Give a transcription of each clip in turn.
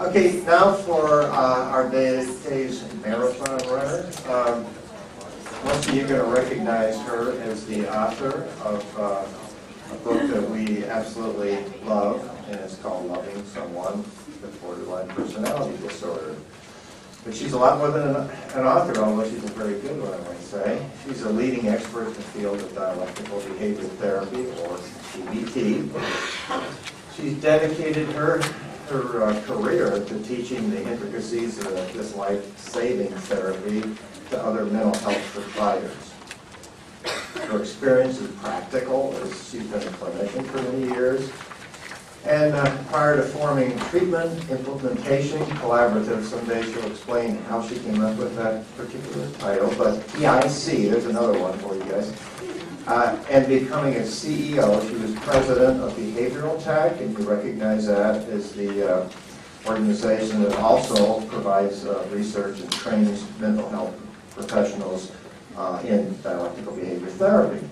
Okay, now for our day's marathon runner. Most of you are going to recognize her as the author of a book that we absolutely love, and it's called Loving Someone with Borderline Personality Disorder. But she's a lot more than an author, although she's a very good one, I might say. She's a leading expert in the field of dialectical behavior therapy, or DBT. She's dedicated her career to teaching the intricacies of this life-saving therapy to other mental health providers. Her experience is practical, as she's been a clinician for many years. And prior to forming Treatment Implementation Collaborative, someday she'll explain how she came up with that particular title, but TIC, there's another one for you guys. And becoming a CEO, she was president of Behavioral Tech, and you recognize that as the organization that also provides research and trains mental health professionals in dialectical behavior therapy.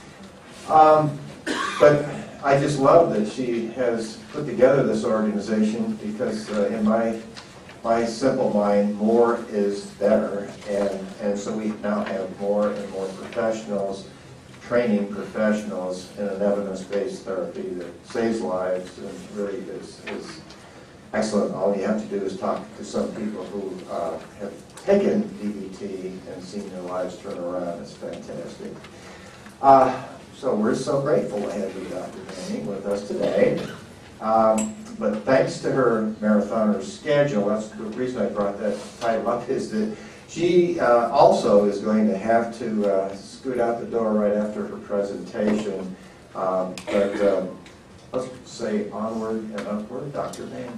But I just love that she has put together this organization because in my simple mind, more is better, and so we now have more and more professionals, training professionals in an evidence-based therapy that saves lives and really is excellent. All you have to do is talk to some people who have taken DBT and seen their lives turn around. It's fantastic. So we're so grateful to have you, Dr. Manning, with us today. But thanks to her marathoner schedule, that's the reason I brought that title up, is that she also is going to have to scoot out the door right after her presentation. But let's say onward and upward, Dr. Manning.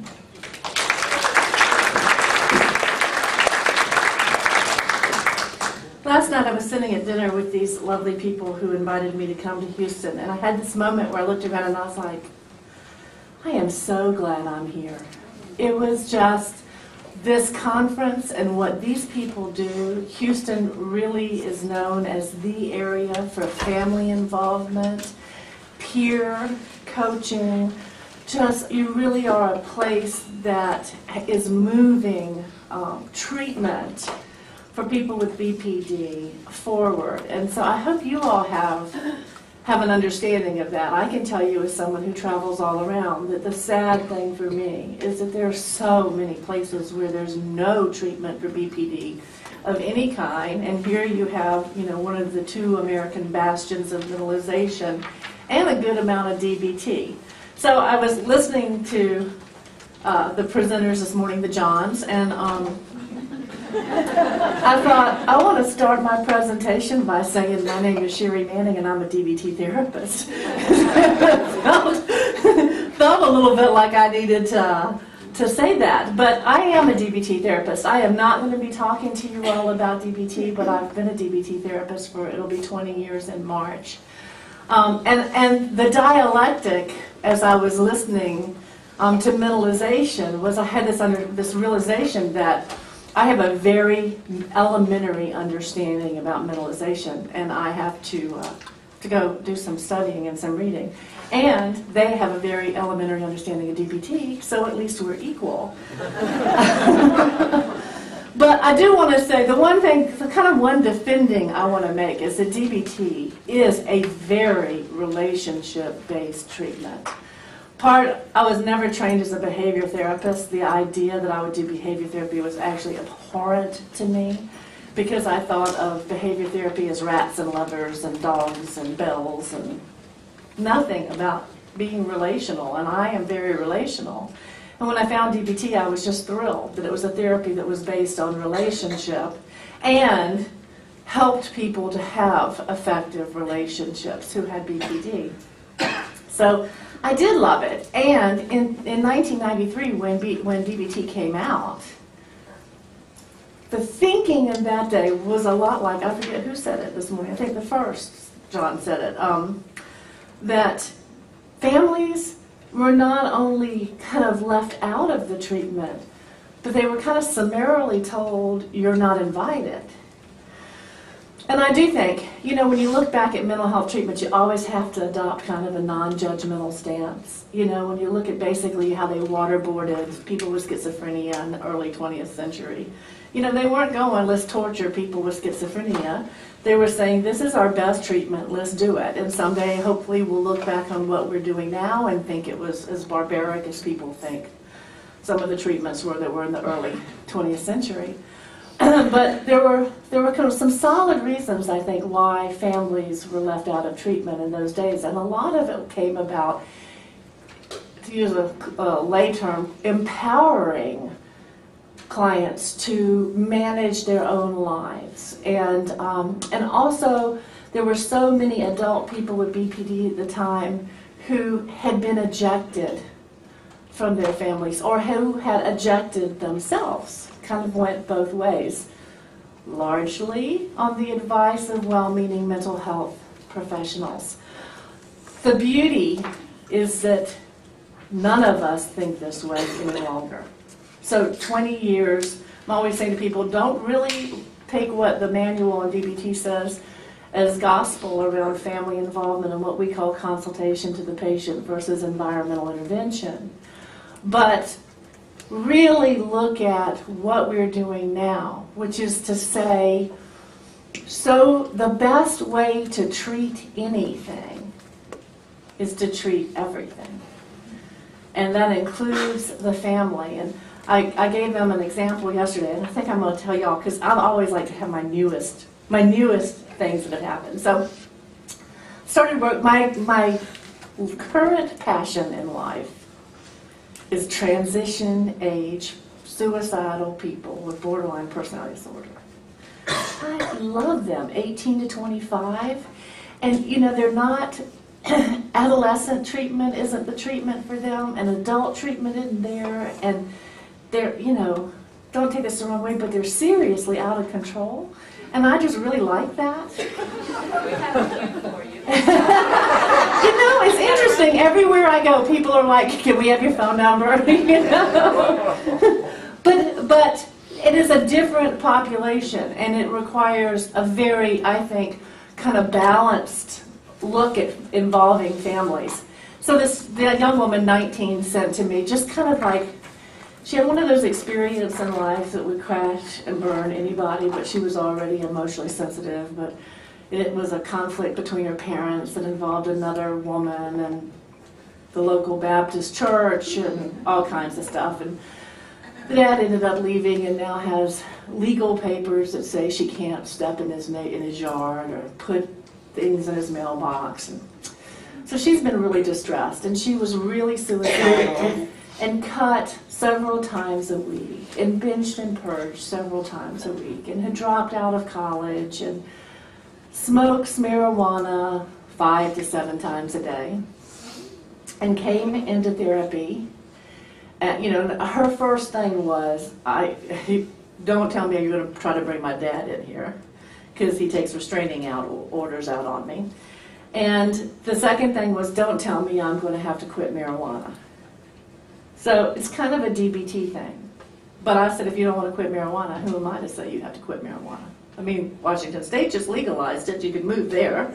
Last night I was sitting at dinner with these lovely people who invited me to come to Houston, and I had this moment where I looked around and I was like, I am so glad I'm here. It was just this conference and what these people do. Houston really is known as the area for family involvement, peer coaching. Just, you really are a place that is moving treatment for people with BPD forward. And so I hope you all have an understanding of that. I can tell you as someone who travels all around that the sad thing for me is that there are so many places where there's no treatment for BPD of any kind, and here you have, you know, one of the two American bastions of mentalization and a good amount of DBT. So I was listening to the presenters this morning, the Johns, and I thought, I want to start my presentation by saying my name is Sherry Manning and I'm a DBT therapist. felt a little bit like I needed to say that, but I am a DBT therapist. I am not going to be talking to you all about DBT, but I've been a DBT therapist for, it'll be 20 years in March. And the dialectic, as I was listening to mentalization, was I had this realization that I have a very elementary understanding about mentalization, and I have to go do some studying and some reading. And they have a very elementary understanding of DBT, so at least we're equal. But I do want to say, the kind of one defending I want to make is that DBT is a very relationship-based treatment. I was never trained as a behavior therapist. The idea that I would do behavior therapy was actually abhorrent to me because I thought of behavior therapy as rats and lovers and dogs and bells and nothing about being relational, and I am very relational. And when I found DBT, I was just thrilled that it was a therapy that was based on relationship and helped people to have effective relationships who had BPD. So I did love it, and in 1993, when DBT came out, the thinking in that day was a lot like, I forget who said it this morning, I think the first John said it, that families were not only kind of left out of the treatment, but they were kind of summarily told, you're not invited. And I do think, you know, when you look back at mental health treatment, you always have to adopt kind of a non-judgmental stance. You know, when you look at basically how they waterboarded people with schizophrenia in the early 20th century, you know, they weren't going, let's torture people with schizophrenia. They were saying, this is our best treatment, let's do it. And someday, hopefully, we'll look back on what we're doing now and think it was as barbaric as people think some of the treatments were that were in the early 20th century. But there were kind of some solid reasons, I think, why families were left out of treatment in those days. And a lot of it came about, to use a lay term, empowering clients to manage their own lives. And also, there were so many adult people with BPD at the time who had been ejected from their families or who had ejected themselves. Kind of went both ways, largely on the advice of well-meaning mental health professionals. The beauty is that none of us think this way any longer. So 20 years, I'm always saying to people, don't really take what the manual on DBT says as gospel around family involvement and what we call consultation to the patient versus environmental intervention. But really look at what we're doing now, which is to say, so the best way to treat anything is to treat everything. And that includes the family. And I gave them an example yesterday, and I think I'm going to tell y'all, because I always like to have my newest things that have happened. So, started work, my current passion in life is transition age, suicidal people with borderline personality disorder. I love them, 18 to 25. And, you know, they're not, adolescent treatment isn't the treatment for them, and adult treatment isn't there, and they're, you know, don't take this the wrong way, but they're seriously out of control. And I just really like that. We have a team for you. You know, it's interesting. Everywhere I go, people are like, can we have your phone number? You know? But it is a different population, and it requires a very, I think, kind of balanced look at involving families. So the young woman, 19, sent to me just kind of like, she had one of those experiences in life that would crash and burn anybody, but she was already emotionally sensitive. But it was a conflict between her parents that involved another woman and the local Baptist church and all kinds of stuff. And the dad ended up leaving and now has legal papers that say she can't step in his yard or put things in his mailbox. And so she's been really distressed, and she was really suicidal and cut several times a week and binged and purged several times a week and had dropped out of college and smokes marijuana 5 to 7 times a day and came into therapy. And, you know, her first thing was, don't tell me you're going to try to bring my dad in here, because he takes restraining orders out on me. And the second thing was, don't tell me I'm going to have to quit marijuana. So it's kind of a DBT thing. But I said, if you don't want to quit marijuana, who am I to say you have to quit marijuana? I mean, Washington State just legalized it. You could move there.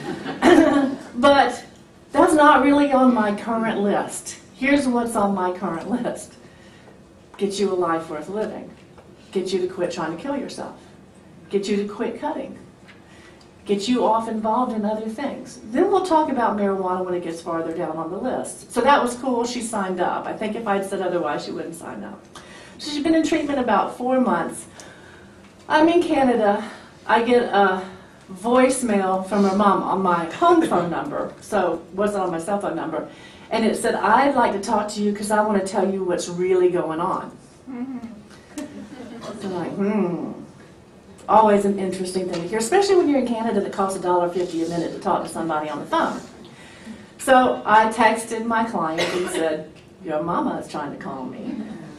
But that's not really on my current list. Here's what's on my current list. Get you a life worth living. Get you to quit trying to kill yourself. Get you to quit cutting. Get you off involved in other things. Then we'll talk about marijuana when it gets farther down on the list. So that was cool. She signed up. I think if I'd said otherwise, she wouldn't sign up. So she's been in treatment about 4 months. I'm in Canada. I get a voicemail from her mom on my home phone number, so it wasn't on my cell phone number. And it said, I'd like to talk to you because I want to tell you what's really going on. So I'm like, Always an interesting thing to hear, especially when you're in Canada that costs $1.50 a minute to talk to somebody on the phone. So I texted my client and said, your mama is trying to call me.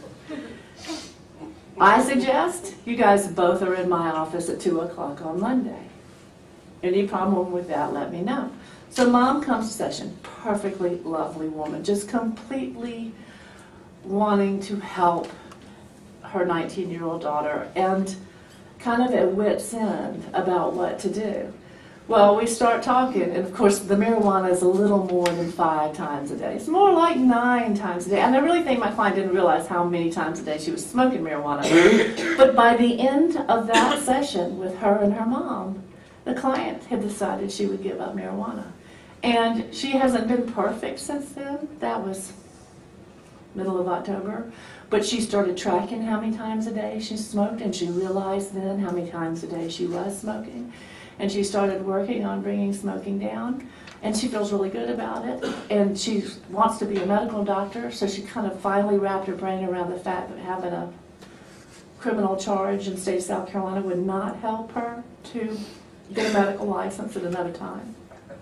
I suggest you guys both are in my office at 2 o'clock on Monday. Any problem with that, let me know. So mom comes to session, perfectly lovely woman, just completely wanting to help her 19-year-old daughter, and kind of at wit's end about what to do. Well, we start talking, and of course the marijuana is a little more than 5 times a day. It's more like 9 times a day. And I really think my client didn't realize how many times a day she was smoking marijuana. But by the end of that session with her and her mom, the client had decided she would give up marijuana. And she hasn't been perfect since then. That was middle of October. But she started tracking how many times a day she smoked, and she realized then how many times a day she was smoking. And she started working on bringing smoking down, and she feels really good about it. And she wants to be a medical doctor, so she kind of finally wrapped her brain around the fact that having a criminal charge in the state of South Carolina would not help her to get a medical license at another time.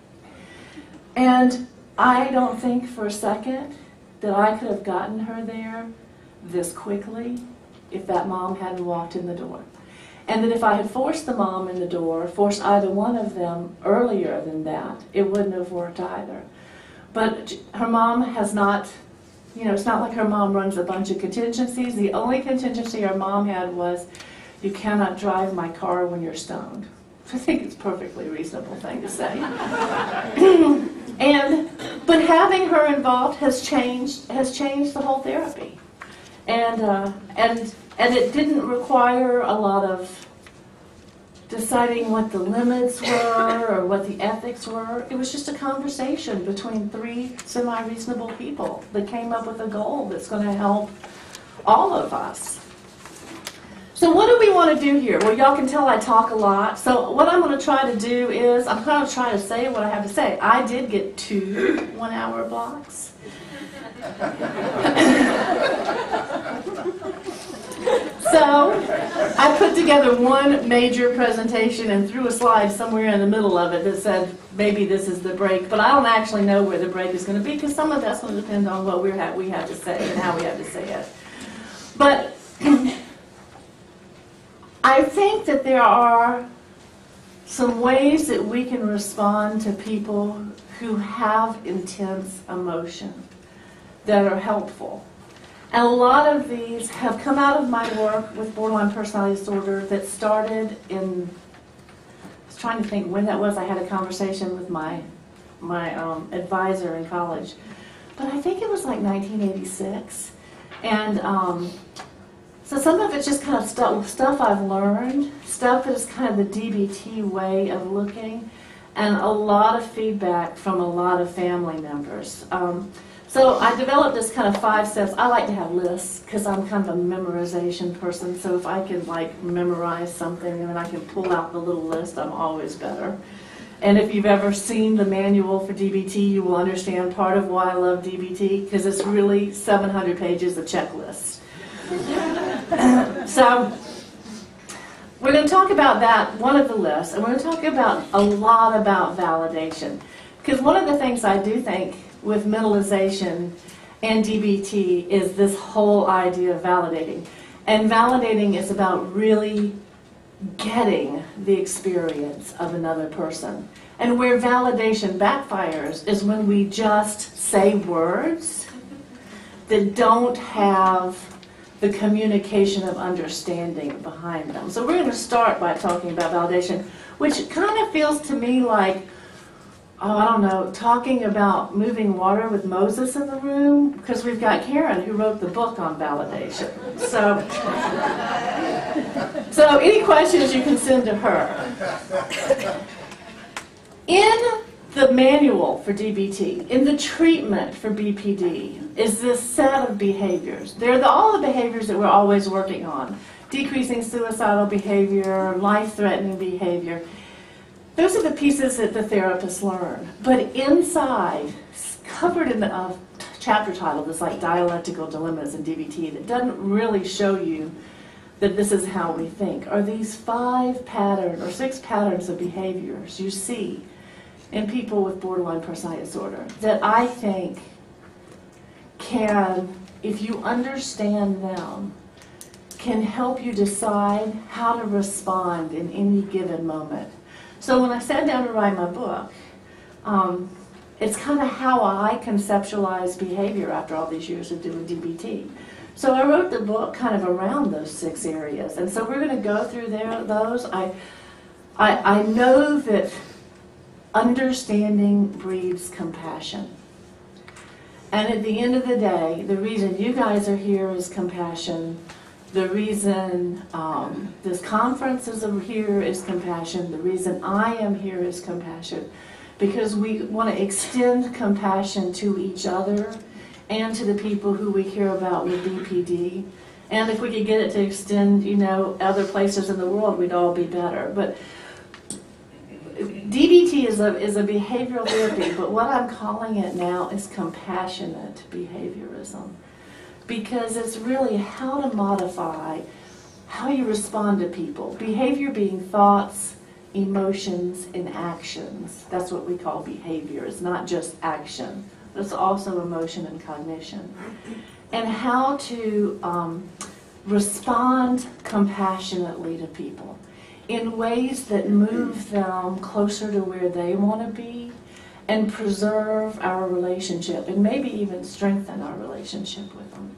And I don't think for a second that I could have gotten her there this quickly if that mom hadn't walked in the door. And that if I had forced the mom in the door, forced either one of them earlier than that, it wouldn't have worked either. But her mom has not, it's not like her mom runs a bunch of contingencies. The only contingency her mom had was, you cannot drive my car when you're stoned. I think it's a perfectly reasonable thing to say. But having her involved has changed the whole therapy. And it didn't require a lot of deciding what the limits were or what the ethics were. It was just a conversation between 3 semi-reasonable people that came up with a goal that's going to help all of us. So what do we want to do here? Well, y'all can tell I talk a lot. So what I'm going to try to do is I'm going to try to say what I have to say. I did get 2 one-hour blocks. So I put together one major presentation and threw a slide somewhere in the middle of it that said maybe this is the break, but I don't actually know where the break is going to be because some of that's going to depend on what we have to say and how we have to say it. But I think that there are some ways that we can respond to people who have intense emotion that are helpful. And a lot of these have come out of my work with borderline personality disorder that started in, I was trying to think when that was. I had a conversation with my advisor in college. But I think it was like 1986. And so some of it's just kind of stuff I've learned, stuff that is kind of the DBT way of looking, and a lot of feedback from a lot of family members. So I developed this kind of 5 steps. I like to have lists because I'm kind of a memorization person. So if I can memorize something and then I can pull out the little list, I'm always better. And if you've ever seen the manual for DBT, you will understand part of why I love DBT because it's really 700 pages of checklists. So we're going to talk about that, one of the lists, and we're going to talk about a lot about validation. Because one of the things I do think with mentalization and DBT is this whole idea of validating. And validating is about really getting the experience of another person. And where validation backfires is when we just say words that don't have the communication of understanding behind them. So we're going to start by talking about validation, which kind of feels to me like, I don't know, talking about moving water with Moses in the room, because we've got Karen who wrote the book on validation. So any questions you can send to her. In the manual for DBT, in the treatment for BPD, is this set of behaviors. They're all the behaviors that we're always working on. Decreasing suicidal behavior, life-threatening behavior. Those are the pieces that the therapists learn. But inside, covered in the chapter title, this dialectical dilemmas in DBT that doesn't really show you that this is how we think, are these 5 patterns or 6 patterns of behaviors you see in people with borderline personality disorder that I think can, if you understand them, can help you decide how to respond in any given moment. So when I sat down to write my book, it's kind of how I conceptualize behavior after all these years of doing DBT. So I wrote the book kind of around those 6 areas. And so we're going to go through those. I know that understanding breeds compassion. And at the end of the day, the reason you guys are here is compassion. The reason this conference is here is compassion. The reason I am here is compassion. Because we want to extend compassion to each other and to the people who we hear about with BPD. And if we could get it to extend, other places in the world, we'd all be better. But DBT is a behavioral therapy, but what I'm calling it now is compassionate behaviorism. Because it's really how to modify how you respond to people. Behavior being thoughts, emotions, and actions. That's what we call behavior. It's not just action, but it's also emotion and cognition. And how to respond compassionately to people in ways that move them closer to where they want to be and preserve our relationship and maybe even strengthen our relationship with them.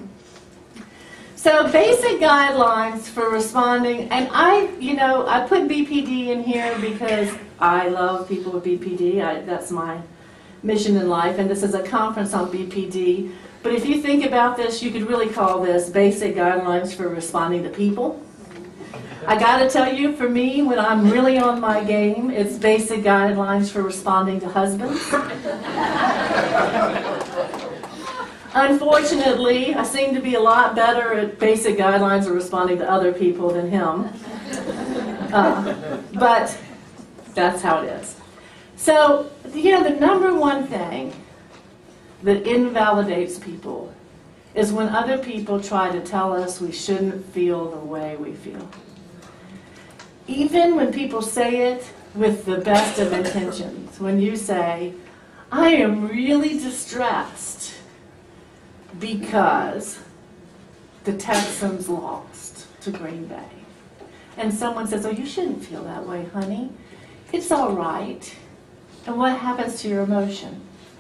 So basic guidelines for responding, and I put BPD in here because I love people with BPD. That's my mission in life, and this is a conference on BPD. But if you think about this, you could really call this basic guidelines for responding to people. I gotta tell you, for me, when I'm really on my game, it's basic guidelines for responding to husbands. Unfortunately, I seem to be a lot better at basic guidelines for responding to other people than him. But that's how it is. So, the number one thing that invalidates people is when other people try to tell us we shouldn't feel the way we feel. Even when people say it with the best of intentions, when you say, I am really distressed because the Texans lost to Green Bay. And someone says, oh, you shouldn't feel that way, honey. It's all right. And what happens to your emotion?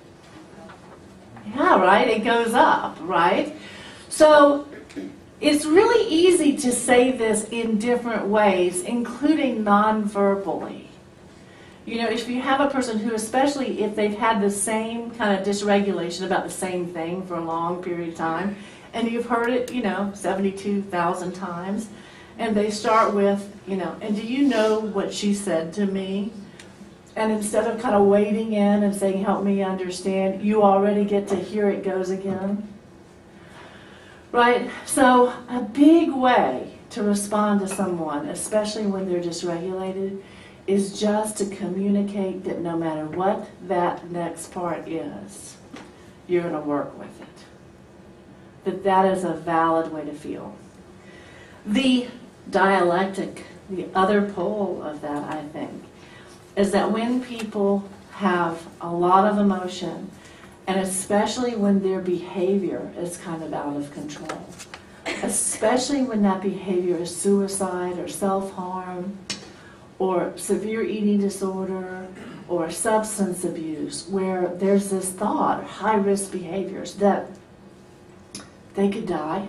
Yeah, right? It goes up, right? So it's really easy to say this in different ways, including non-verbally. If you have a person who, especially if they've had the same kind of dysregulation about the same thing for a long period of time, and you've heard it, 72,000 times, and they start with, and do you know what she said to me? And instead of kind of wading in and saying, help me understand, you already get to hear it goes again. Right? So a big way to respond to someone, especially when they're dysregulated, is just to communicate that no matter what that next part is, you're going to work with it. That is a valid way to feel. The dialectic, the other pole of that, I think, is that when people have a lot of emotion, and especially when their behavior is kind of out of control, especially when that behavior is suicide or self-harm or severe eating disorder or substance abuse, where there's this thought, high-risk behaviors, that they could die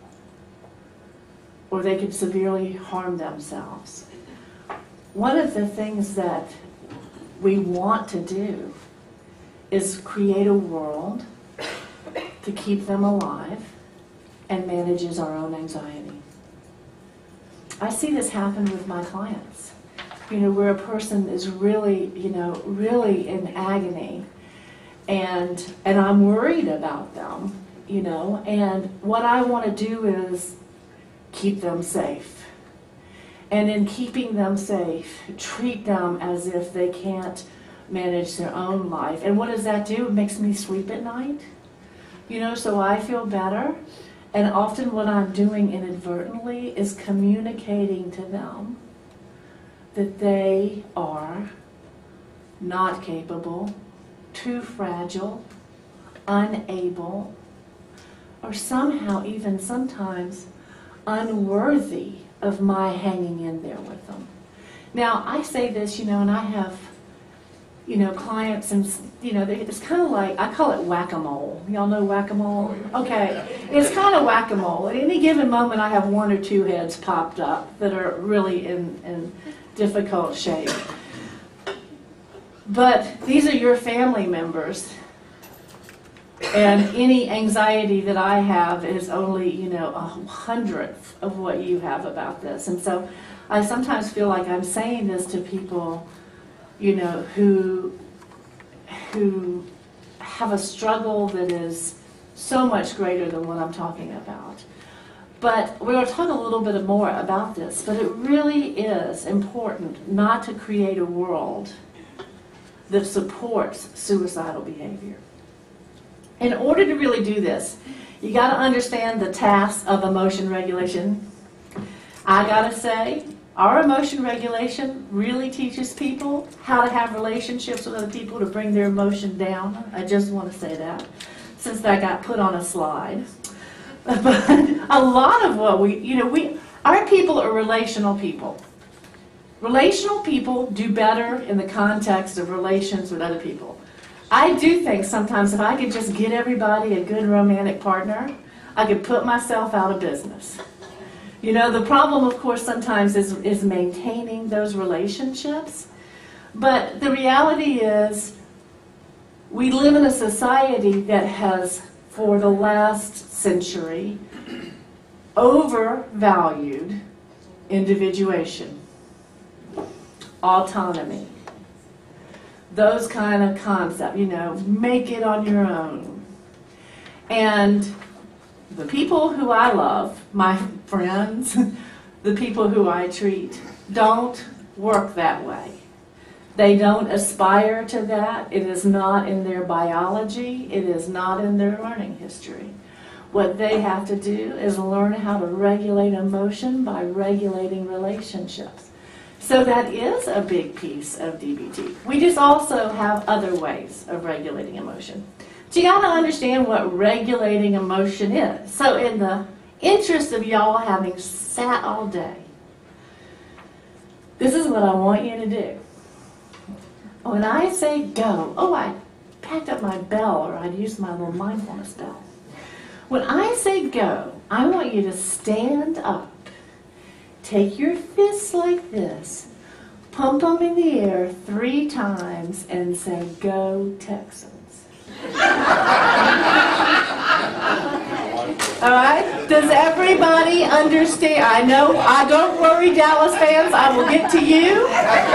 or they could severely harm themselves. One of the things that we want to do is create a world to keep them alive and manages our own anxiety. I see this happen with my clients. Where a person is really, really in agony, and I'm worried about them, and what I want to do is keep them safe. And in keeping them safe, treat them as if they can't manage their own life. And what does that do? It makes me sleep at night. So I feel better. And often what I'm doing inadvertently is communicating to them that they are not capable, too fragile, unable, or somehow even sometimes unworthy of my hanging in there with them. Now, I say this, and I have clients, and, it's kind of like, I call it whack-a-mole. Y'all know whack-a-mole? Okay. It's kind of whack-a-mole. At any given moment, I have one or two heads popped up that are really in difficult shape. But these are your family members. And any anxiety that I have is only, a hundredth of what you have about this. And so I sometimes feel like I'm saying this to people, who have a struggle that is so much greater than what I'm talking about. But we're going to talk a little bit more about this, but it really is important not to create a world that supports suicidal behavior. In order to really do this, you got to understand the tasks of emotion regulation. I got to say, our emotion regulation really teaches people how to have relationships with other people to bring their emotion down. I just want to say that, since that got put on a slide. But a lot of what our people are relational people. Relational people do better in the context of relations with other people. I do think sometimes if I could just get everybody a good romantic partner, I could put myself out of business. The problem, of course, sometimes is maintaining those relationships. But the reality is, we live in a society that has, for the last century, overvalued individuation, autonomy, those kind of concepts, make it on your own. And the people who I love, my friends, the people who I treat, don't work that way. They don't aspire to that. It is not in their biology. It is not in their learning history. What they have to do is learn how to regulate emotion by regulating relationships. So that is a big piece of DBT. We just also have other ways of regulating emotion. So you got to understand what regulating emotion is. So in the interest of y'all having sat all day, this is what I want you to do. When I say go, I packed up my bell, or I'd used my little mindfulness bell. When I say go, I want you to stand up, take your fists like this, pump them in the air 3 times, and say, "Go Texans." All right? Does everybody understand? I know. Don't worry, Dallas fans. I will get to you.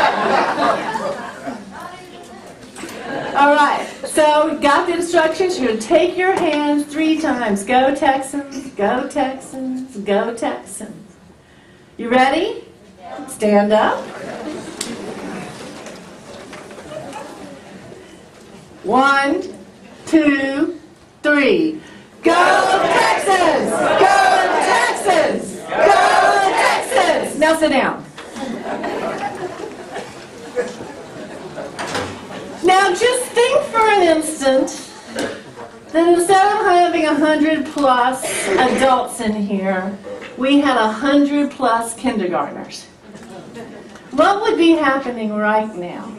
All right. So, got the instructions. You're going to take your hands 3 times. Go Texans. Go Texans. Go Texans. You ready? Stand up. 1, 2, 3. Go Texans! Go Texans! Go Texans! Now sit down. Now just think for an instant that instead of having 100+ adults in here, we had 100+ kindergartners. What would be happening right now?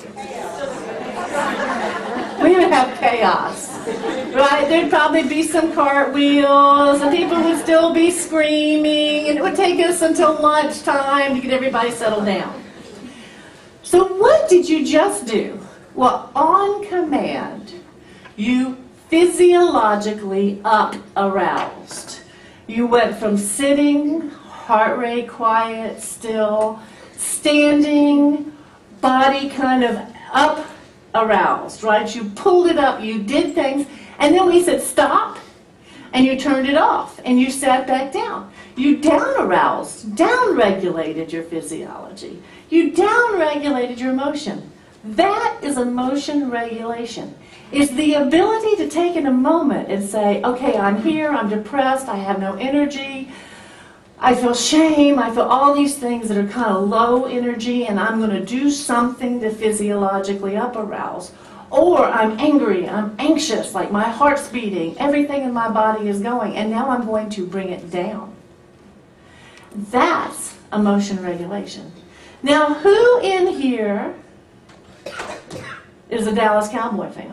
We would have chaos, right? There'd probably be some cartwheels, and people would still be screaming, and it would take us until lunchtime to get everybody settled down. So what did you just do? Well, on command, you physiologically up-aroused. You went from sitting, heart rate quiet, still, standing, body kind of up, aroused, right? You pulled it up, you did things, and then we said stop, and you turned it off, and you sat back down. You down-aroused, down-regulated your physiology. You down-regulated your emotion. That is emotion regulation. It's the ability to take in a moment and say, okay, I'm here, I'm depressed, I have no energy, I feel shame, I feel all these things that are kind of low energy, and I'm going to do something to physiologically up-arouse. Or I'm angry, I'm anxious, like my heart's beating, everything in my body is going, and now I'm going to bring it down. That's emotion regulation. Now, who in here is a Dallas Cowboy fan.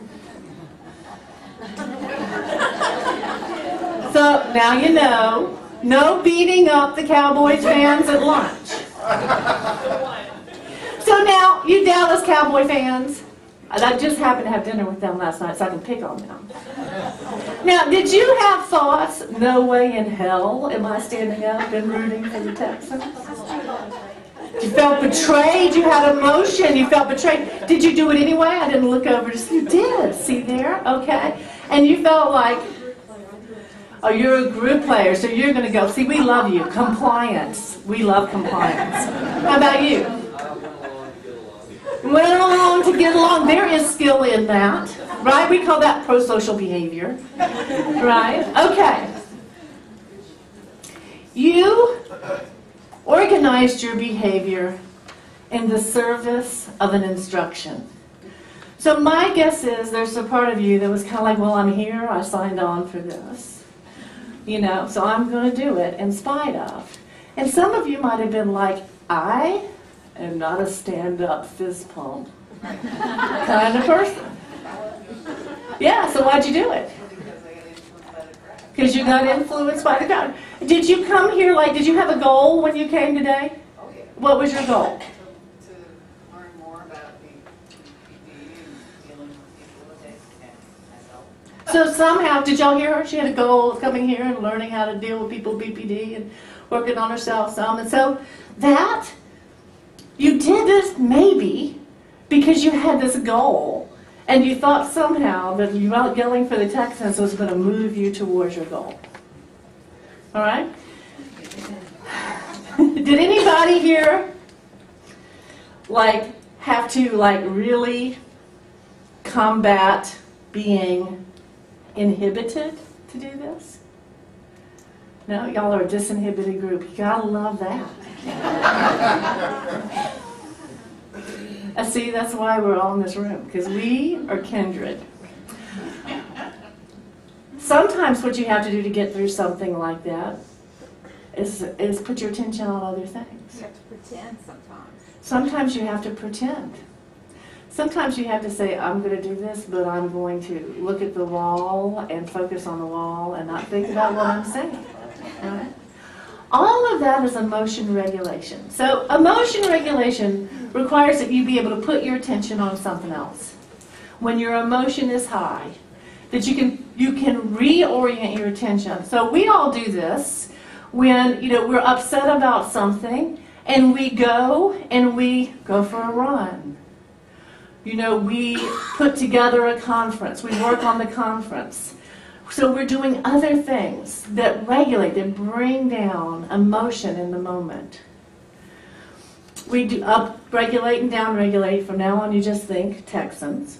So now you know, no beating up the Cowboys fans at lunch. So now, you Dallas Cowboy fans, I just happened to have dinner with them last night, so I can pick on them. Now, did you have thoughts, no way in hell am I standing up and rooting for the Texans? You felt betrayed, you had emotion, you felt betrayed. Did you do it anyway? I didn't look over to see. You did, see there, okay. And you felt like, oh, you're a group player, so you're going to go. See, we love you. Compliance. We love compliance. How about you? Went along to get along. There is skill in that, right? We call that pro-social behavior, right? Okay. You organized your behavior in the service of an instruction. So my guess is there's a part of you that was kind of like, well, I'm here, I signed on for this, you know, so I'm going to do it in spite of. And some of you might have been like, I am not a stand-up fist pump kind of person. Yeah, so why'd you do it? Because you got influenced by the crowd. Did you come here, like, did you have a goal when you came today? Oh, yeah. What was your goal? To learn more about the PPD and dealing with people with it and myself. So somehow, did y'all hear her? She had a goal of coming here and learning how to deal with people with BPD and working on herself some. And so that, you did this maybe because you had this goal and you thought somehow that you yelling for the Texans was going to move you towards your goal. All right? Did anybody here have to really combat being inhibited to do this? No, y'all are a disinhibited group. You gotta love that. See, that's why we're all in this room, because we are kindred. Sometimes what you have to do to get through something like that is put your attention on other things. You have to pretend sometimes. Sometimes you have to pretend. Sometimes you have to say, I'm going to do this, but I'm going to look at the wall and focus on the wall and not think about what I'm saying. Right? All of that is emotion regulation. So emotion regulation requires that you be able to put your attention on something else. When your emotion is high, that you can reorient your attention. So we all do this when we're upset about something and we go for a run. We put together a conference. We work on the conference. So we're doing other things that regulate, that bring down emotion in the moment. We do up-regulate and down-regulate. From now on, you just think Texans.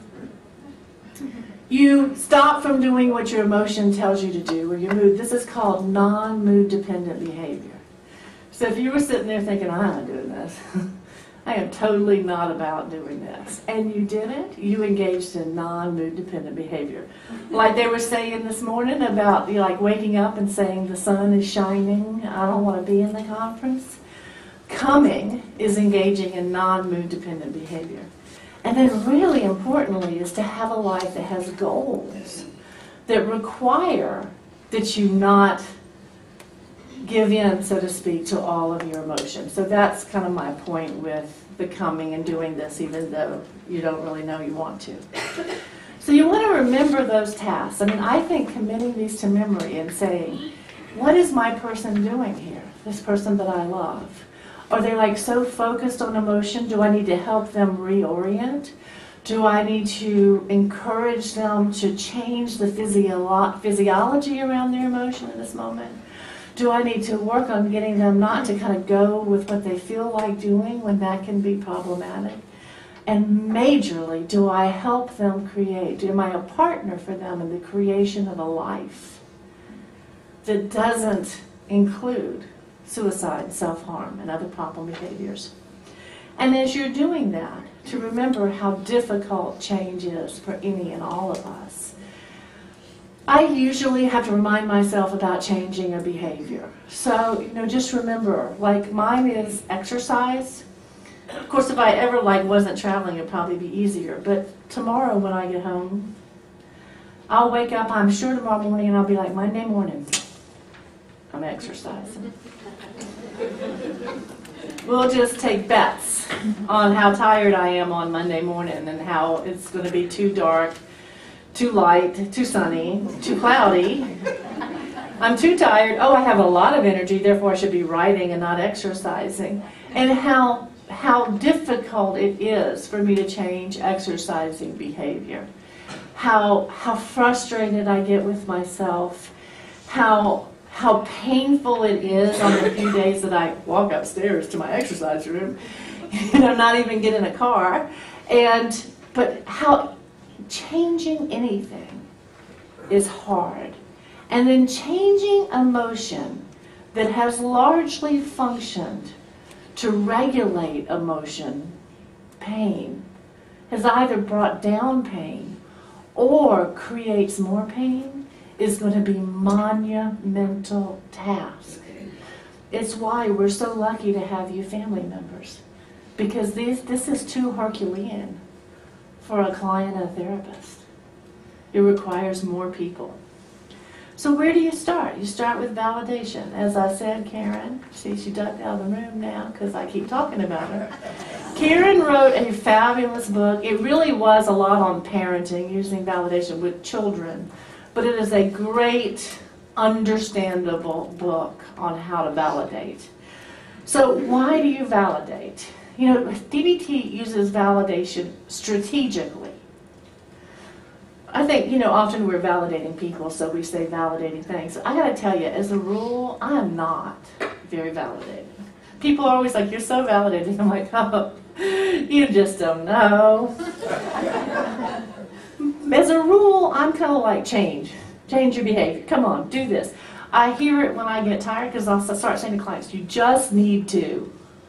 You stop from doing what your emotion tells you to do, or your mood. This is called non-mood dependent behavior. So if you were sitting there thinking, I'm not doing this, I am totally not about doing this, and you didn't, you engaged in non-mood dependent behavior. Like they were saying this morning about waking up and saying the sun is shining, I don't want to be in the conference. Coming is engaging in non-mood dependent behavior. And then really importantly is to have a life that has goals that require that you not give in, so to speak, to all of your emotions. So that's kind of my point with the coming and doing this, even though you don't really know you want to. So you want to remember those tasks. I think committing these to memory and saying, what is my person doing here? This person that I love. Are they so focused on emotion? Do I need to help them reorient? Do I need to encourage them to change the physiology around their emotion in this moment? Do I need to work on getting them not to kind of go with what they feel like doing when that can be problematic? And majorly, do I help them create? Am I a partner for them in the creation of a life that doesn't include suicide, self-harm, and other problem behaviors? And as you're doing that, to remember how difficult change is for any and all of us. I usually have to remind myself about changing a behavior. So, just remember, mine is exercise. Of course, if I ever wasn't traveling, it'd probably be easier. But tomorrow when I get home, I'll wake up, I'm sure tomorrow morning, and I'll be like, Monday morning, I'm exercising. We'll just take bets on how tired I am on Monday morning and how it's going to be too dark, too light, too sunny, too cloudy. I'm too tired. Oh, I have a lot of energy, therefore I should be writing and not exercising. And how difficult it is for me to change exercising behavior. How frustrated I get with myself. How painful it is on the few days that I walk upstairs to my exercise room, not even get in a car. But how changing anything is hard. And then changing emotion that has largely functioned to regulate emotion, pain, has either brought down pain or creates more pain, is going to be monumental task. It's why we're so lucky to have you family members, because this is too Herculean for a client and a therapist. It requires more people. So where do you start? You start with validation. As I said, Karen, see, she ducked out of the room now because I keep talking about her. Karen wrote a fabulous book. It really was a lot on parenting, using validation with children. But it is a great, understandable book on how to validate. So why do you validate? DBT uses validation strategically. I think, often we're validating people, so we say validating things. I gotta tell you, as a rule, I am not very validating. People are always like, you're so validating. I'm like, oh, you just don't know. As a rule, I'm kind of like, change your behavior. Come on, do this. I hear it when I get tired because I'll start saying to clients, you just need to.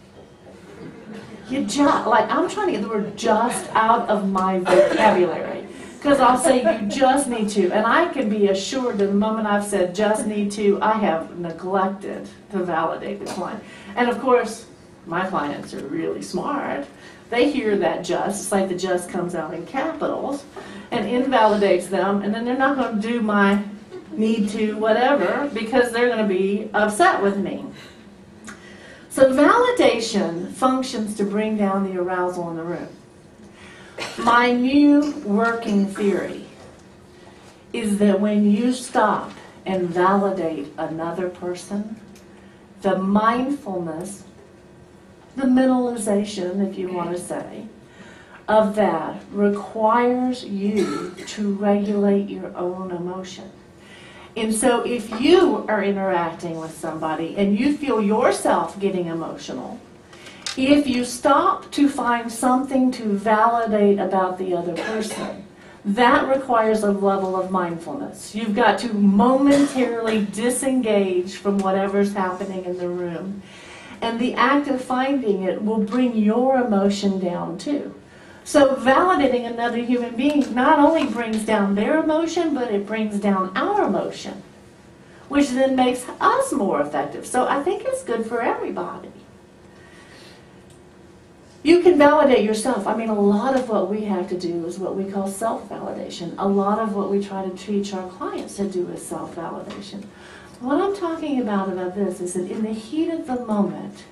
I'm trying to get the word just out of my vocabulary. Because I'll say, you just need to. And I can be assured that the moment I've said just need to, I have neglected to validate the client. And of course, my clients are really smart. They hear that just, it's like the just comes out in capitals, and invalidates them, and then they're not going to do my need to whatever, because they're going to be upset with me. So validation functions to bring down the arousal in the room. My new working theory is that when you stop and validate another person, the mindfulness, the mentalization, if you want to say, of that requires you to regulate your own emotion. And so if you are interacting with somebody and you feel yourself getting emotional, if you stop to find something to validate about the other person, that requires a level of mindfulness. You've got to momentarily disengage from whatever's happening in the room. And the act of finding it will bring your emotion down too. So validating another human being not only brings down their emotion, but it brings down our emotion, which then makes us more effective. So I think it's good for everybody. You can validate yourself. I mean, a lot of what we have to do is what we call self-validation. A lot of what we try to teach our clients to do is self-validation. What I'm talking about this is that in the heat of the moment,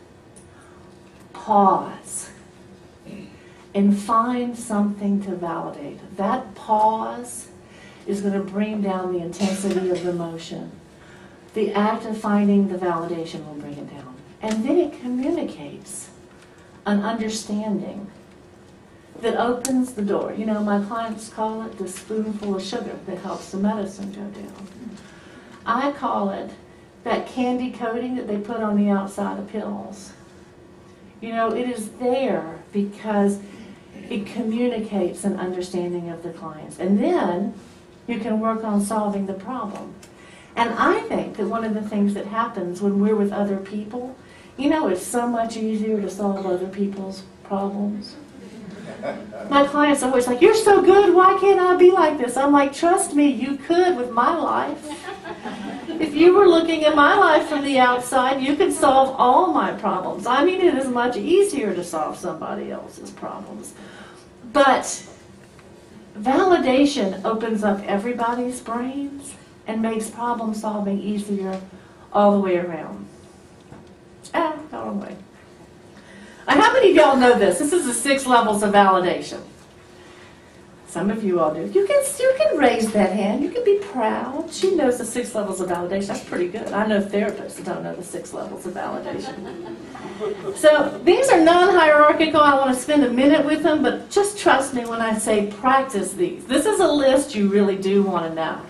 pause and find something to validate. That pause is going to bring down the intensity of the emotion. The act of finding the validation will bring it down. And then it communicates an understanding that opens the door. My clients call it the spoonful of sugar that helps the medicine go down. I call it that candy coating that they put on the outside of pills. It is there because it communicates an understanding of the clients. And then you can work on solving the problem. And I think that one of the things that happens when we're with other people, it's so much easier to solve other people's problems. My clients are always like, you're so good, why can't I be like this? I'm like, trust me, you could with my life. If you were looking at my life from the outside, you could solve all my problems. I mean, it is much easier to solve somebody else's problems. But validation opens up everybody's brains and makes problem solving easier all the way around. All the way. How many of y'all know this? This is the 6 levels of validation. Some of you all do. You can raise that hand. You can be proud. She knows the 6 levels of validation. That's pretty good. I know therapists that don't know the 6 levels of validation. So these are non-hierarchical. I want to spend a minute with them, but just trust me when I say practice these. This is a list you really do want to know.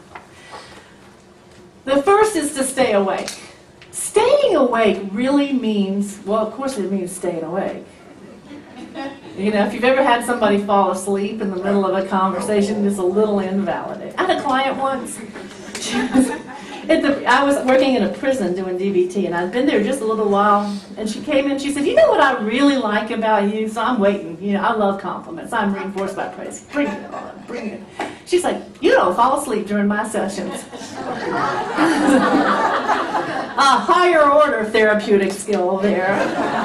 The first is to stay awake. Staying awake really means, well, of course it means staying awake. You know, if you've ever had somebody fall asleep in the middle of a conversation, it's a little invalidating. I had a client once. I was working in a prison doing DBT, and I'd been there just a little while, and she came in, she said, you know what I really like about you? So I'm waiting. You know, I love compliments. I'm reinforced by praise. Bring it on. Bring it. She's like, you don't fall asleep during my sessions. A higher order therapeutic skill there.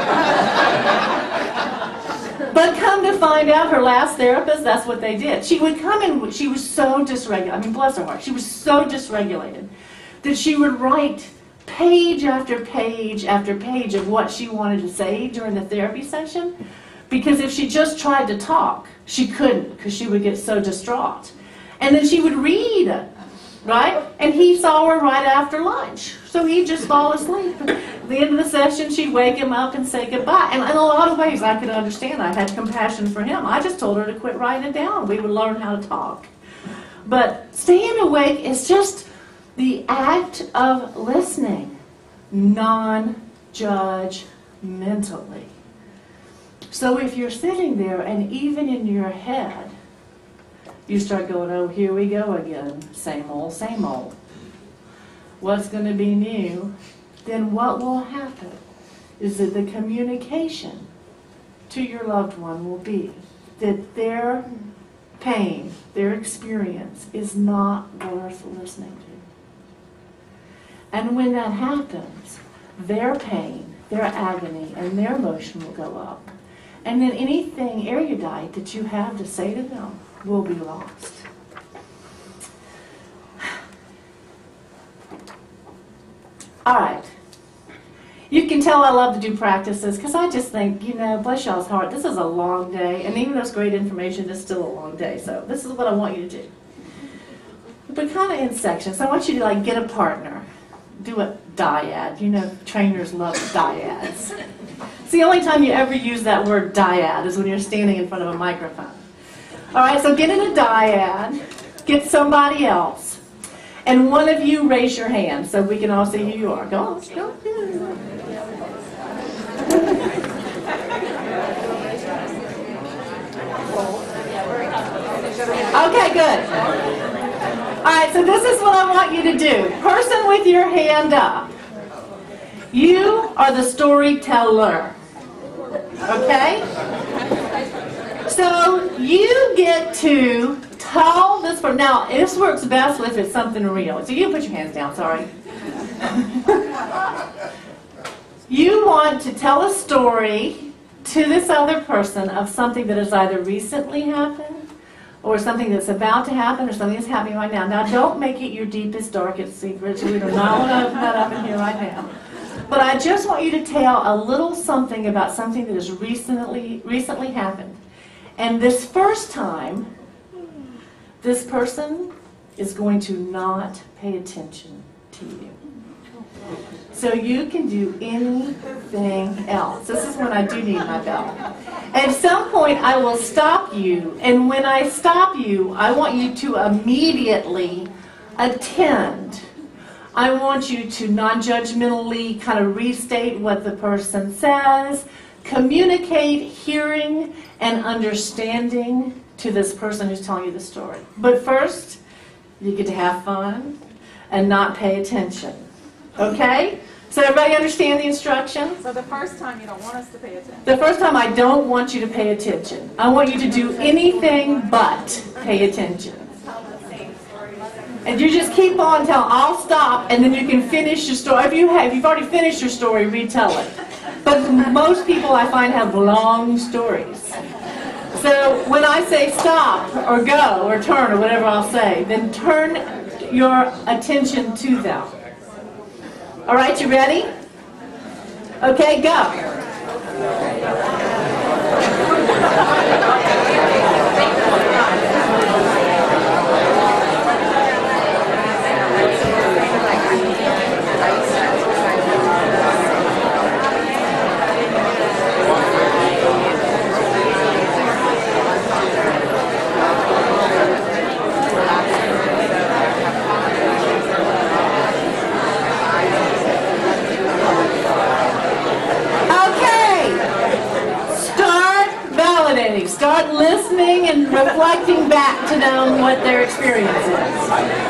But come to find out, her last therapist, that's what they did. She would come in, she was so dysregulated. I mean, bless her heart, she was so dysregulated that she would write page after page after page of what she wanted to say during the therapy session. Because if she just tried to talk, she couldn't, because she would get so distraught. And then she would read it, right? And he saw her right after lunch. So he'd just fall asleep. At the end of the session, she'd wake him up and say goodbye. And in a lot of ways, I could understand. I had compassion for him. I just told her to quit writing it down. We would learn how to talk. But staying awake is just the act of listening, non-judgmentally. So if you're sitting there and even in your head, you start going, oh, here we go again. Same old, same old. What's going to be new? Then what will happen is that the communication to your loved one will be that their pain, their experience is not worth listening to. And when that happens, their pain, their agony, and their emotion will go up. And then anything erudite that you have to say to them will be lost. All right. You can tell I love to do practices because I just think, you know, bless y'all's heart, this is a long day. And even though it's great information, it's still a long day. So this is what I want you to do. But kind of in sections. I want you to like get a partner. Do a dyad. You know, trainers love dyads. It's the only time you ever use that word dyad is when you're standing in front of a microphone. All right, so get in a dyad. Get somebody else. And one of you raise your hand so we can all see who you are. Go on. Go. Okay, good. All right, so this is what I want you to do. Person with your hand up. You are the storyteller. Okay? So you get to tell this person. Now, this works best if it's something real. So you put your hands down, sorry. You want to tell a story to this other person of something that has either recently happened or something that's about to happen or something that's happening right now. Now, don't make it your deepest, darkest secret. We do not want to open that up in here right now. But I just want you to tell a little something about something that has recently happened. And this first time, this person is going to not pay attention to you. So you can do anything else. This is when I do need my bell. At some point, I will stop you. And when I stop you, I want you to immediately attend. I want you to non-judgmentally kind of restate what the person says, communicate hearing and understanding to this person who's telling you the story. But first, you get to have fun and not pay attention. Okay? So everybody understand the instructions? So the first time you don't want us to pay attention. The first time I don't want you to pay attention. I want you to do anything but pay attention. And you just keep on telling, I'll stop, and then you can finish your story. If you've already finished your story, retell it. But most people I find have long stories. So when I say stop, or go, or turn, or whatever I'll say, then turn your attention to them. All right, you ready? Okay, go. Start listening and reflecting back to them what their experience is.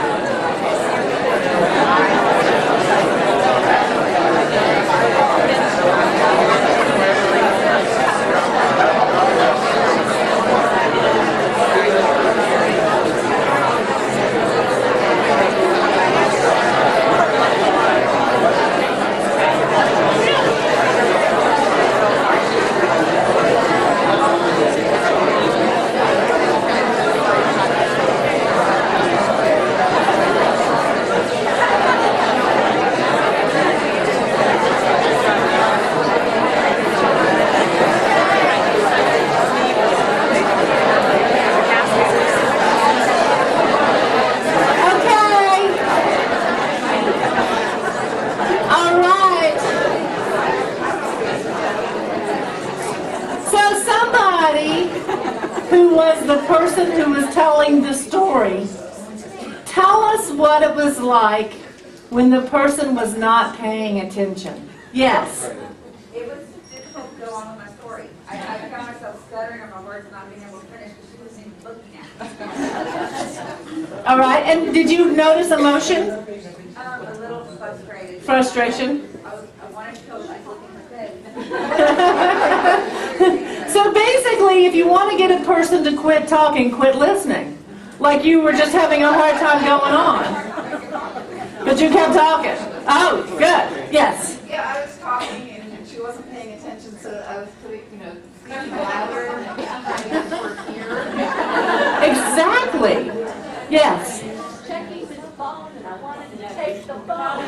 The person who was telling the story, tell us what it was like when the person was not paying attention. Yes? It was difficult to go on with my story. I found myself stuttering on my words and not being able to finish because she wasn't even looking at me. All right, and did you notice emotion? A little frustrated. Frustration? I wanted to go like looking for bed. So basically, if you want to get a person to quit talking, quit listening. Like you were just having a hard time going on. But you kept talking. Oh, good. Yes. Yeah, I was talking and she wasn't paying attention, so I was putting, speaking louder and trying to work here. Exactly. Yes. Checking his phone and I wanted to take the phone.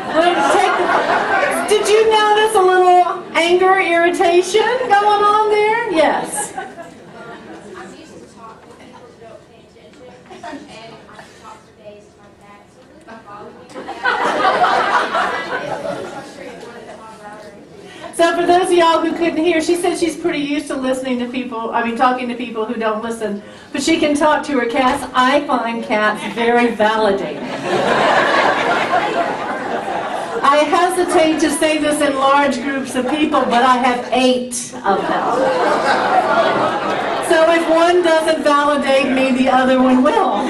Did you notice a little anger, irritation going on there? Yes. I'm used to talk to people who don't pay attention, and I talk for days like that, so it really bothers me. It's frustrating when I talk louder. So for those of y'all who couldn't hear, she said she's pretty used to listening to people, talking to people who don't listen, but she can talk to her cats. I find cats very validating. I hesitate to say this in large groups of people, but I have 8 of them. So if one doesn't validate me, the other one will.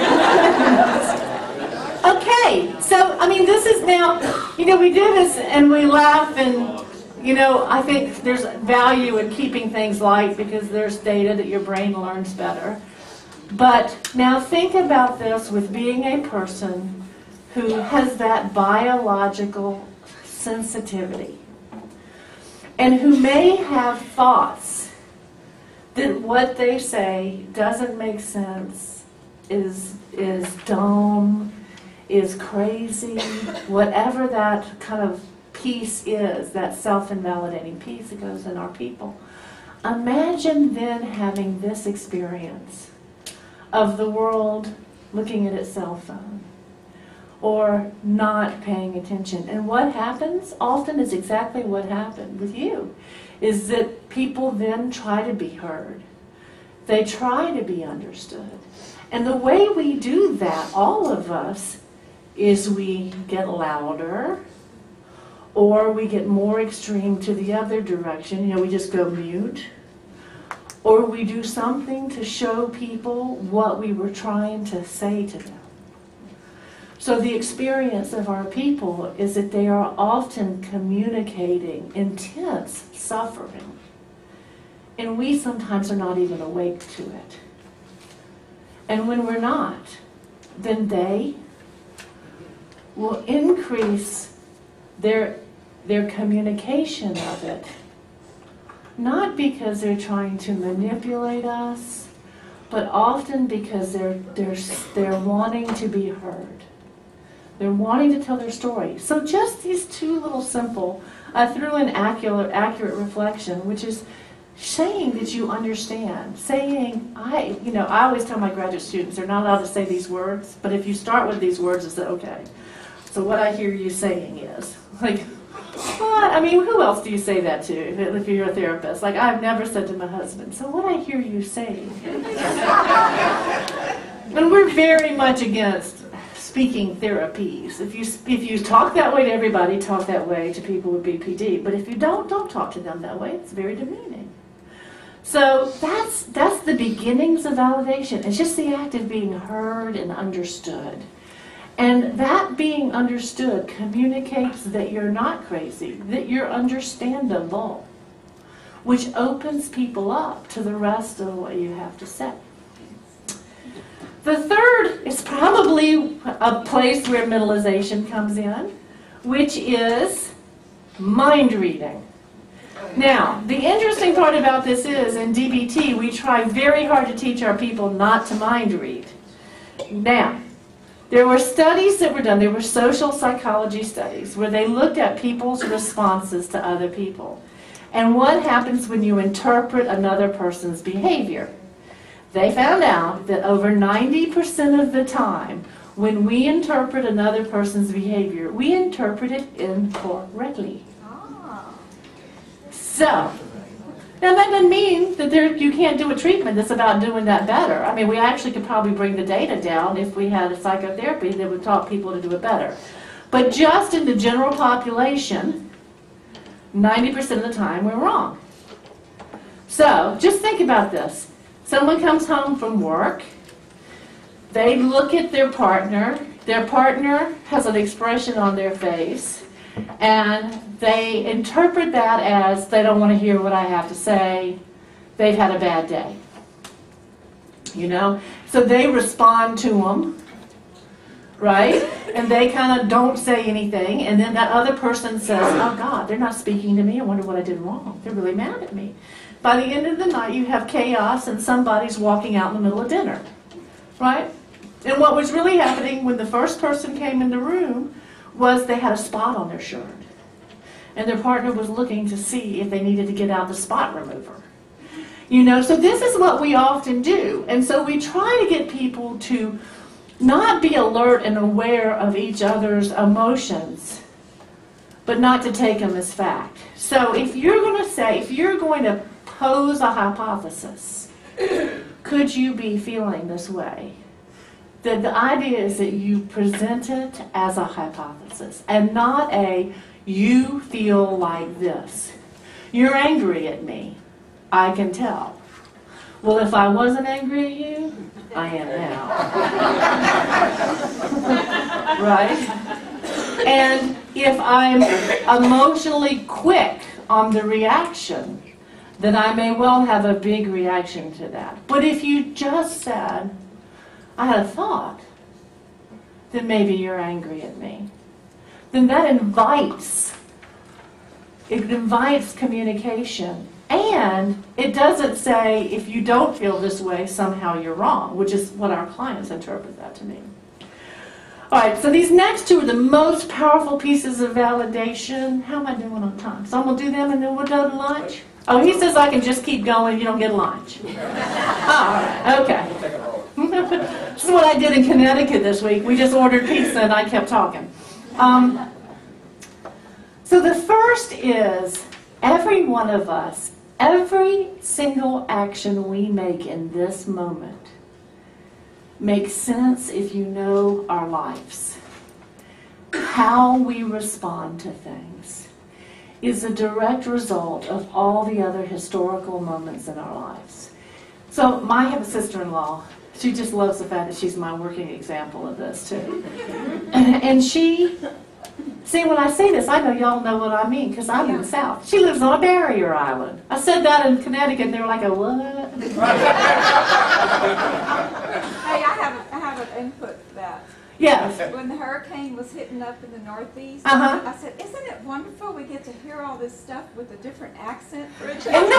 Okay, so, this is now, we do this and we laugh and, I think there's value in keeping things light because there's data that your brain learns better. But now think about this with being a person who has that biological sensitivity and who may have thoughts that what they say doesn't make sense, is dumb, is crazy, whatever that kind of piece is, that self-invalidating piece that goes in our people. Imagine then having this experience of the world looking at its cell phone or not paying attention. And what happens often is exactly what happened with you, is that people then try to be heard. They try to be understood. And the way we do that, all of us, is we get louder or we get more extreme to the other direction. We just go mute. Or we do something to show people what we were trying to say to them. So the experience of our people is that they are often communicating intense suffering. And we sometimes are not even awake to it. And when we're not, then they will increase their communication of it. Not because they're trying to manipulate us, but often because they're wanting to be heard. They're wanting to tell their story. So just these two little simple, I threw in accurate reflection, which is saying that you understand. Saying, I always tell my graduate students, they're not allowed to say these words, but if you start with these words, it's okay. So what I hear you saying is, like, what? I mean, who else do you say that to if you're a therapist? Like, I've never said to my husband, so what I hear you saying. And we're very much against speaking therapies. If you talk that way to everybody, talk that way to people with BPD. But if you don't talk to them that way. It's very demeaning. So that's the beginnings of validation. It's just the act of being heard and understood. And that being understood communicates that you're not crazy, that you're understandable, which opens people up to the rest of what you have to say. The third is probably a place where mentalization comes in, which is mind reading. Now, the interesting part about this is, in DBT, we try very hard to teach our people not to mind read. Now, there were studies that were done, there were social psychology studies, where they looked at people's responses to other people. And what happens when you interpret another person's behavior. They found out that over 90% of the time, when we interpret another person's behavior, we interpret it incorrectly. So, now that doesn't mean that you can't do a treatment that's about doing that better. I mean, we actually could probably bring the data down if we had a psychotherapy that would taught people to do it better. But just in the general population, 90% of the time we're wrong. So, just think about this. Someone comes home from work, they look at their partner has an expression on their face, and they interpret that as they don't want to hear what I have to say, they've had a bad day. So they respond to them, right? And they kind of don't say anything, and then that other person says, oh God, they're not speaking to me, I wonder what I did wrong. They're really mad at me. By the end of the night, you have chaos and somebody's walking out in the middle of dinner, right? And what was really happening when the first person came in the room was they had a spot on their shirt. And their partner was looking to see if they needed to get out the spot remover. So this is what we often do. And so we try to get people to not be alert and aware of each other's emotions, but not to take them as fact. So if you're going to pose a hypothesis, could you be feeling this way? The idea is that you present it as a hypothesis and not a you feel like this. You're angry at me. I can tell. Well, if I wasn't angry at you, I am now. Right? And if I'm emotionally quick on the reaction, then I may well have a big reaction to that. But if you just said, I had a thought, then maybe you're angry at me. Then that invites communication. And it doesn't say, if you don't feel this way, somehow you're wrong, which is what our clients interpret that to mean. All right, so these next two are the most powerful pieces of validation. How am I doing on time? So I'm going to do them and then we'll go to lunch? Oh, he says I can just keep going, you don't get lunch. All right, okay. This is what I did in Connecticut this week. We just ordered pizza and I kept talking. So the first is, every one of us, every single action we make in this moment makes sense if you know our lives. How we respond to things is a direct result of all the other historical moments in our lives. So I have a sister-in-law. She just loves the fact that she's my working example of this too. And see, when I say this, I know y'all know what I mean, because I'm in the South. She lives on a barrier island. I said that in Connecticut, and they were like, a what? Hey, I have an input to that. Yes. When the hurricane was hitting up in the Northeast, Uh-huh. I said, isn't it wonderful we get to hear all this stuff with a different accent for each Isn't other?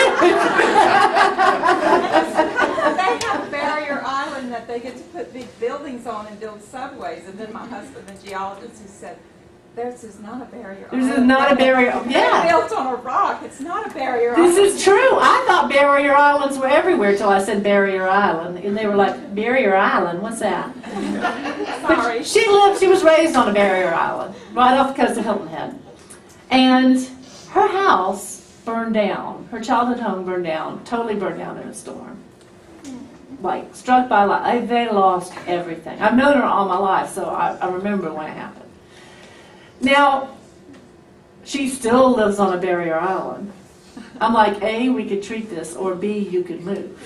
that They have Barrier Island that they get to put big buildings on and build subways. And then my husband, the geologist, who said, this is not a barrier This is island. not a barrier. Yeah. They're built on a rock. It's not a barrier This island. is true. I thought barrier islands were everywhere till I said Barrier Island. And they were like, Barrier Island? What's that? Sorry. But she was raised on a barrier island, right off the coast of Hilton Head. And her house burned down. Her childhood home burned down, totally burned down in a storm. Like, struck by lightning. They lost everything. I've known her all my life, so I remember when it happened. Now, she still lives on a barrier island. I'm like, A, we could treat this, or B, you could move.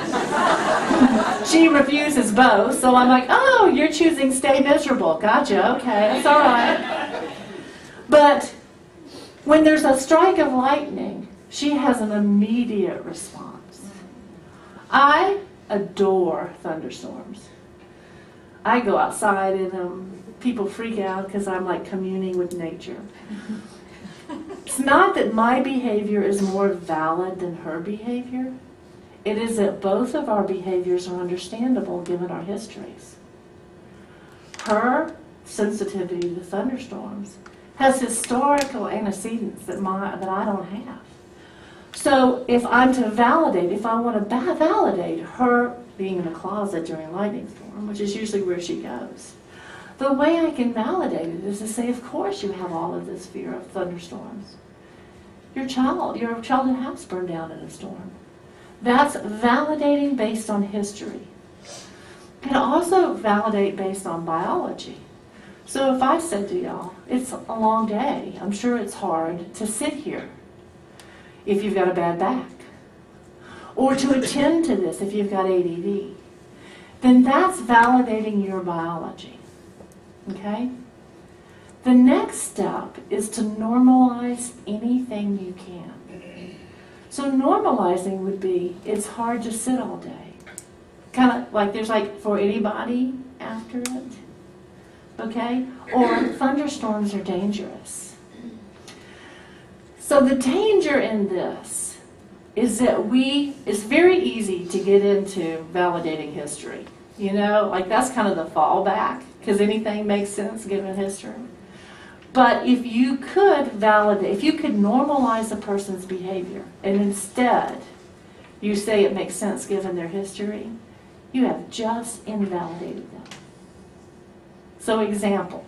She refuses both, so I'm like, oh, you're choosing stay miserable. Gotcha, okay, that's all right. But when there's a strike of lightning, she has an immediate response. I adore thunderstorms. I go outside in them. People freak out because I'm like communing with nature. It's not that my behavior is more valid than her behavior. It is that both of our behaviors are understandable given our histories. Her sensitivity to thunderstorms has historical antecedents that I don't have. So if I'm to validate, if I want to validate her being in a closet during a lightning storm, which is usually where she goes, the way I can validate it is to say, of course you have all of this fear of thunderstorms. Your childhood house burned down in a storm. That's validating based on history. You can also validate based on biology. So if I said to y'all, it's a long day, I'm sure it's hard to sit here if you've got a bad back, or to attend to this if you've got ADD, then that's validating your biology. Okay? The next step is to normalize anything you can. So normalizing would be, it's hard to sit all day. Kind of like there's like for anybody after it. Okay? Or thunderstorms are dangerous. So the danger in this is that it's very easy to get into validating history. You know, like that's kind of the fallback, because anything makes sense given history. But if you could validate, if you could normalize a person's behavior, and instead you say it makes sense given their history, you have just invalidated them. So example,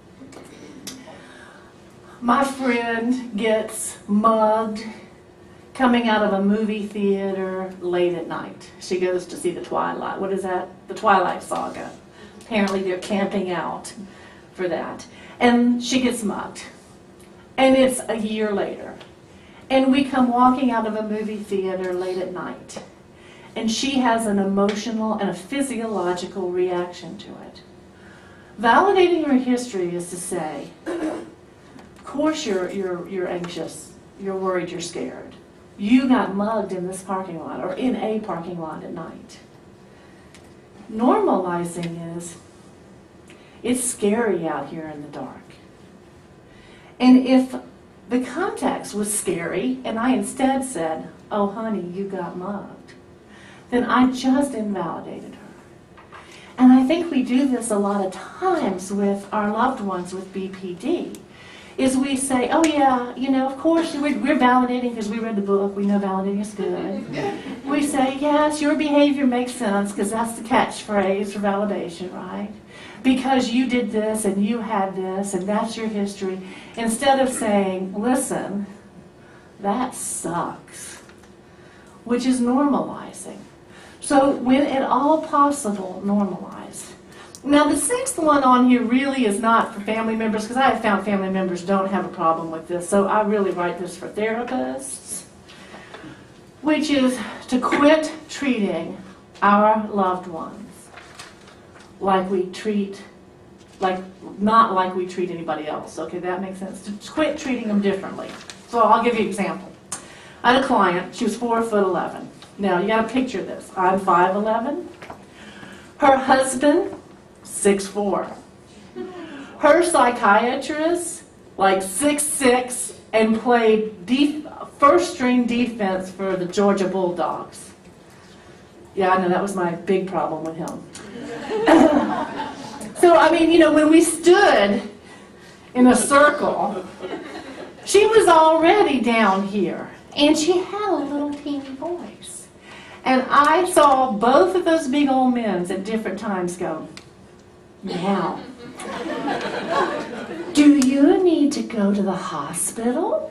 my friend gets mugged coming out of a movie theater late at night. She goes to see the Twilight. What is that? The Twilight Saga. Apparently they're camping out for that. And she gets mugged. And it's a year later. And we come walking out of a movie theater late at night. And she has an emotional and a physiological reaction to it. Validating her history is to say, of course you're anxious, you're worried, you're scared. You got mugged in this parking lot or in a parking lot at night. Normalizing is, it's scary out here in the dark. And if the context was scary and I instead said, oh honey, you got mugged, then I just invalidated her. And I think we do this a lot of times with our loved ones with BPD. Is we say, oh yeah, you know, of course, we're validating because we read the book, we know validating is good. We say, yes, your behavior makes sense because that's the catchphrase for validation, right? Because you did this and you had this and that's your history. Instead of saying, listen, that sucks, which is normalizing. So when at all possible, normalize. Now the sixth one on here really is not for family members, because I have found family members don't have a problem with this, so I really write this for therapists, which is to quit treating our loved ones like we treat, not like we treat anybody else. Okay, that makes sense. To quit treating them differently. So I'll give you an example. I had a client, she was 4'11". Now you got to picture this. I'm 5'11". Her husband 6'4". Her psychiatrist, like 6'6", and played first-string defense for the Georgia Bulldogs. Yeah, I know, that was my big problem with him. So, I mean, you know, when we stood in a circle, she was already down here, and she had a little teeny voice. And I saw both of those big old men at different times go, now, do you need to go to the hospital?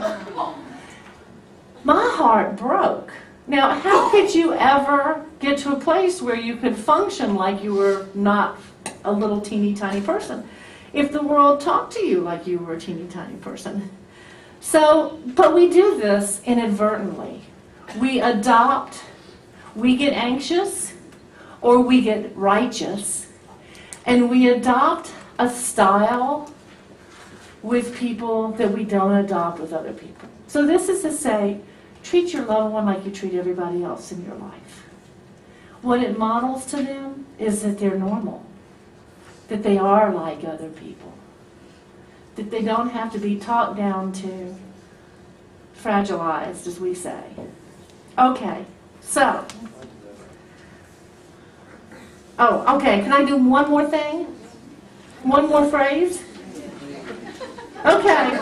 My heart broke. Now, how could you ever get to a place where you could function like you were not a little teeny tiny person if the world talked to you like you were a teeny tiny person? So, but we do this inadvertently. We adopt, we get anxious, or we get righteous, and we adopt a style with people that we don't adopt with other people. So this is to say, treat your loved one like you treat everybody else in your life. What it models to them is that they're normal, that they are like other people, that they don't have to be talked down to, fragilized, as we say. Okay, so, oh, okay, can I do one more thing? One more phrase? Okay.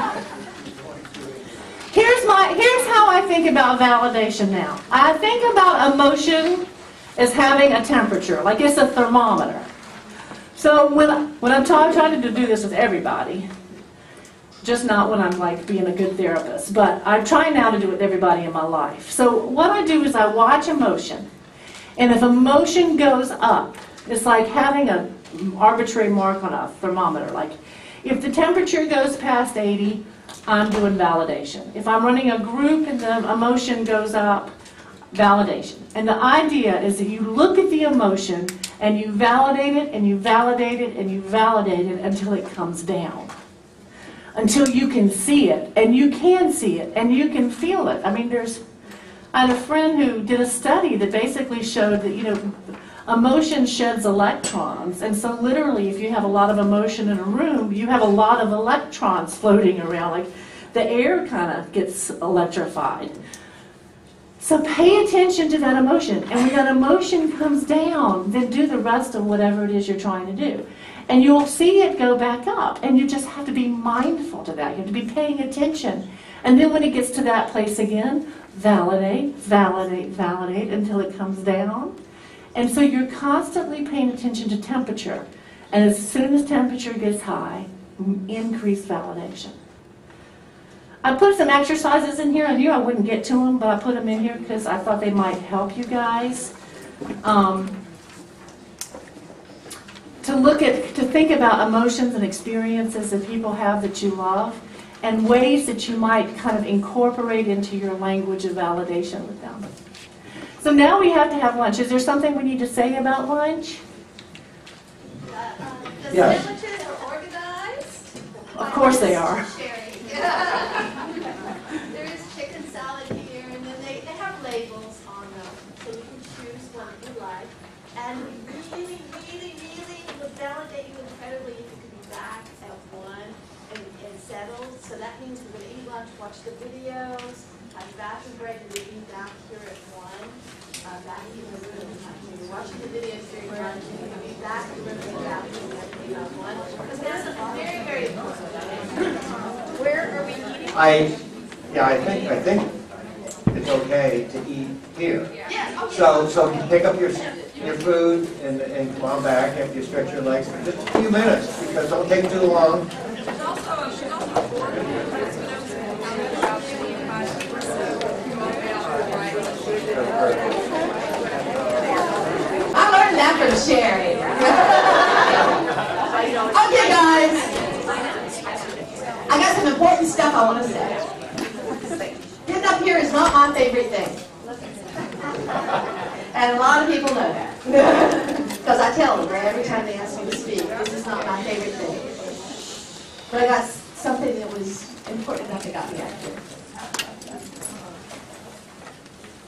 Here's how I think about validation now. I think about emotion as having a temperature, like it's a thermometer. So when I'm trying to do this with everybody, just not when I'm like being a good therapist, but I try now to do it with everybody in my life. So what I do is I watch emotion, and if emotion goes up, it's like having an arbitrary mark on a thermometer. Like if the temperature goes past 80, I'm doing validation. If I'm running a group and the emotion goes up, validation. And the idea is that you look at the emotion and you validate it and you validate it and you validate it until it comes down. Until you can see it, and you can see it, and you can feel it. I mean, I had a friend who did a study that basically showed that, you know, emotion sheds electrons, and so literally if you have a lot of emotion in a room, you have a lot of electrons floating around, like the air kind of gets electrified. So pay attention to that emotion, and when that emotion comes down, then do the rest of whatever it is you're trying to do. And you'll see it go back up, and you just have to be mindful to that. You have to be paying attention. And then when it gets to that place again, validate, validate, validate until it comes down. And so you're constantly paying attention to temperature. And as soon as temperature gets high, increase validation. I put some exercises in here. I knew I wouldn't get to them, but I put them in here because I thought they might help you guys. To think about emotions and experiences that people have that you love, and ways that you might kind of incorporate into your language of validation with them. So now we have to have lunch. Is there something we need to say about lunch? The Yes. sandwiches are organized. Of course they are. There is chicken salad here, and then they have labels on them, so you can choose one you like. And we really, really, really would validate you incredibly if you could be back at 1 and settled. So that means we're going to eat lunch, watch the videos, have a bathroom break, and we'll be back here at 1. Back in the room. When you're watching the videos during lunch, and you'll be back in the room and bathroom at 1. Because that's very, very important. Where are we eating? I think it's okay to eat here. Yes, okay. So pick up your food and come on back after you stretch your legs for just a few minutes, because don't take too long. I learned that from Sherry. Okay, guys. I got some important stuff I want to say. Getting up here is not my favorite thing. And a lot of people know that. Because I tell them every time they ask me to speak, this is not my favorite thing. But I got something that was important enough that got me up here.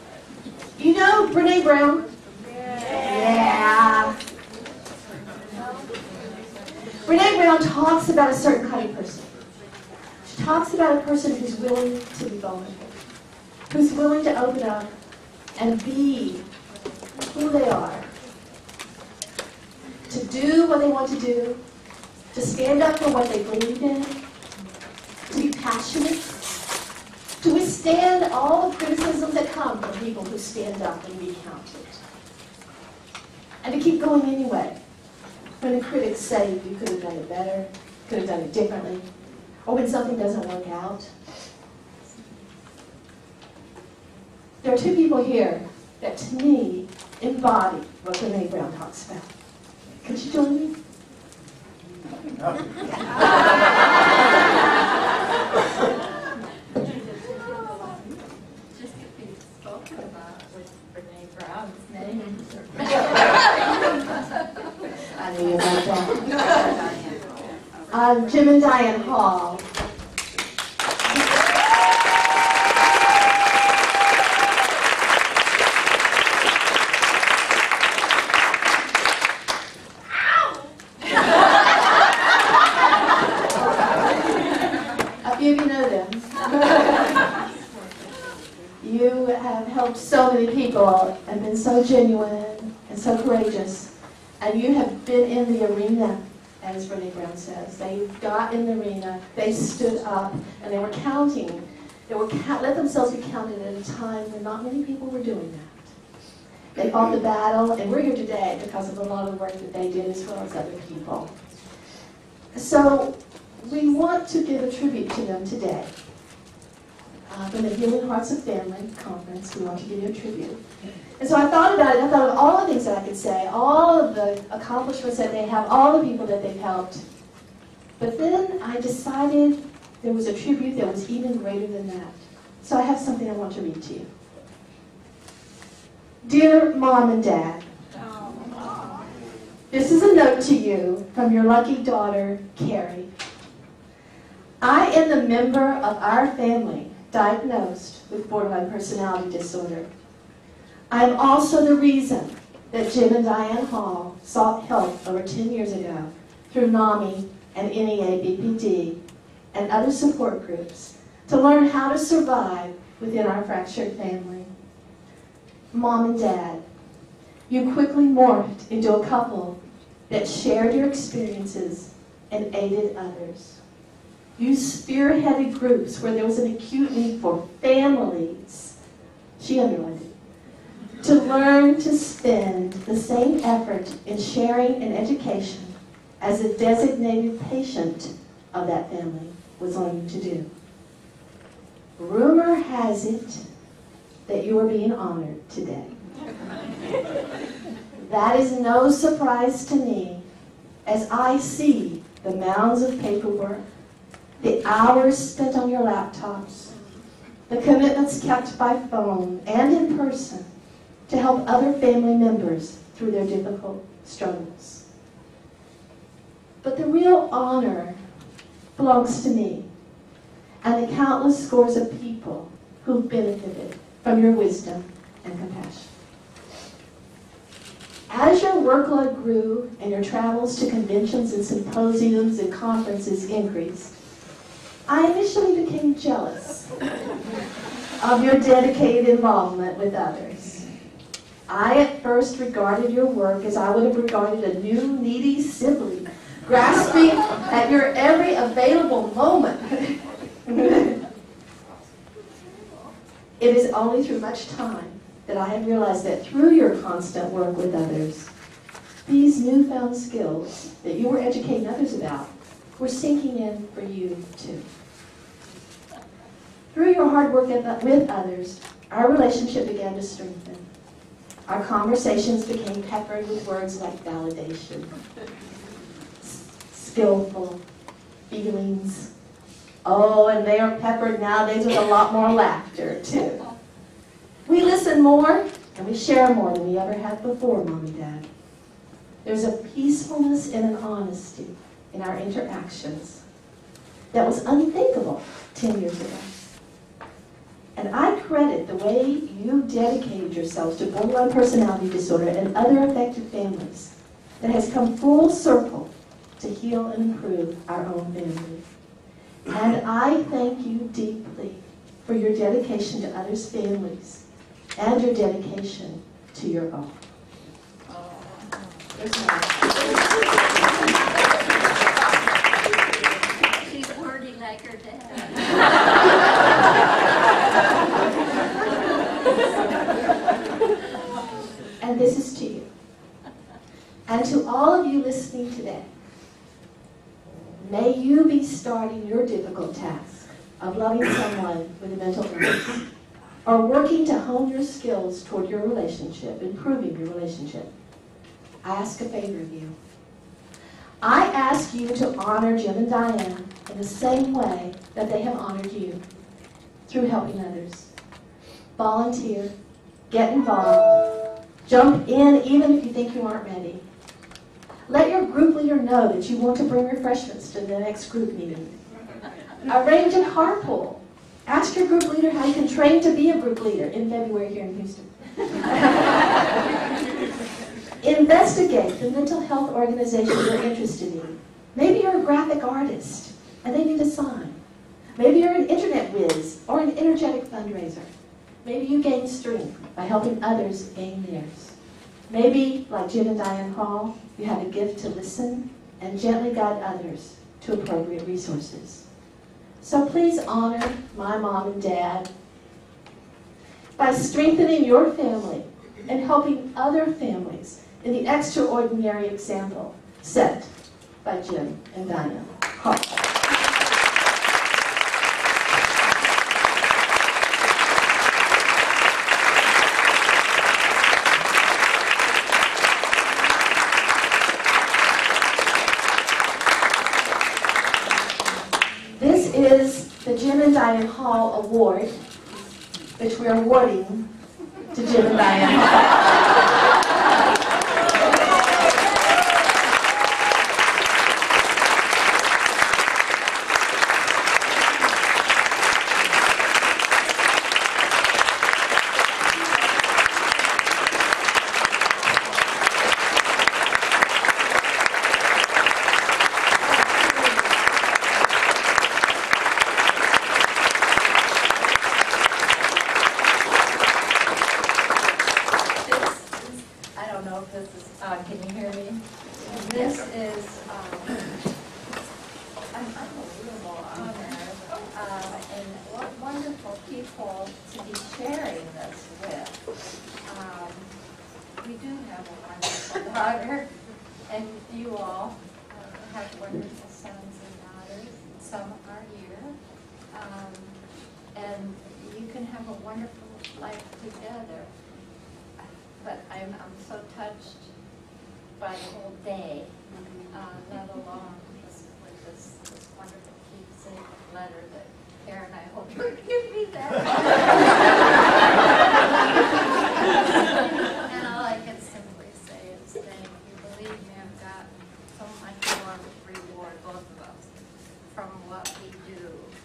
You know Brene Brown? Yeah. Brene Brown talks about a certain kind of person. She talks about a person who's willing to be vulnerable, who's willing to open up and be who they are, to do what they want to do, to stand up for what they believe in, to be passionate, to withstand all the criticisms that come from people who stand up and be counted, and to keep going anyway. When the critics say you could have done it better, could have done it differently, or when something doesn't work out. There are two people here that, to me, embody what Brene Brown talks about. Could you join me? Just to be spoken about with Brene Brown's name. I knew you about that. Jim and Diane Hall. A few of you know them. You have helped so many people and been so genuine and so courageous. And you have been in the arena, as Brene Brown says. They got in the arena, they stood up, and they were counting. They were let themselves be counted at a time when not many people were doing that. They fought the battle, and we're here today because of a lot of the work that they did as well as other people. So we want to give a tribute to them today. From the Healing Hearts of Family Conference, we want to give you a tribute. And so I thought about it. I thought of all the things that I could say, all of the accomplishments that they have, all the people that they've helped. But then I decided there was a tribute that was even greater than that. So I have something I want to read to you. Dear Mom and Dad, this is a note to you from your lucky daughter, Carrie. I am the member of our family diagnosed with borderline personality disorder. I am also the reason that Jim and Diane Hall sought help over 10 years ago through NAMI and NEA BPD and other support groups to learn how to survive within our fractured family. Mom and Dad, you quickly morphed into a couple that shared your experiences and aided others. You spearheaded groups where there was an acute need for families, she underlined it, to learn to spend the same effort in sharing and education as a designated patient of that family was on you to do. Rumor has it that you are being honored today. That is no surprise to me as I see the mounds of paperwork, the hours spent on your laptops, the commitments kept by phone and in person to help other family members through their difficult struggles. But the real honor belongs to me and the countless scores of people who've benefited from your wisdom and compassion. As your workload grew and your travels to conventions and symposiums and conferences increased, I initially became jealous of your dedicated involvement with others. I at first regarded your work as I would have regarded a new needy sibling, grasping at your every available moment. It is only through much time that I have realized that through your constant work with others, these newfound skills that you were educating others about were sinking in for you too. Through your hard work with others, our relationship began to strengthen. Our conversations became peppered with words like validation, skillful, feelings. Oh, and they are peppered nowadays with a lot more laughter too. We listen more and we share more than we ever have before, Mom and Dad. There's a peacefulness and an honesty in our interactions that was unthinkable 10 years ago. And I credit the way you dedicated yourselves to borderline personality disorder and other affected families that has come full circle to heal and improve our own family. And I thank you deeply for your dedication to others' families and your dedication to your own. She's wordy like her dad. And this is to you. And to all of you listening today, may you be starting your difficult task of loving someone with a mental illness, or working to hone your skills toward your relationship, improving your relationship. I ask a favor of you. I ask you to honor Jim and Diane in the same way that they have honored you, through helping others. Volunteer, get involved, jump in even if you think you aren't ready. Let your group leader know that you want to bring refreshments to the next group meeting. Arrange a carpool. Ask your group leader how you can train to be a group leader in February here in Houston. Investigate the mental health organization you're interested in. Maybe you're a graphic artist and they need a sign. Maybe you're an internet whiz or an energetic fundraiser. Maybe you gain strength by helping others gain theirs. Maybe, like Jim and Diane Hall, you have a gift to listen and gently guide others to appropriate resources. So please honor my mom and dad by strengthening your family and helping other families in the extraordinary example set by Jim and Diane Hall. This is the Jim and Diane Hall Award, which we're awarding to Jim and Diane Hall. Can you hear me? This is an unbelievable honor, and what wonderful people to be sharing this with. We do have a wonderful daughter, and you all have wonderful sons and daughters. Some are here, and you can have a wonderful life together. But I'm so touched by the whole day, let alone with this wonderful keepsake letter that Karen, I hope you give me that. And all I can simply say is thank you. Believe me, I've gotten so much more reward, both of us, from what we do.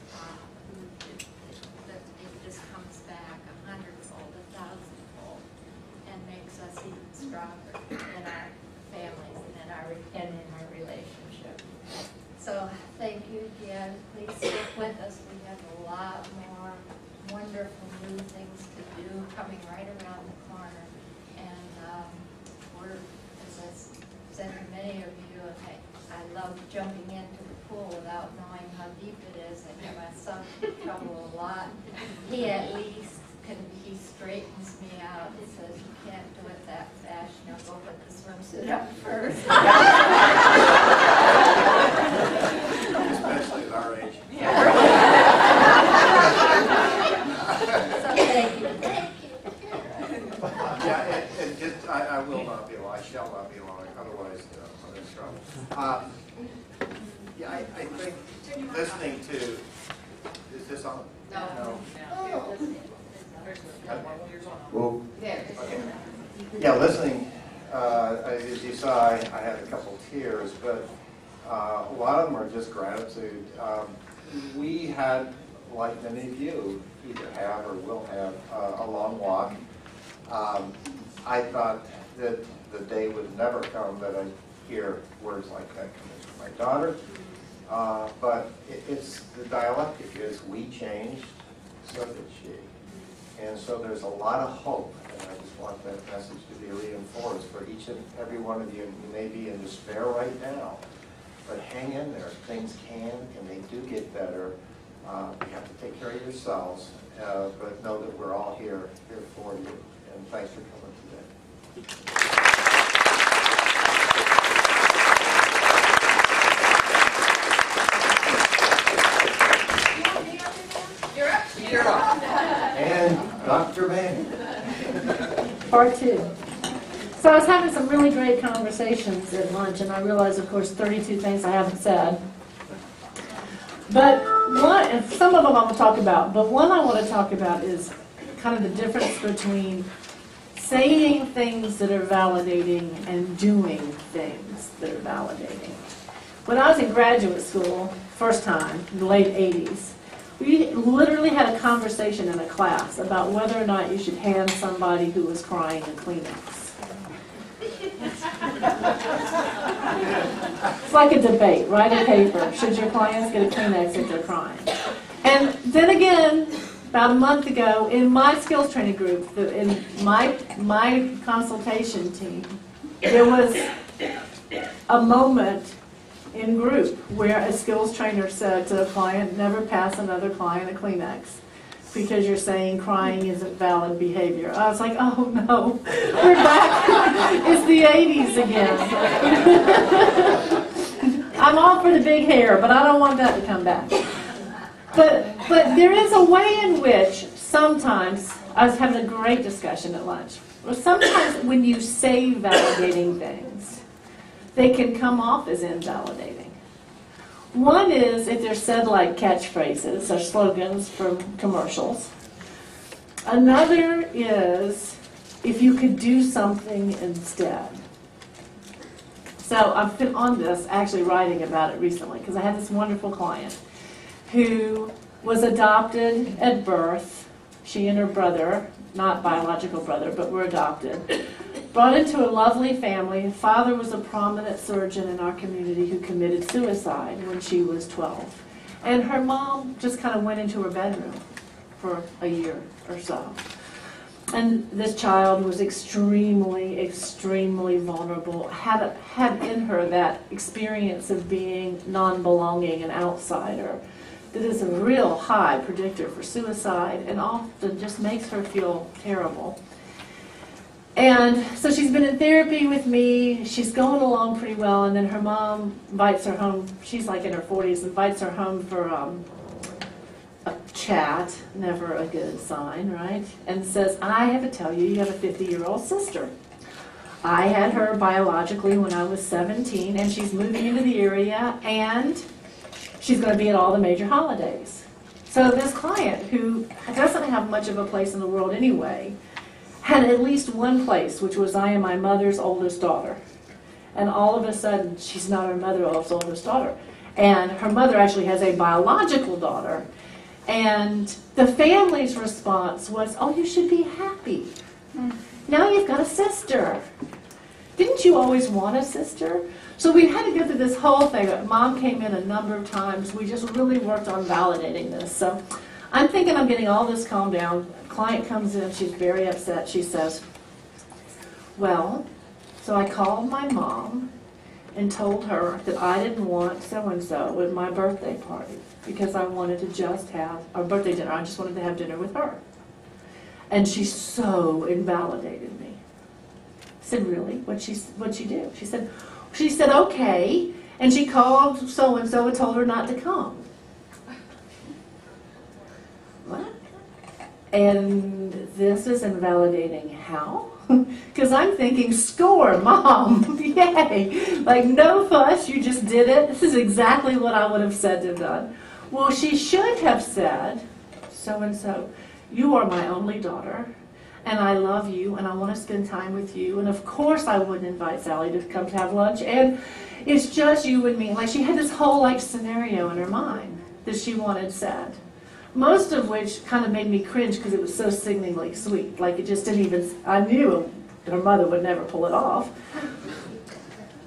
It just comes back 100-fold, 1,000-fold, and makes us even stronger in our families and in our relationship. So thank you again. Please stick with us. We have a lot more wonderful new things to do coming right around the corner. And we're, as I said to many of you, I love jumping into the pool without knowing how deep it is. I get myself in trouble a lot. He at least he straightens me out. He says, you can't do it that fast. You'll go put the swimsuit up first. Especially at our age. So thank you. Thank you. Yeah, and just, I will not be long, I shall not be long, otherwise I'm in trouble. Yeah, I think listening to, is this on? No. Well, okay. Yeah, listening, as you saw, I had a couple tears, but a lot of them are just gratitude. We had, like many of you, either have or will have a long walk. I thought that the day would never come that I'd hear words like that coming from my daughter. But it's the dialectic is we changed, so did she. And so there's a lot of hope, and I just want that message to be reinforced for each and every one of you. You may be in despair right now, but hang in there. Things can and they do get better. You have to take care of yourselves, but know that we're all here for you. And thanks for coming today. You're up. And Dr. Van. Part two. So I was having some really great conversations at lunch, and I realized, of course, 32 things I haven't said. But one, and some of them I will talk about, but one I want to talk about is kind of the difference between saying things that are validating and doing things that are validating. When I was in graduate school, first time, in the late 80s, we literally had a conversation in a class about whether or not you should hand somebody who was crying a Kleenex. It's like a debate. Write a paper. Should your clients get a Kleenex if they're crying? And then again, about a month ago, in my skills training group, in my consultation team, there was a moment in group where a skills trainer said to a client, never pass another client a Kleenex because you're saying crying isn't valid behavior. I was like, oh no, we're back. It's the 80s again. I'm all for the big hair, but I don't want that to come back. But there is a way in which sometimes, I was having a great discussion at lunch, sometimes when you say validating things, they can come off as invalidating. One is if they're said like catchphrases or slogans from commercials. Another is if you could do something instead. So I've been on this, actually writing about it recently, because I had this wonderful client who was adopted at birth. She and her brother, not biological brother, but were adopted. Brought into a lovely family. Father was a prominent surgeon in our community who committed suicide when she was 12. And her mom just kind of went into her bedroom for a year or so. And this child was extremely, extremely vulnerable, had in her that experience of being non-belonging, an outsider, that is a real high predictor for suicide and often just makes her feel terrible. And so she's been in therapy with me, she's going along pretty well, and then her mom invites her home, she's like in her 40s, invites her home for a chat, never a good sign, right? And says, I have to tell you, you have a 50-year-old sister. I had her biologically when I was 17, and she's moving into the area, and she's going to be at all the major holidays. So this client, who doesn't have much of a place in the world anyway, had at least one place, which was I am my mother's oldest daughter. And all of a sudden, she's not her mother's oldest daughter. And her mother actually has a biological daughter. And the family's response was, oh, you should be happy. Now you've got a sister. Didn't you always want a sister? So we had to go through this whole thing. Mom came in a number of times. We just really worked on validating this. So I'm thinking I'm getting all this calmed down. Client comes in, she's very upset. She says, well, so I called my mom and told her that I didn't want so-and-so at my birthday party because I wanted to just have our birthday dinner. I just wanted to have dinner with her. And she so invalidated me. I said, really? What'd she do? She said, okay. And she called so-and-so and told her not to come. What? And this is invalidating how? Because I'm thinking, score, Mom, yay. Like, no fuss, you just did it. This is exactly what I would have said to done. Well, she should have said, so-and-so, you are my only daughter, and I love you, and I want to spend time with you, and of course I wouldn't invite Sally to come to have lunch, and it's just you and me. Like, she had this whole, like, scenario in her mind that she wanted said. Most of which kind of made me cringe because it was so sickeningly sweet. Like, it just didn't even, I knew her mother would never pull it off.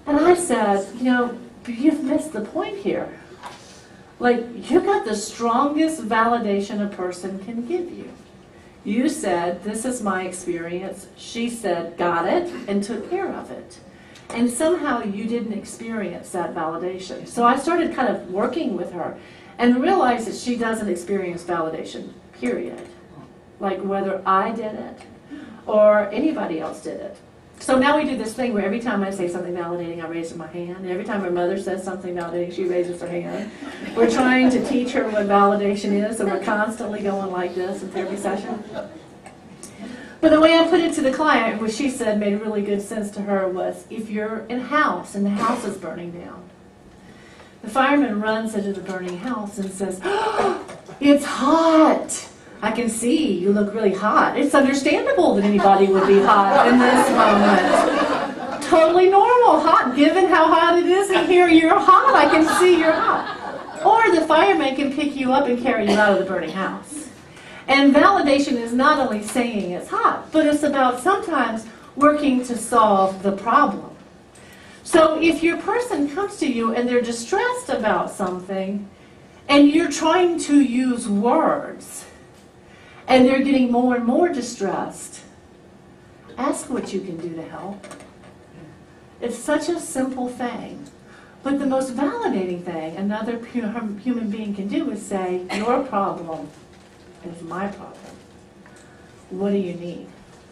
And I said, you know, you've missed the point here. Like, you got the strongest validation a person can give you. You said, this is my experience. She said, got it, and took care of it. And somehow you didn't experience that validation. So I started kind of working with her and realized that she doesn't experience validation, period. Like whether I did it or anybody else did it. So now we do this thing where every time I say something validating, I raise my hand. And every time her mother says something validating, she raises her hand. We're trying to teach her what validation is, so we're constantly going like this in therapy session. But the way I put it to the client, what she said made really good sense to her, was if you're in a house and the house is burning down, the fireman runs into the burning house and says, "Oh, it's hot. I can see you look really hot." It's understandable that anybody would be hot in this moment. Totally normal, hot, given how hot it is in here, you're hot. I can see you're hot. Or the fireman can pick you up and carry you out of the burning house. And validation is not only saying it's hot, but it's about sometimes working to solve the problem. So if your person comes to you and they're distressed about something, and you're trying to use words, and they're getting more and more distressed, ask what you can do to help. It's such a simple thing. But the most validating thing another human being can do is say, your problem is my problem. What do you need?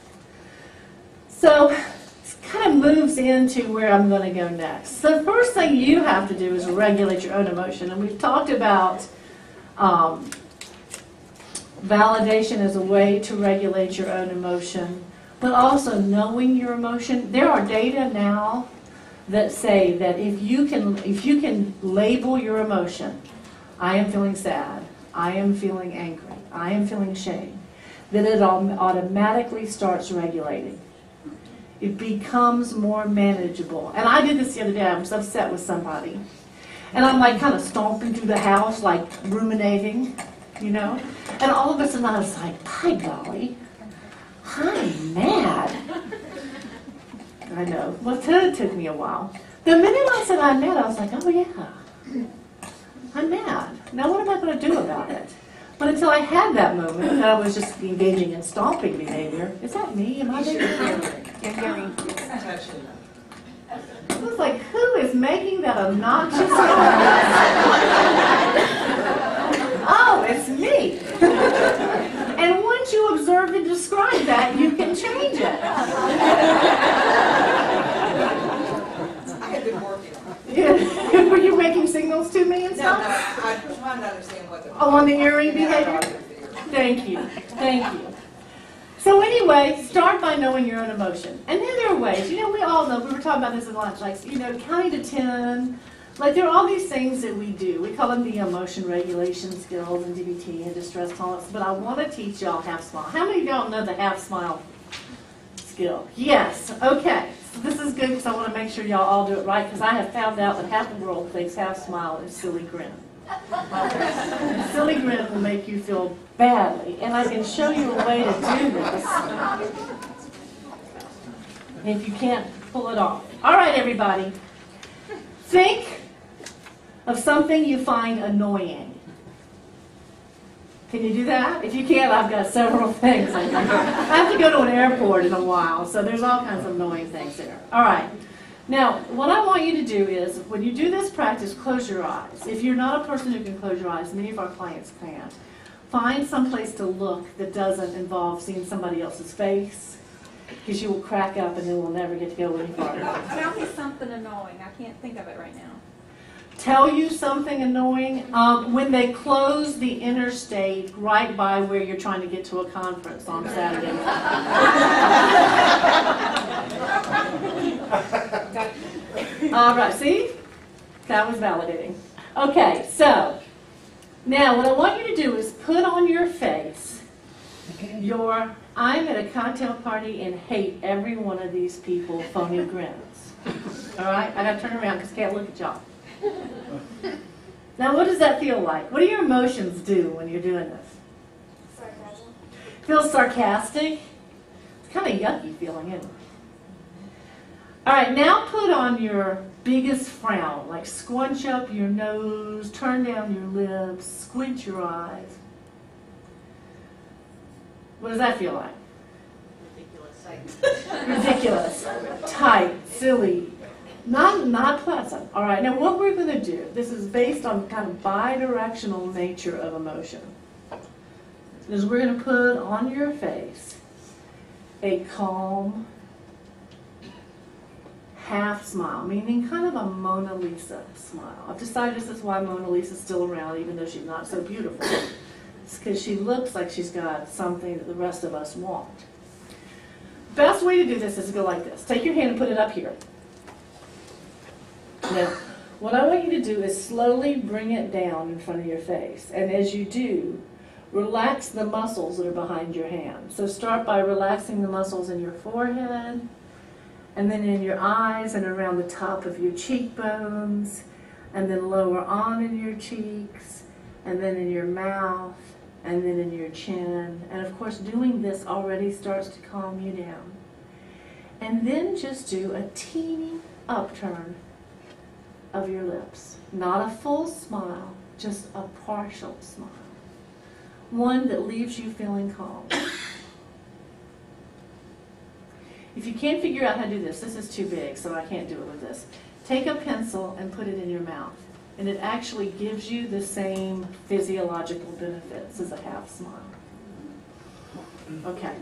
So it kind of moves into where I'm going to go next. So the first thing you have to do is regulate your own emotion. And we've talked about validation as a way to regulate your own emotion, but also knowing your emotion. There are data now that say that if you can label your emotion, I am feeling sad, I am feeling angry, I am feeling shame, then it automatically starts regulating. It becomes more manageable. And I did this the other day. I was upset with somebody, and I'm like kind of stomping through the house, like ruminating, you know? And all of a sudden I was like, by golly, I'm mad. I know. Well, it took me a while. The minute I said I'm mad, I was like, oh yeah, I'm mad. Now what am I going to do about it? But until I had that moment, and I was just engaging in stomping behavior. Is that me? Am I there? I was like, who is making that obnoxious noise? Oh, it's me. And once you observe and describe that, you can change it. I had been working on it. Yeah. Were you making signals to me and No, stuff? I'm trying to understand what the... Oh, on the earring behavior? Thank you. Thank you. So anyway, start by knowing your own emotion. And then there are ways, you know, we all know, we were talking about this in lunch, like, you know, counting to 10. Like, there are all these things that we do. We call them the emotion regulation skills and DBT and distress tolerance. But I want to teach y'all half smile. How many of y'all know the half smile skill? Yes. Okay. So this is good because I want to make sure y'all all do it right, because I have found out that half the world thinks half smile is silly grin. A silly grin will make you feel badly, and I can show you a way to do this if you can't pull it off. All right, everybody. Think of something you find annoying. Can you do that? If you can't, I've got several things. I have to go to an airport in a while, so there's all kinds of annoying things there. All right. Now, what I want you to do is, when you do this practice, close your eyes. If you're not a person who can close your eyes, many of our clients can't. Find some place to look that doesn't involve seeing somebody else's face, because you will crack up and then we'll never get to go any farther. Tell me something annoying. I can't think of it right now. Tell you something annoying? When they close the interstate right by where you're trying to get to a conference on Saturday. All right, see? That was validating. Okay, so now what I want you to do is put on your face your I'm at a cocktail party and hate every one of these people phony grins. All right? I got to turn around because I can't look at y'all. Now, what does that feel like? What do your emotions do when you're doing this? Sarcasm. Feels sarcastic? It's kind of yucky feeling, isn't it? All right, now put on your biggest frown, like squinch up your nose, turn down your lips, squint your eyes. What does that feel like? Ridiculous, tight, silly, not pleasant. All right, now what we're going to do, this is based on kind of bi-directional nature of emotion, is we're going to put on your face a calm, half smile, meaning kind of a Mona Lisa smile. I've decided this is why Mona Lisa's still around, even though she's not so beautiful. It's because she looks like she's got something that the rest of us want. Best way to do this is to go like this. Take your hand and put it up here. Now, what I want you to do is slowly bring it down in front of your face. And as you do, relax the muscles that are behind your hand. So start by relaxing the muscles in your forehead, and then in your eyes and around the top of your cheekbones, and then lower on in your cheeks, and then in your mouth, and then in your chin. And of course, doing this already starts to calm you down. And then just do a teeny upturn of your lips. Not a full smile, just a partial smile. One that leaves you feeling calm. If you can't figure out how to do this, this is too big, so I can't do it with this. Take a pencil and put it in your mouth. And it actually gives you the same physiological benefits as a half smile. Okay.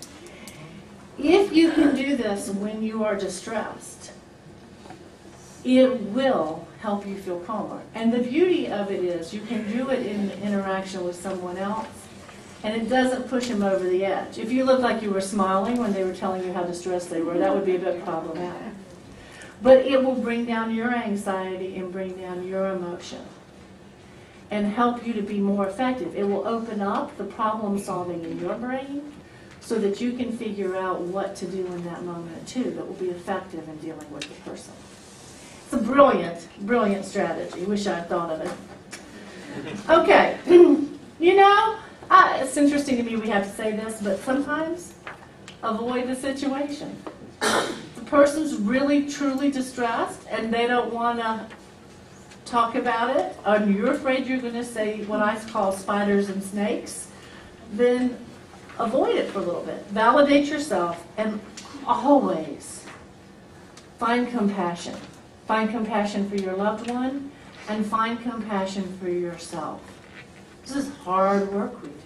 If you can do this when you are distressed, it will help you feel calmer. And the beauty of it is you can do it in interaction with someone else, and it doesn't push them over the edge. If you looked like you were smiling when they were telling you how distressed they were, that would be a bit problematic. But it will bring down your anxiety and bring down your emotion and help you to be more effective. It will open up the problem solving in your brain so that you can figure out what to do in that moment too that will be effective in dealing with the person. It's a brilliant, brilliant strategy. Wish I had thought of it. Okay, you know, it's interesting to me we have to say this, but sometimes avoid the situation. The person's really, truly distressed, and they don't want to talk about it, and you're afraid you're going to say what I call spiders and snakes, then avoid it for a little bit. Validate yourself, and always find compassion. Find compassion for your loved one, and find compassion for yourself. This is hard work we do.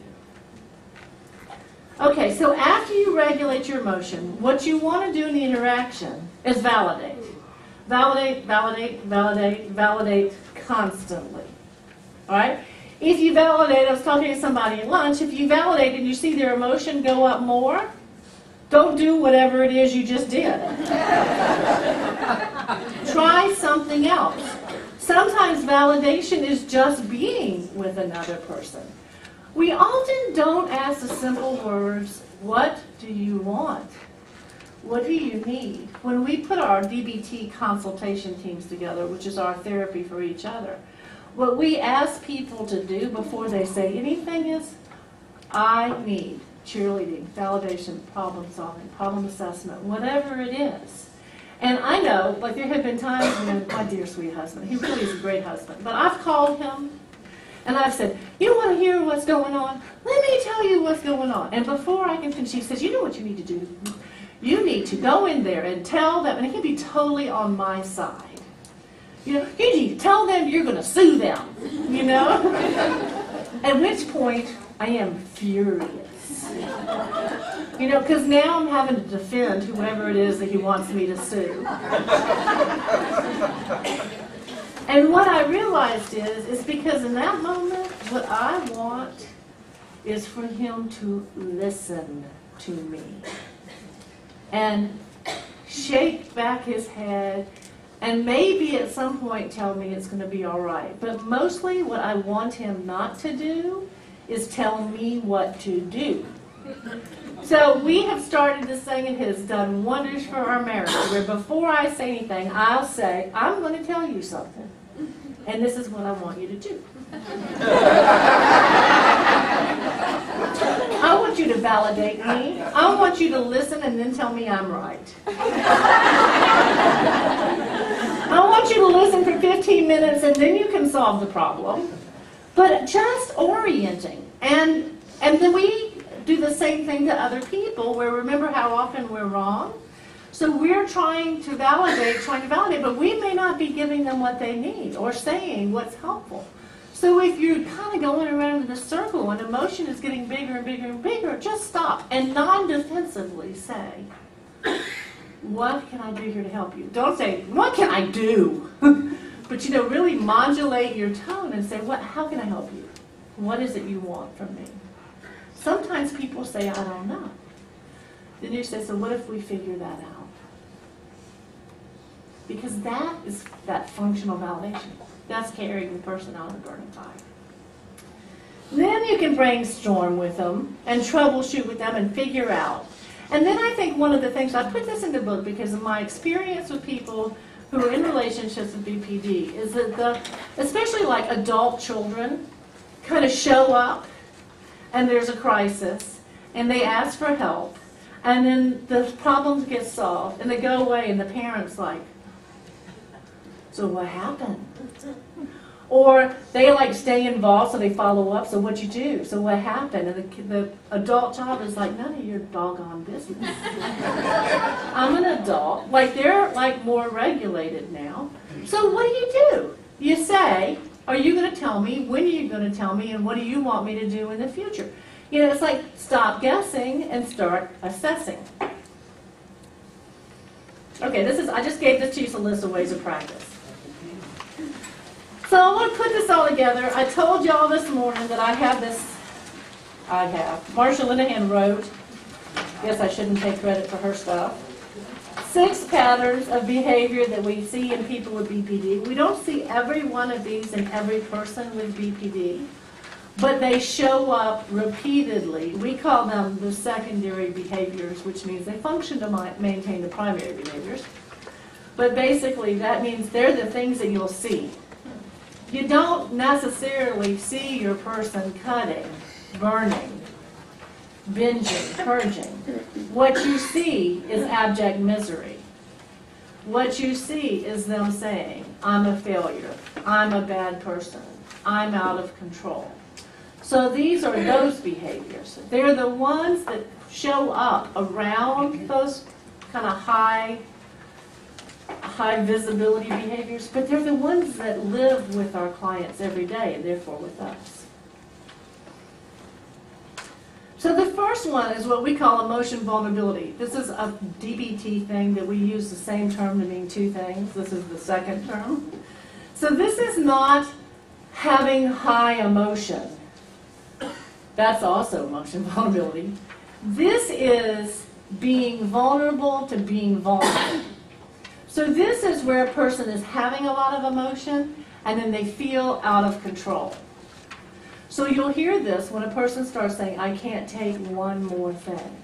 Okay, so after you regulate your emotion, what you want to do in the interaction is validate. Validate, validate, validate, validate constantly. All right? If you validate, I was talking to somebody at lunch, if you validate and you see their emotion go up more, don't do whatever it is you just did. Try something else. Sometimes validation is just being with another person. We often don't ask the simple words, what do you want? What do you need? When we put our DBT consultation teams together, which is our therapy for each other, what we ask people to do before they say anything is, I need cheerleading, validation, problem solving, problem assessment, whatever it is. And I know, like there have been times when my dear sweet husband, he really is a great husband, but I've called him and I've said, you want to hear what's going on? Let me tell you what's going on. And before I can finish, he says, you know what you need to do? You need to go in there and tell them, and he can be totally on my side. You know, you need to tell them you're going to sue them, you know? At which point, I am furious. You know, because now I'm having to defend whoever it is that he wants me to sue. And what I realized is because in that moment, what I want is for him to listen to me and shake back his head and maybe at some point tell me it's going to be all right. But mostly what I want him not to do is tell me what to do. So we have started this thing, it has done wonders for our marriage, where before I say anything, I'll say, I'm going to tell you something, and this is what I want you to do. I want you you to validate me. I want you to listen and then tell me I'm right. I want you to listen for 15 minutes and then you can solve the problem. But just orienting. And then we do the same thing to other people, where remember how often we're wrong? So we're trying to validate, but we may not be giving them what they need or saying what's helpful. So if you're kind of going around in a circle and emotion is getting bigger and bigger and bigger, just stop and non-defensively say, what can I do here to help you? Don't say, what can I do? But really modulate your tone and say, how can I help you? What is it you want from me? Sometimes people say, I don't know. Then you say, so what if we figure that out? Because that is that functional validation. That's carrying the person out of the burning fire. Then you can brainstorm with them and troubleshoot with them and figure out. And then I think one of the things, I put this in the book because of my experience with people who are in relationships with BPD, is that especially like adult children kind of show up and there's a crisis and they ask for help and then the problems get solved and they go away and the parent's like, so what happened? Or they stay involved, so they follow up, so what'd you do? So what happened? And the adult child is like, none of your doggone business. I'm an adult. They're more regulated now. So what do? You say, are you going to tell me? When are you going to tell me? And what do you want me to do in the future? It's like stop guessing and start assessing. Okay, I just gave this to you as a list of ways of practice. So I want to put this all together. I told y'all this morning that Marsha Linehan wrote, guess I shouldn't take credit for her stuff, 6 patterns of behavior that we see in people with BPD. We don't see every one of these in every person with BPD, but they show up repeatedly. We call them the secondary behaviors, which means they function to maintain the primary behaviors. But basically, that means they're the things that you'll see. You don't necessarily see your person cutting, burning, binging, purging. What you see is abject misery. What you see is them saying, I'm a failure, I'm a bad person, I'm out of control. So these are those behaviors. They're the ones that show up around those kind of high visibility behaviors, but they're the ones that live with our clients every day and therefore with us. So the first one is what we call emotion vulnerability. This is a DBT thing that we use the same term to mean 2 things. This is the second term. So this is not having high emotion. That's also emotion vulnerability. This is being vulnerable to being vulnerable. So this is where a person is having a lot of emotion and then they feel out of control. So you'll hear this when a person starts saying, I can't take one more thing.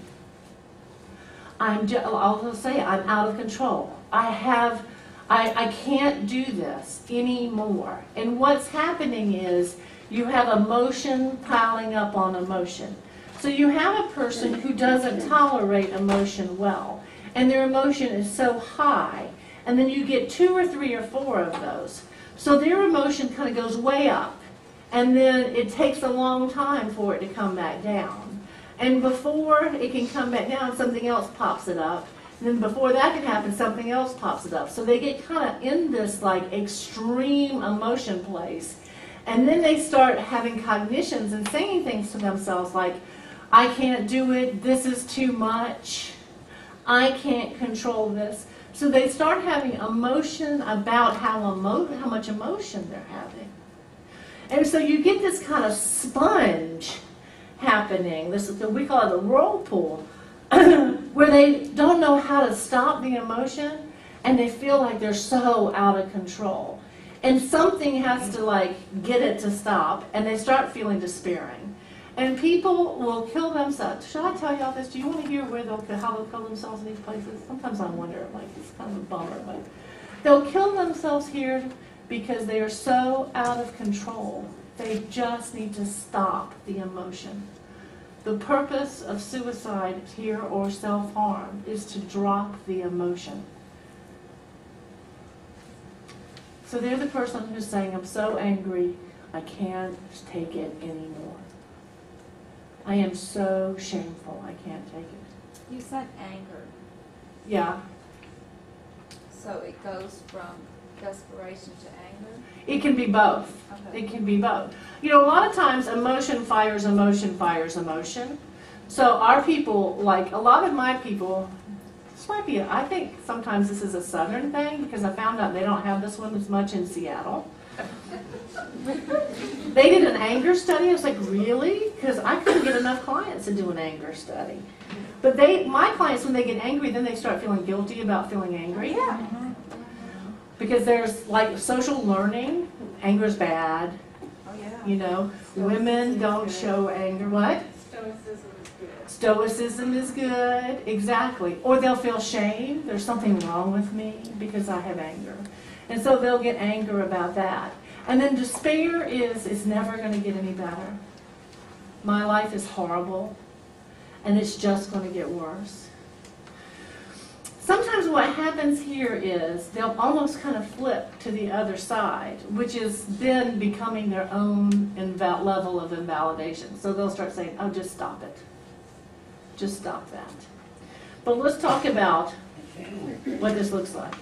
I'll say, I'm out of control. I can't do this anymore. And what's happening is you have emotion piling up on emotion. So you have a person who doesn't tolerate emotion well, and their emotion is so high, and then you get 2 or 3 or 4 of those. So their emotion kind of goes way up, and then it takes a long time for it to come back down. And before it can come back down, something else pops it up. And then before that can happen, something else pops it up. So they get kind of in this extreme emotion place. And then they start having cognitions and saying things to themselves like, I can't do it, this is too much, I can't control this. So they start having emotion about how much emotion they're having. And so you get this kind of sponge happening. We call it a whirlpool, where they don't know how to stop the emotion, and they feel like they're so out of control. And something has to get it to stop, and they start feeling despairing. And people will kill themselves. Should I tell you all this? Do you want to hear how they'll kill themselves in these places? Sometimes I wonder, it's kind of a bummer, but they'll kill themselves here because they are so out of control. They just need to stop the emotion. The purpose of suicide here or self-harm is to drop the emotion. So they're the person who's saying, I'm so angry, I can't take it anymore. I am so shameful, I can't take it. You said anger, Yeah, so it goes from desperation to anger? it can be both. Okay. It can be both. You know, a lot of times emotion fires emotion fires emotion. So our people, like a lot of my people, this might be, I think sometimes this is a southern thing because I found out they don't have this one as much in Seattle. They did an anger study. I was like, really? Because I couldn't get enough clients to do an anger study. But my clients, when they get angry, then they start feeling guilty about feeling angry. Yeah. Because there's like social learning, anger's bad. Oh, yeah. You know, women don't show anger. What? Stoicism is good, exactly. Or they'll feel shame. There's something wrong with me because I have anger. And so they'll get anger about that. And then despair is, it's never going to get any better. My life is horrible, and it's just going to get worse. Sometimes what happens here is they'll almost kind of flip to the other side, which is then becoming their own level of invalidation. So they'll start saying, oh, just stop it. Just stop that. But let's talk about what this looks like.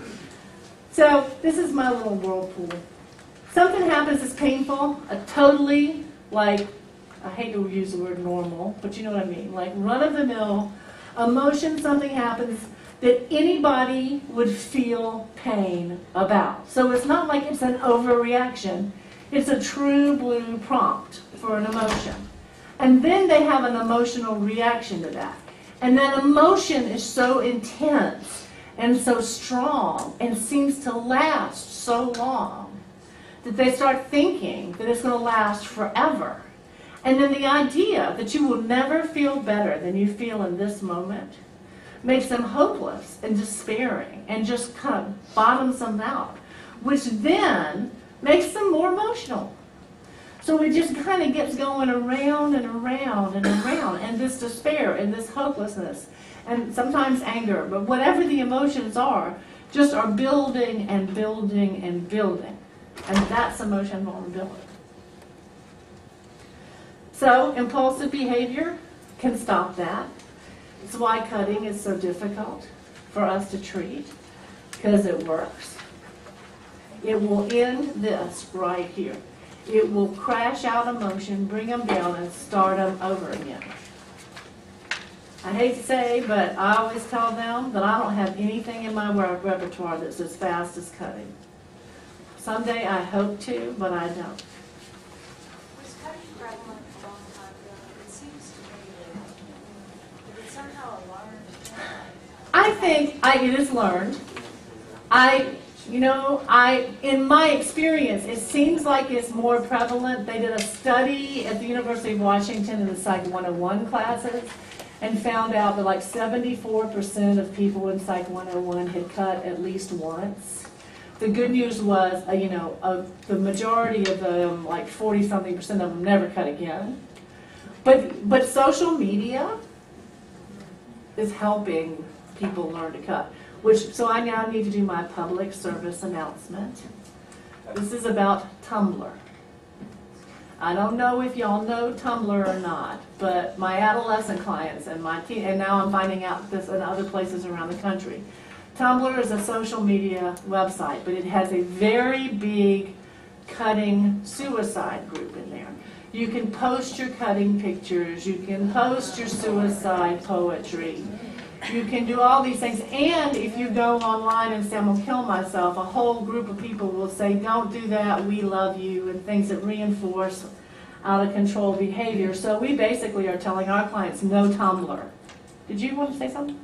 So this is my little whirlpool. Something happens that's painful, a totally, like, I hate to use the word normal, but you know what I mean, like run-of-the-mill emotion, something happens that anybody would feel pain about. So it's not like it's an overreaction. It's a true blue prompt for an emotion. And then they have an emotional reaction to that. And that emotion is so intense and so strong and seems to last so long that they start thinking that it's going to last forever. And then the idea that you will never feel better than you feel in this moment makes them hopeless and despairing and just kind of bottoms them out, which then makes them more emotional. So it just kind of gets going around and around and around, and this despair and this hopelessness and sometimes anger, but whatever the emotions are, just are building and building and building. And that's emotion vulnerability. So impulsive behavior can stop that. It's why cutting is so difficult for us to treat, because it works. It will end this right here. It will crash out emotion, bring them down, and start them over again. I hate to say, but I always tell them that I don't have anything in my repertoire that's as fast as cutting. Someday I hope to, but I don't. Was cutting prevalent a long time ago? It seems to me that it's somehow a learned. I think it is learned. In my experience, it seems like it's more prevalent. They did a study at the University of Washington in the Psych 101 classes and found out that like 74% of people in Psych 101 had cut at least once. The good news was, the majority of them, like 40-something% of them, never cut again. But social media is helping people learn to cut. So I now need to do my public service announcement. This is about Tumblr. I don't know if y'all know Tumblr or not, but my adolescent clients and my teen, and now I'm finding out this in other places around the country. Tumblr is a social media website, but it has a very big cutting suicide group in there. You can post your cutting pictures, you can post your suicide poetry, you can do all these things, and if you go online and say, I'm going to kill myself, a whole group of people will say, don't do that, we love you, and things that reinforce out of control behavior. So we basically are telling our clients, no Tumblr. Did you want to say something?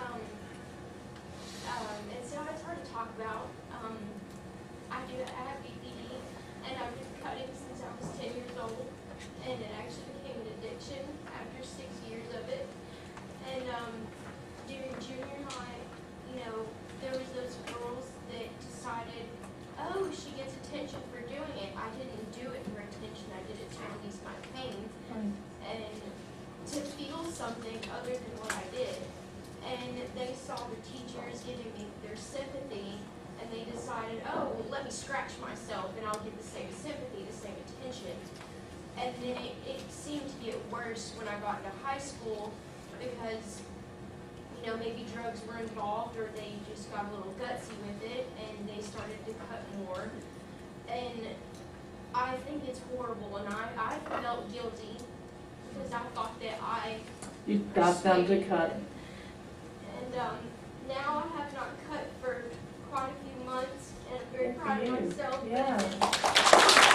And so it's hard to talk about. I have BPD, and I've been cutting since I was 10 years old, and it actually became an addiction after 6 years of it. And during junior high, there was those girls that decided, oh, she gets attention for doing it. I didn't do it for attention. I did it to release my pain. And something other than what I did. And they saw the teachers giving me their sympathy, and they decided, oh, well, let me scratch myself and I'll get the same sympathy, the same attention. And then it seemed to get worse when I got into high school because, you know, maybe drugs were involved or they just got a little gutsy with it and they started to cut more. And I think it's horrible, and I felt guilty because I thought that You got them to cut. And now I have not cut for quite a few months, and I'm very Good for proud of you. myself. Yeah.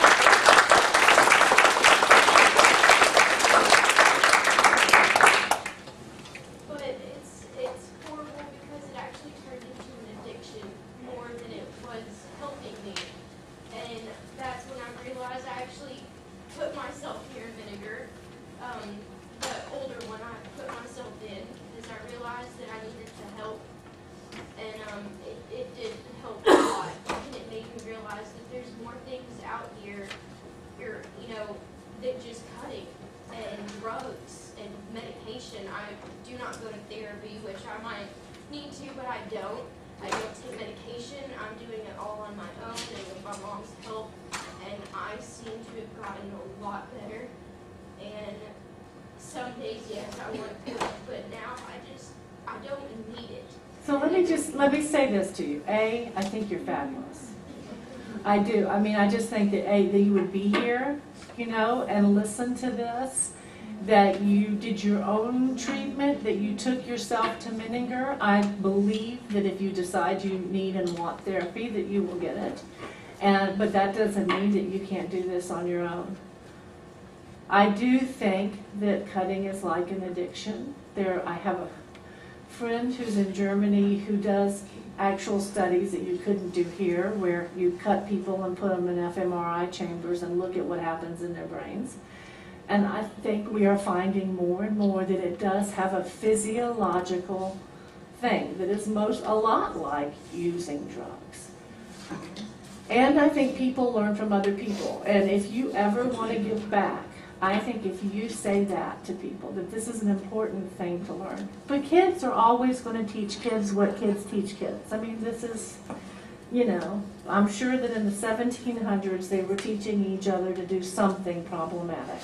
But it's horrible because it actually turned into an addiction more than it was helping me. And that's when I realized I actually put myself here in vinegar. The older one I put myself in because I realized that I needed to help. And it did help a lot. And it made me realize that there's more things out here, you know, than just cutting and drugs and medication. I do not go to therapy, which I might need to, but I don't. I don't take medication. I'm doing it all on my own and with my mom's help. And I seem to have gotten a lot better. And some days, yes, I want to quit, but now I don't need it. So let me say this to you. A, I think you're fabulous. I do. I mean, I just think that that you would be here, you know, and listen to this, that you did your own treatment, that you took yourself to Menninger. I believe that if you decide you need and want therapy, that you will get it. But that doesn't mean that you can't do this on your own. I do think that cutting is like an addiction. I have a friend who's in Germany who does actual studies that you couldn't do here, where you cut people and put them in fMRI chambers and look at what happens in their brains. And I think we are finding more and more that it does have a physiological thing that is a lot like using drugs. And I think people learn from other people. And if you ever want to give back, I think if you say that to people, that this is an important thing to learn. But kids are always going to teach kids what kids teach kids. I mean, this is, you know, I'm sure that in the 1700s they were teaching each other to do something problematic.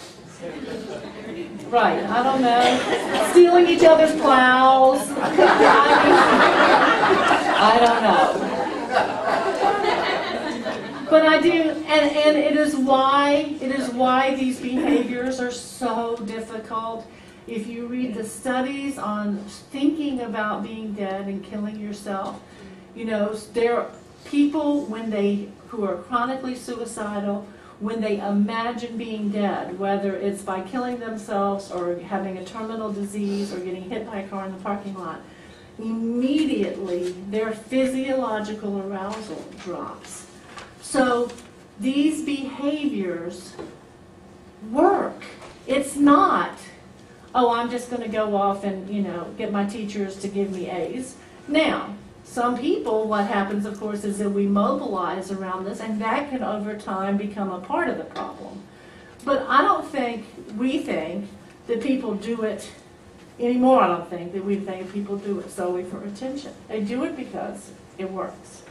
Right, I don't know. Stealing each other's plows. I don't know. But I do, and it is why these behaviors are so difficult. If you read the studies on thinking about being dead and killing yourself, you know, there are people who are chronically suicidal, when they imagine being dead, whether it's by killing themselves or having a terminal disease or getting hit by a car in the parking lot, immediately their physiological arousal drops. So these behaviors work. It's not, oh, I'm just going to go off and, you know, get my teachers to give me A's. Now, some people, what happens, of course, is that we mobilize around this, and that can, over time, become a part of the problem. But I don't think, we think, that people do it anymore. I don't think that we think people do it solely for attention. They do it because it works.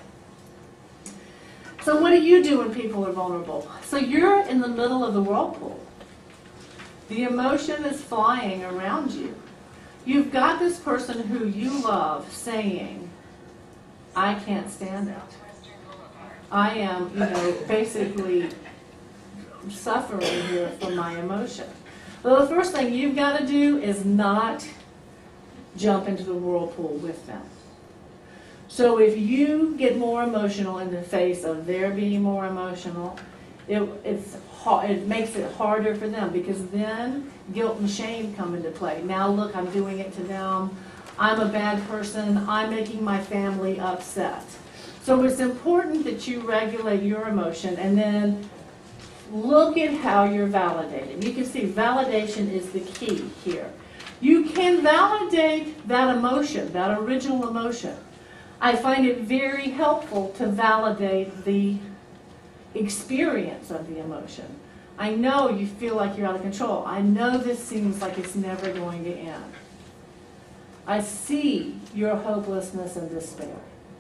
So what do you do when people are vulnerable? So you're in the middle of the whirlpool. The emotion is flying around you. You've got this person who you love saying, I can't stand it. I am, you know, basically suffering here from my emotion. Well, the first thing you've got to do is not jump into the whirlpool with them. So if you get more emotional in the face of their being more emotional, it makes it harder for them, because then guilt and shame come into play. Now look, I'm doing it to them. I'm a bad person. I'm making my family upset. So it's important that you regulate your emotion and then look at how you're validating. You can see validation is the key here. You can validate that emotion, that original emotion. I find it very helpful to validate the experience of the emotion. I know you feel like you're out of control. I know this seems like it's never going to end. I see your hopelessness and despair.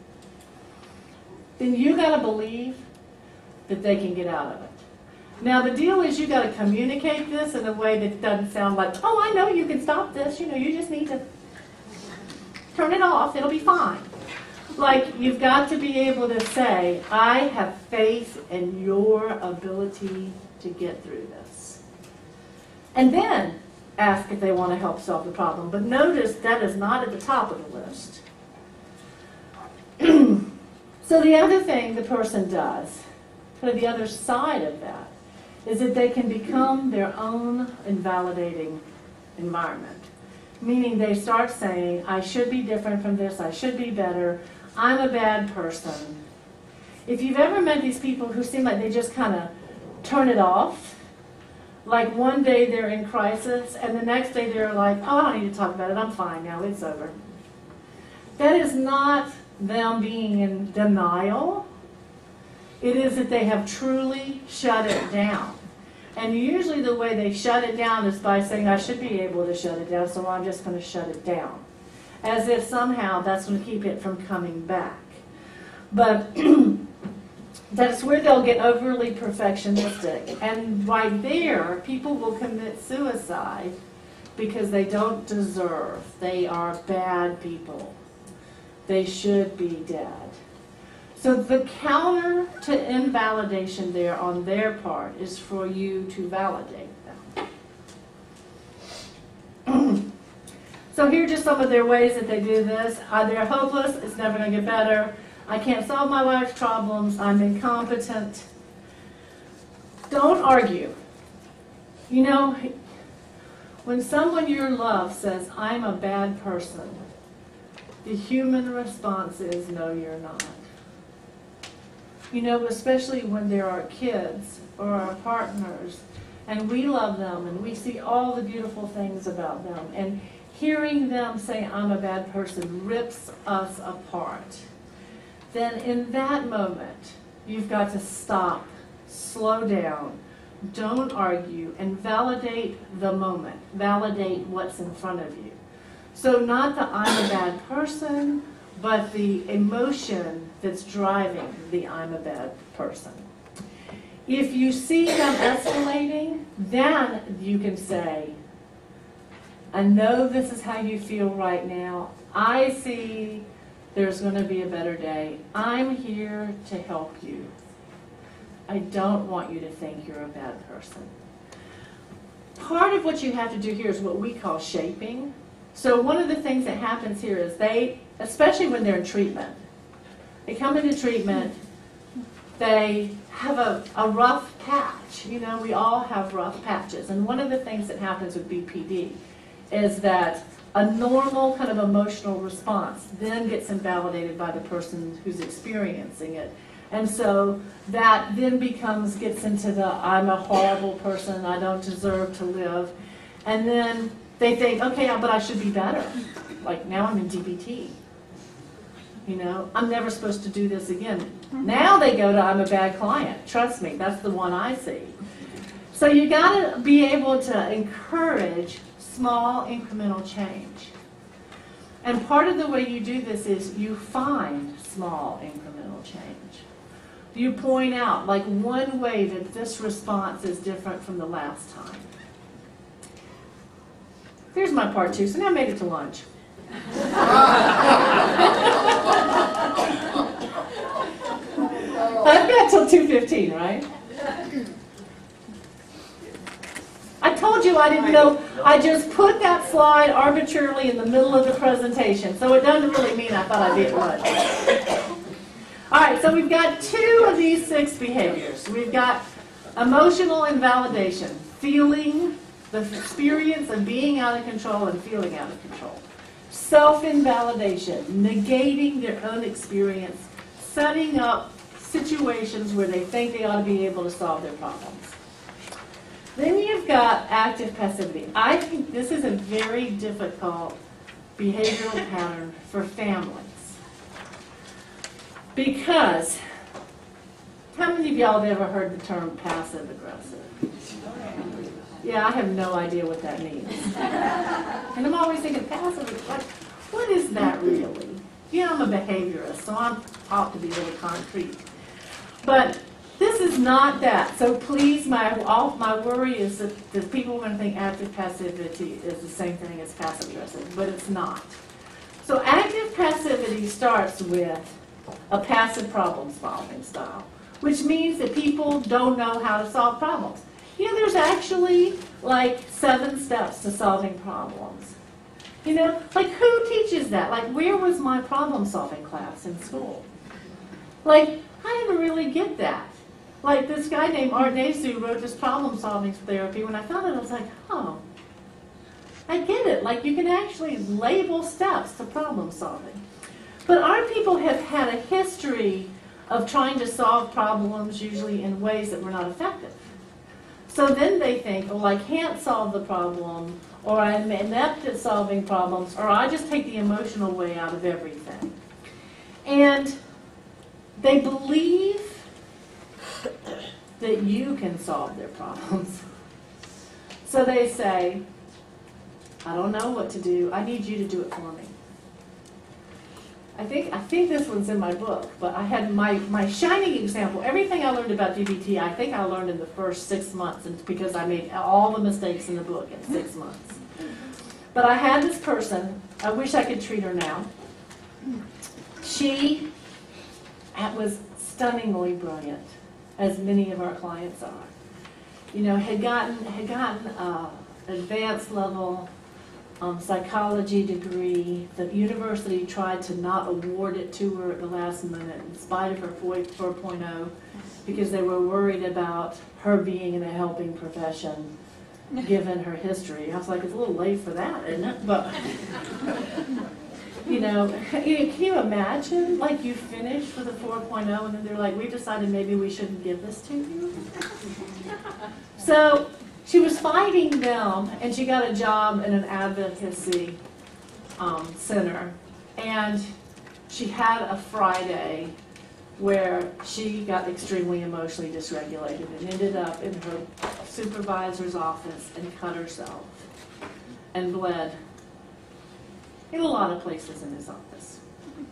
Then you got to believe that they can get out of it. Now the deal is you got to communicate this in a way that doesn't sound like, oh, I know you can stop this. You know, you just need to turn it off. It'll be fine. Like, you've got to be able to say, I have faith in your ability to get through this. And then ask if they want to help solve the problem. But notice that is not at the top of the list. So the other thing the person does, kind of the other side of that, is that they can become their own invalidating environment. Meaning they start saying, I should be different from this, I should be better, I'm a bad person. If you've ever met these people who seem like they just kind of turn it off, like one day they're in crisis and the next day they're like, oh, I don't need to talk about it, I'm fine now, it's over. That is not them being in denial. It is that they have truly shut it down. And usually the way they shut it down is by saying, I should be able to shut it down, so I'm just going to shut it down. As if somehow that's going to keep it from coming back. But that's where they'll get overly perfectionistic. And right there, people will commit suicide because they don't deserve. They are bad people. They should be dead. So the counter to invalidation there on their part is for you to validate them. So here are just some of their ways that they do this. They're hopeless, it's never going to get better. I can't solve my life's problems, I'm incompetent. Don't argue. You know, when someone you love says, I'm a bad person, the human response is, no, you're not. You know, especially when there are kids or our partners, and we love them, and we see all the beautiful things about them, and hearing them say, I'm a bad person, rips us apart. Then in that moment, you've got to stop, slow down, don't argue, and validate the moment. Validate what's in front of you. So not the I'm a bad person, but the emotion that's driving the I'm a bad person. If you see them escalating, then you can say, I know this is how you feel right now. I see there's going to be a better day. I'm here to help you. I don't want you to think you're a bad person. Part of what you have to do here is what we call shaping. So one of the things that happens here is they, especially when they're in treatment, they come into treatment, they have a rough patch. You know, we all have rough patches. And one of the things that happens with BPD is that a normal kind of emotional response then gets invalidated by the person who's experiencing it. And so that then gets into the I'm a horrible person, I don't deserve to live. And then they think, okay, but I should be better. Like now I'm in DBT. You know, I'm never supposed to do this again. Now they go to I'm a bad client. Trust me, that's the one I see. So you got to be able to encourage small incremental change. And part of the way you do this is you find small incremental change. You point out like one way that this response is different from the last time. Here's my part two, so now I made it to lunch. I've got till 2:15, right? I told you I didn't know. I just put that slide arbitrarily in the middle of the presentation, so it doesn't really mean I thought I'd be at lunch. All right, so we've got 2 of these 6 behaviors. We've got emotional invalidation, feeling the experience of being out of control and feeling out of control. Self-invalidation, negating their own experience, setting up situations where they think they ought to be able to solve their problems. Then you've got active passivity. I think this is a very difficult behavioral pattern for families. Because How many of y'all have ever heard the term passive aggressive? Yeah, I have no idea what that means. And I'm always thinking passive, like, what is that really? Yeah, I'm a behaviorist, so I'm taught to be really concrete. But this is not that. So please, my worry is that people are going to think active passivity is the same thing as passive aggressive, but it's not. So active passivity starts with a passive problem solving style, which means that people don't know how to solve problems. You know, there's actually like 7 steps to solving problems. You know, like who teaches that? Like where was my problem solving class in school? Like I didn't really get that. Like this guy named Art Nasu wrote this problem solving therapy. When I found it, I was like, oh, I get it. Like you can actually label steps to problem solving. But our people have had a history of trying to solve problems usually in ways that were not effective. So then they think, oh, I can't solve the problem, or I'm inept at solving problems, or I just take the emotional way out of everything. And they believe that you can solve their problems. So they say, I don't know what to do. I need you to do it for me. I think this one's in my book, but I had my shining example. Everything I learned about DBT, I think I learned in the first 6 months, and because I made all the mistakes in the book in 6 months. But I had this person. I wish I could treat her now. She was stunningly brilliant, as many of our clients are. You know, had gotten advanced level psychology degree. The university tried to not award it to her at the last minute in spite of her 4.0 because they were worried about her being in a helping profession given her history. I was like, it's a little late for that, isn't it? But, you know, can you imagine, like, you finish with a 4.0 and then they're like, we decided maybe we shouldn't give this to you? So she was fighting them, and she got a job in an advocacy center. And she had a Friday where she got extremely emotionally dysregulated and ended up in her supervisor's office and cut herself and bled in a lot of places in his office.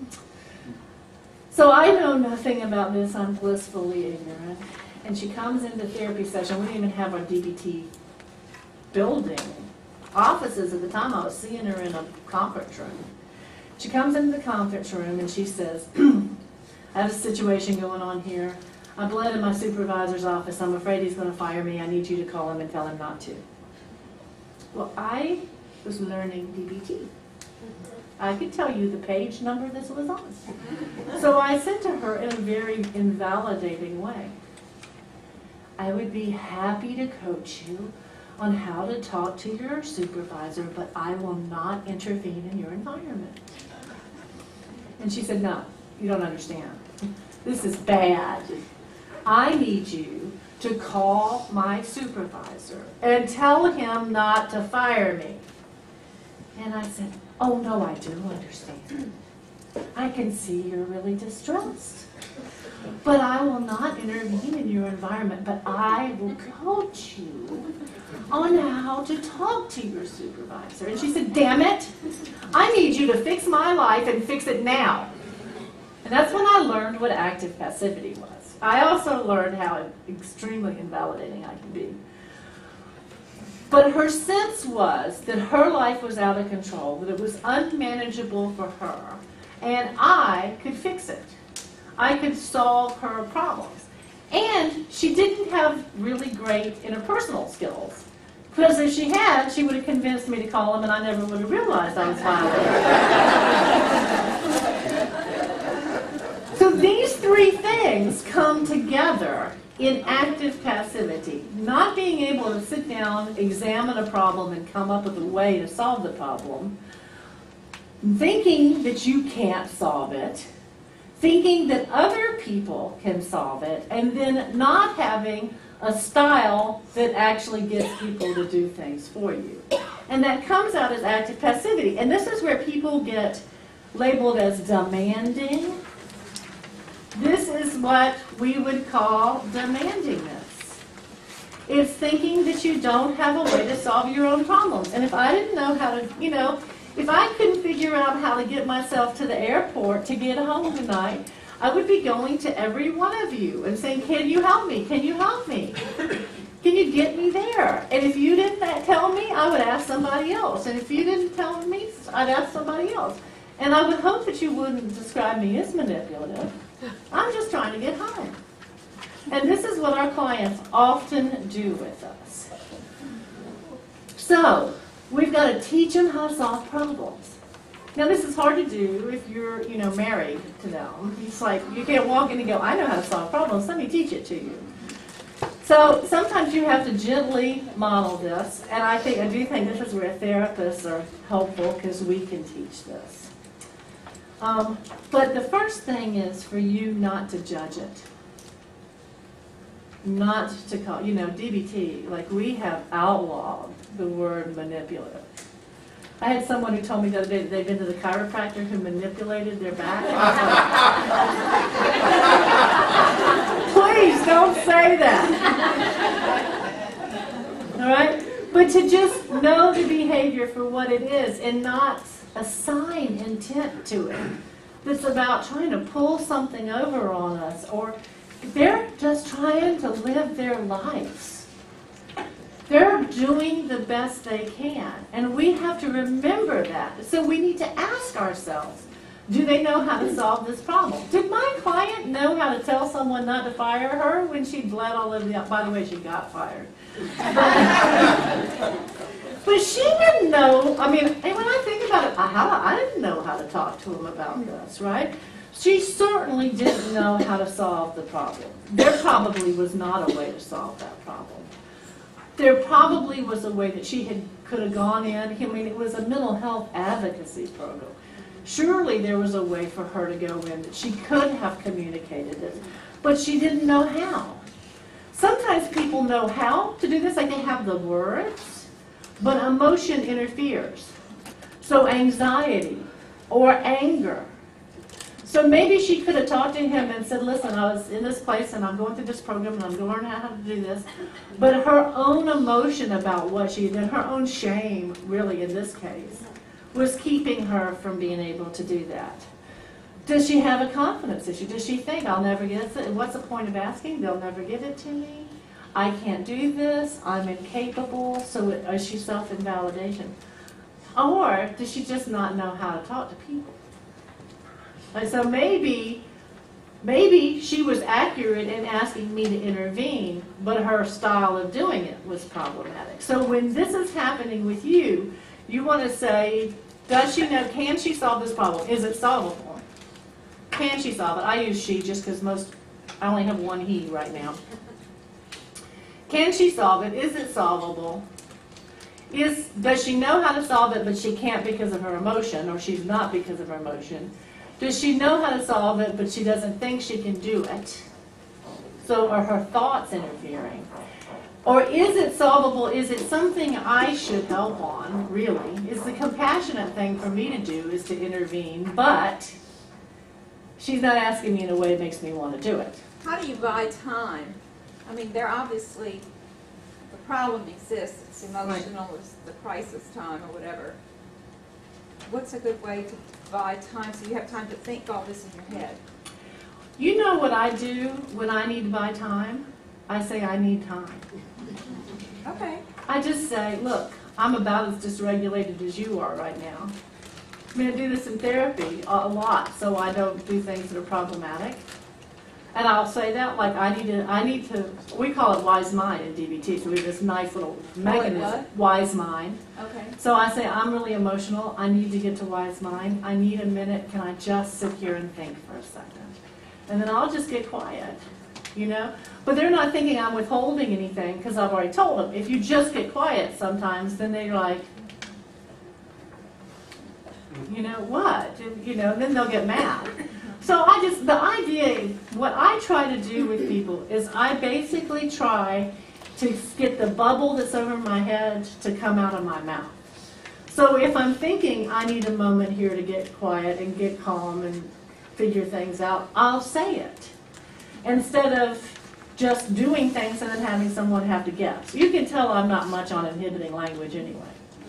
So I know nothing about this. I'm blissfully ignorant. And she comes into therapy session. We didn't even have our DBT building offices at the time. I was seeing her in a conference room. She comes into the conference room and she says, I have a situation going on here. I bled in my supervisor's office. I'm afraid he's going to fire me. I need you to call him and tell him not to. Well, I was learning DBT. I could tell you the page number this was on. So I said to her in a very invalidating way, I would be happy to coach you on how to talk to your supervisor, but I will not intervene in your environment. And she said, no, you don't understand. This is bad. I need you to call my supervisor and tell him not to fire me. And I said, oh no, I do understand. I can see you're really distressed. But I will not intervene in your environment, but I will coach you on how to talk to your supervisor. And she said, damn it, I need you to fix my life and fix it now. And that's when I learned what active passivity was. I also learned how extremely invalidating I can be. But her sense was that her life was out of control, that it was unmanageable for her, and I could fix it. I could solve her problems. And she didn't have really great interpersonal skills. Because if she had, she would have convinced me to call him and I never would have realized I was violating. So these 3 things come together in active passivity. Not being able to sit down, examine a problem, and come up with a way to solve the problem. Thinking that you can't solve it. Thinking that other people can solve it, and then not having a style that actually gets people to do things for you. And that comes out as active passivity. And this is where people get labeled as demanding, This is what we would call demandingness. It's thinking that you don't have a way to solve your own problems. And if I didn't know how to, if I couldn't figure out how to get myself to the airport to get home tonight, I would be going to every one of you and saying, can you help me? Can you help me? Can you get me there? And if you didn't tell me, I would ask somebody else. And if you didn't tell me, I'd ask somebody else. And I would hope that you wouldn't describe me as manipulative. I'm just trying to get home. And this is what our clients often do with us. So, we've got to teach them how to solve problems. Now, this is hard to do if you're, married to them. It's like, you can't walk in and go, I know how to solve problems, let me teach it to you. So, sometimes you have to gently model this, and I do think this is where therapists are helpful because we can teach this. But the first thing is for you not to judge it. Not to call, DBT, like we have outlawed the word manipulative. I had someone who told me the other day that they'd been to the chiropractor who manipulated their back. Please don't say that. All right? But to just know the behavior for what it is and not assign intent to it. That's about trying to pull something over on us, or they're just trying to live their lives. They're doing the best they can, and we have to remember that. So we need to ask ourselves, do they know how to solve this problem? Did my client know how to tell someone not to fire her when she bled all over the... By the way, she got fired. But she didn't know, and when I think about it, I didn't know how to talk to him about this, right? She certainly didn't know how to solve the problem. There probably was not a way to solve that problem. There probably was a way that she could have gone in. It was a mental health advocacy program. Surely there was a way for her to go in that she could have communicated it, but she didn't know how. Sometimes people know how to do this, like they have the words, but emotion interferes. So anxiety or anger. So maybe she could have talked to him and said, listen, I was in this place and I'm going through this program and I'm going to learn how to do this. But her own emotion about what she did, her own shame, really in this case, was keeping her from being able to do that. Does she have a confidence issue? Does she think, I'll never get it? What's the point of asking? They'll never give it to me. I can't do this. I'm incapable. So is she self-invalidation? Or does she just not know how to talk to people? And so maybe she was accurate in asking me to intervene, but her style of doing it was problematic. So when this is happening with you, you want to say, does she know, can she solve this problem? Is it solvable? Can she solve it? I use she just because I only have one he right now. Can she solve it? Is it solvable? Does she know how to solve it, but she can't because of her emotion, or she's not because of her emotion? Does she know how to solve it, but she doesn't think she can do it? So are her thoughts interfering? Or is it solvable? Is it something I should help on, really? Is the compassionate thing for me to do is to intervene, but she's not asking me in a way that makes me want to do it. How do you buy time? There obviously, the problem exists, it's emotional, it's the crisis time or whatever. What's a good way to buy time so you have time to think all this in your head? You know what I do when I need to buy time? I say I need time. Okay. I just say, look, I'm about as dysregulated as you are right now. I do this in therapy a lot, so I don't do things that are problematic. And I'll say that, like I need to, we call it wise mind in DBT, so we have this nice little mechanism, wise mind. Okay. So I say, I'm really emotional, I need to get to wise mind, I need a minute, can I just sit here and think for a second? And then I'll just get quiet, But they're not thinking I'm withholding anything, because I've already told them, if you just get quiet sometimes, then they're like, what? Then they'll get mad. So the idea, what I try to do with people is I basically try to get the bubble that's over my head to come out of my mouth. So if I'm thinking I need a moment here to get quiet and get calm and figure things out, I'll say it. Instead of just doing things and then having someone have to guess. You can tell I'm not much on inhibiting language anyway.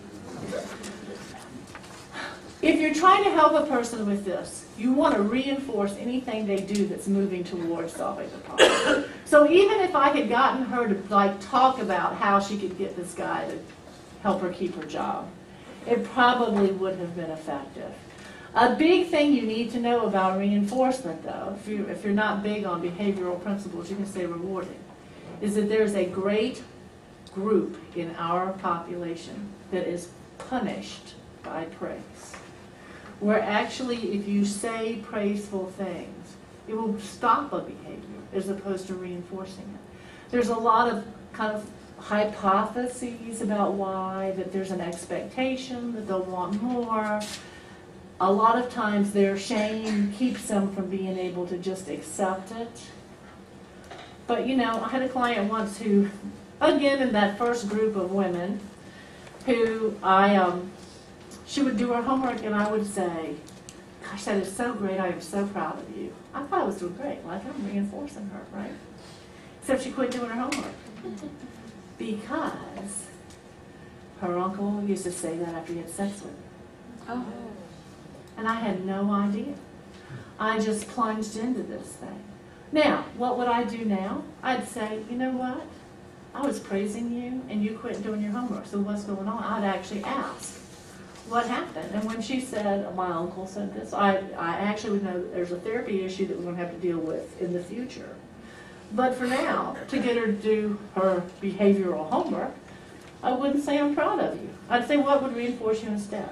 If you're trying to help a person with this, you want to reinforce anything they do that's moving towards solving the problem. So even if I had gotten her to talk about how she could get this guy to help her keep her job, it probably would have been effective. A big thing you need to know about reinforcement, though, if you're not big on behavioral principles, you can say rewarding, is that there's a great group in our population that is punished by praise. Where actually, if you say praiseful things, it will stop a behavior as opposed to reinforcing it. There's a lot of kind of hypotheses about why, that there's an expectation, that they'll want more. A lot of times their shame keeps them from being able to just accept it. But you know, I had a client once who, again in that first group of women, who she would do her homework and I would say, gosh, that is so great, I am so proud of you. I thought I was doing great, like I'm reinforcing her, right? Except she quit doing her homework. Because her uncle used to say that after he had sex with her. Oh. And I had no idea. I just plunged into this thing. Now, what would I do now? I'd say, you know what? I was praising you and you quit doing your homework, so what's going on? I'd actually ask, what happened? And when she said, my uncle said this, I actually would know that there's a therapy issue that we're going to have to deal with in the future. But for now, to get her to do her behavioral homework, I wouldn't say I'm proud of you. I'd say what would reinforce you instead?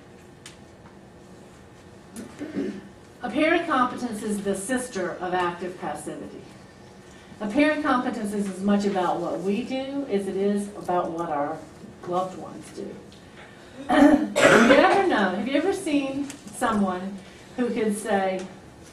Apparent competence is the sister of active passivity. Apparent competence is as much about what we do as it is about what our loved ones do. Have you ever seen someone who could say,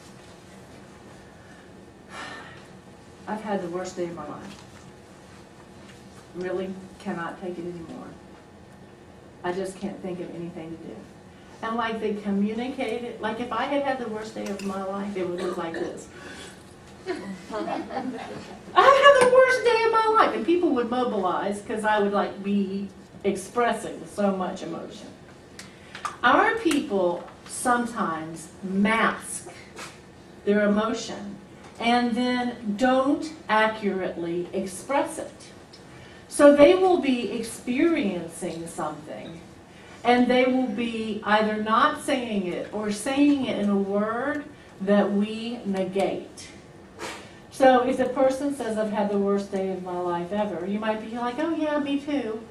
I've had the worst day of my life. Really cannot take it anymore. I just can't think of anything to do. And like they communicate it, like if I had had the worst day of my life, it would look like this. I had the worst day of my life, and people would mobilize because I would like be expressing so much emotion. Our people sometimes mask their emotion and then don't accurately express it. So they will be experiencing something and they will be either not saying it or saying it in a word that we negate. So if the person says, I've had the worst day of my life ever, you might be like, oh yeah, me too.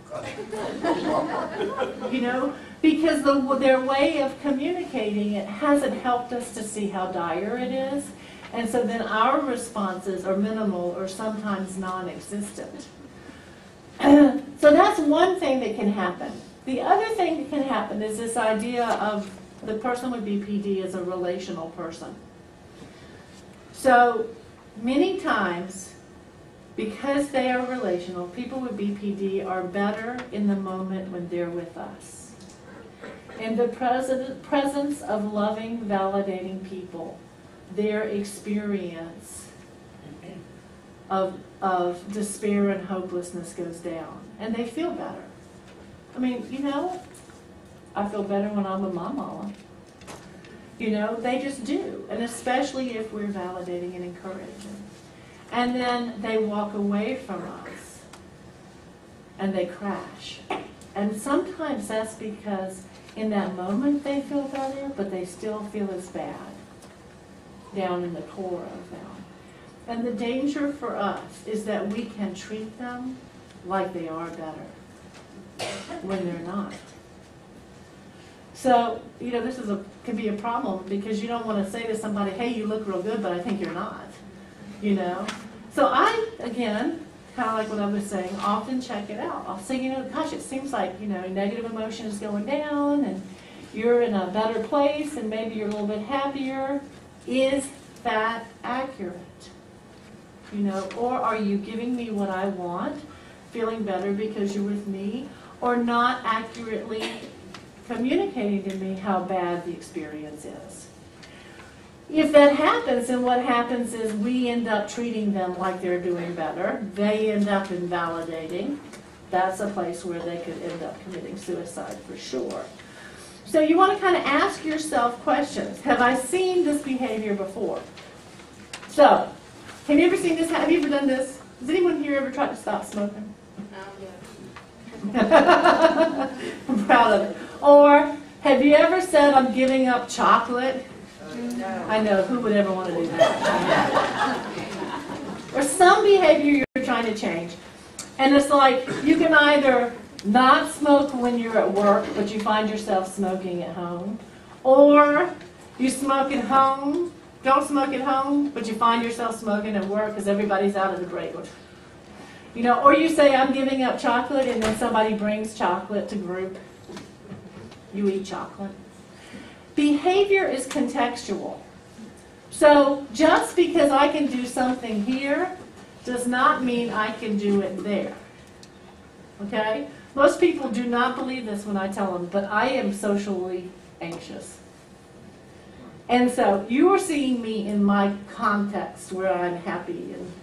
You know, because their way of communicating it hasn't helped us to see how dire it is. And so then our responses are minimal or sometimes non-existent. So that's one thing that can happen. The other thing that can happen is this idea of the person with BPD as a relational person. So many times, because they are relational, people with BPD are better in the moment when they're with us. In the presence of loving, validating people, their experience of despair and hopelessness goes down, and they feel better. I mean, you know, I feel better when I'm with my mama. You know, they just do, and especially if we're validating and encouraging. And then they walk away from us, and they crash. And sometimes that's because in that moment they feel better, but they still feel as bad down in the core of them. And the danger for us is that we can treat them like they are better when they're not. So, you know, this could be a problem because you don't want to say to somebody, hey, you look real good, but I think you're not. You know? So I, again, kind of like what I was saying, often check it out. I'll say, you know, gosh, it seems like, you know, negative emotion is going down and you're in a better place and maybe you're a little bit happier. Is that accurate? You know, or are you giving me what I want, feeling better because you're with me, or not accurately communicating to me how bad the experience is? If that happens, then what happens is we end up treating them like they're doing better. They end up invalidating. That's a place where they could end up committing suicide for sure. So you want to kind of ask yourself questions. Have I seen this behavior before? So, have you ever seen this? Have you ever done this? Has anyone here ever tried to stop smoking? I'm proud of it. Or have you ever said, I'm giving up chocolate? No. I know, who would ever want to do that? Or some behavior you're trying to change. And it's like, you can either not smoke when you're at work, but you find yourself smoking at home. Or you smoke at home, don't smoke at home, but you find yourself smoking at work because everybody's out of the break. You know, or you say, I'm giving up chocolate, and then somebody brings chocolate to group. You eat chocolate. Behavior is contextual. So just because I can do something here does not mean I can do it there. Okay? Most people do not believe this when I tell them, but I am socially anxious. And so you are seeing me in my context where I'm happy and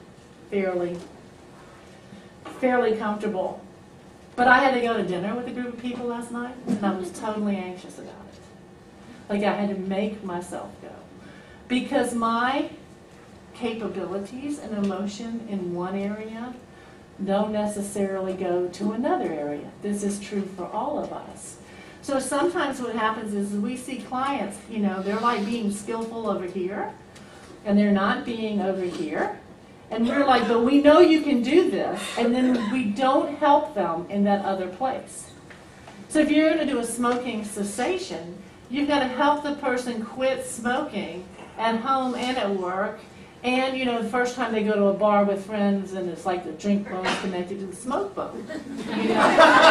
fairly comfortable. But I had to go to dinner with a group of people last night, and I was totally anxious about it. Like I had to make myself go. Because my capabilities and emotion in one area don't necessarily go to another area. This is true for all of us. So sometimes what happens is we see clients, you know, they're like being skillful over here, and they're not being over here. And we're like, but we know you can do this, and then we don't help them in that other place. So if you're going to do a smoking cessation, you've got to help the person quit smoking at home and at work. And, you know, the first time they go to a bar with friends and it's like the drink bone is connected to the smoke bone. You know?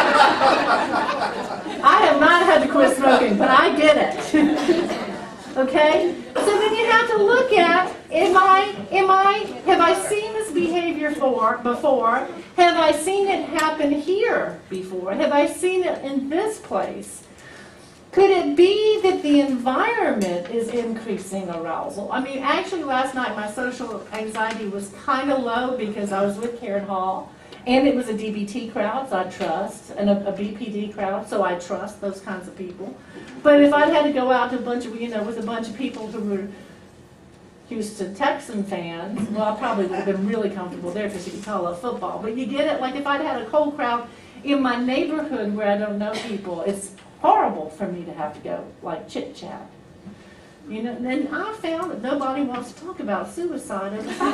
I have not had to quit smoking, but I get it. Okay? So then you have to look at, have I seen this behavior before? Have I seen it happen here before? Have I seen it in this place? Could it be that the environment is increasing arousal? I mean, actually last night my social anxiety was kind of low because I was with Karen Hall, and it was a DBT crowd, so I trust, and a BPD crowd, so I trust those kinds of people. But if I'd had to go out to a bunch of, you know, with a bunch of people who were Houston Texan fans, well, I probably would have been really comfortable there because you can call it football. But you get it? Like if I'd had a cold crowd in my neighborhood where I don't know people, it's horrible for me to have to go, like, chit-chat. You know, and then I found that nobody wants to talk about suicide over here.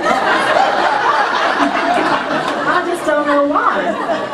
I just don't know why.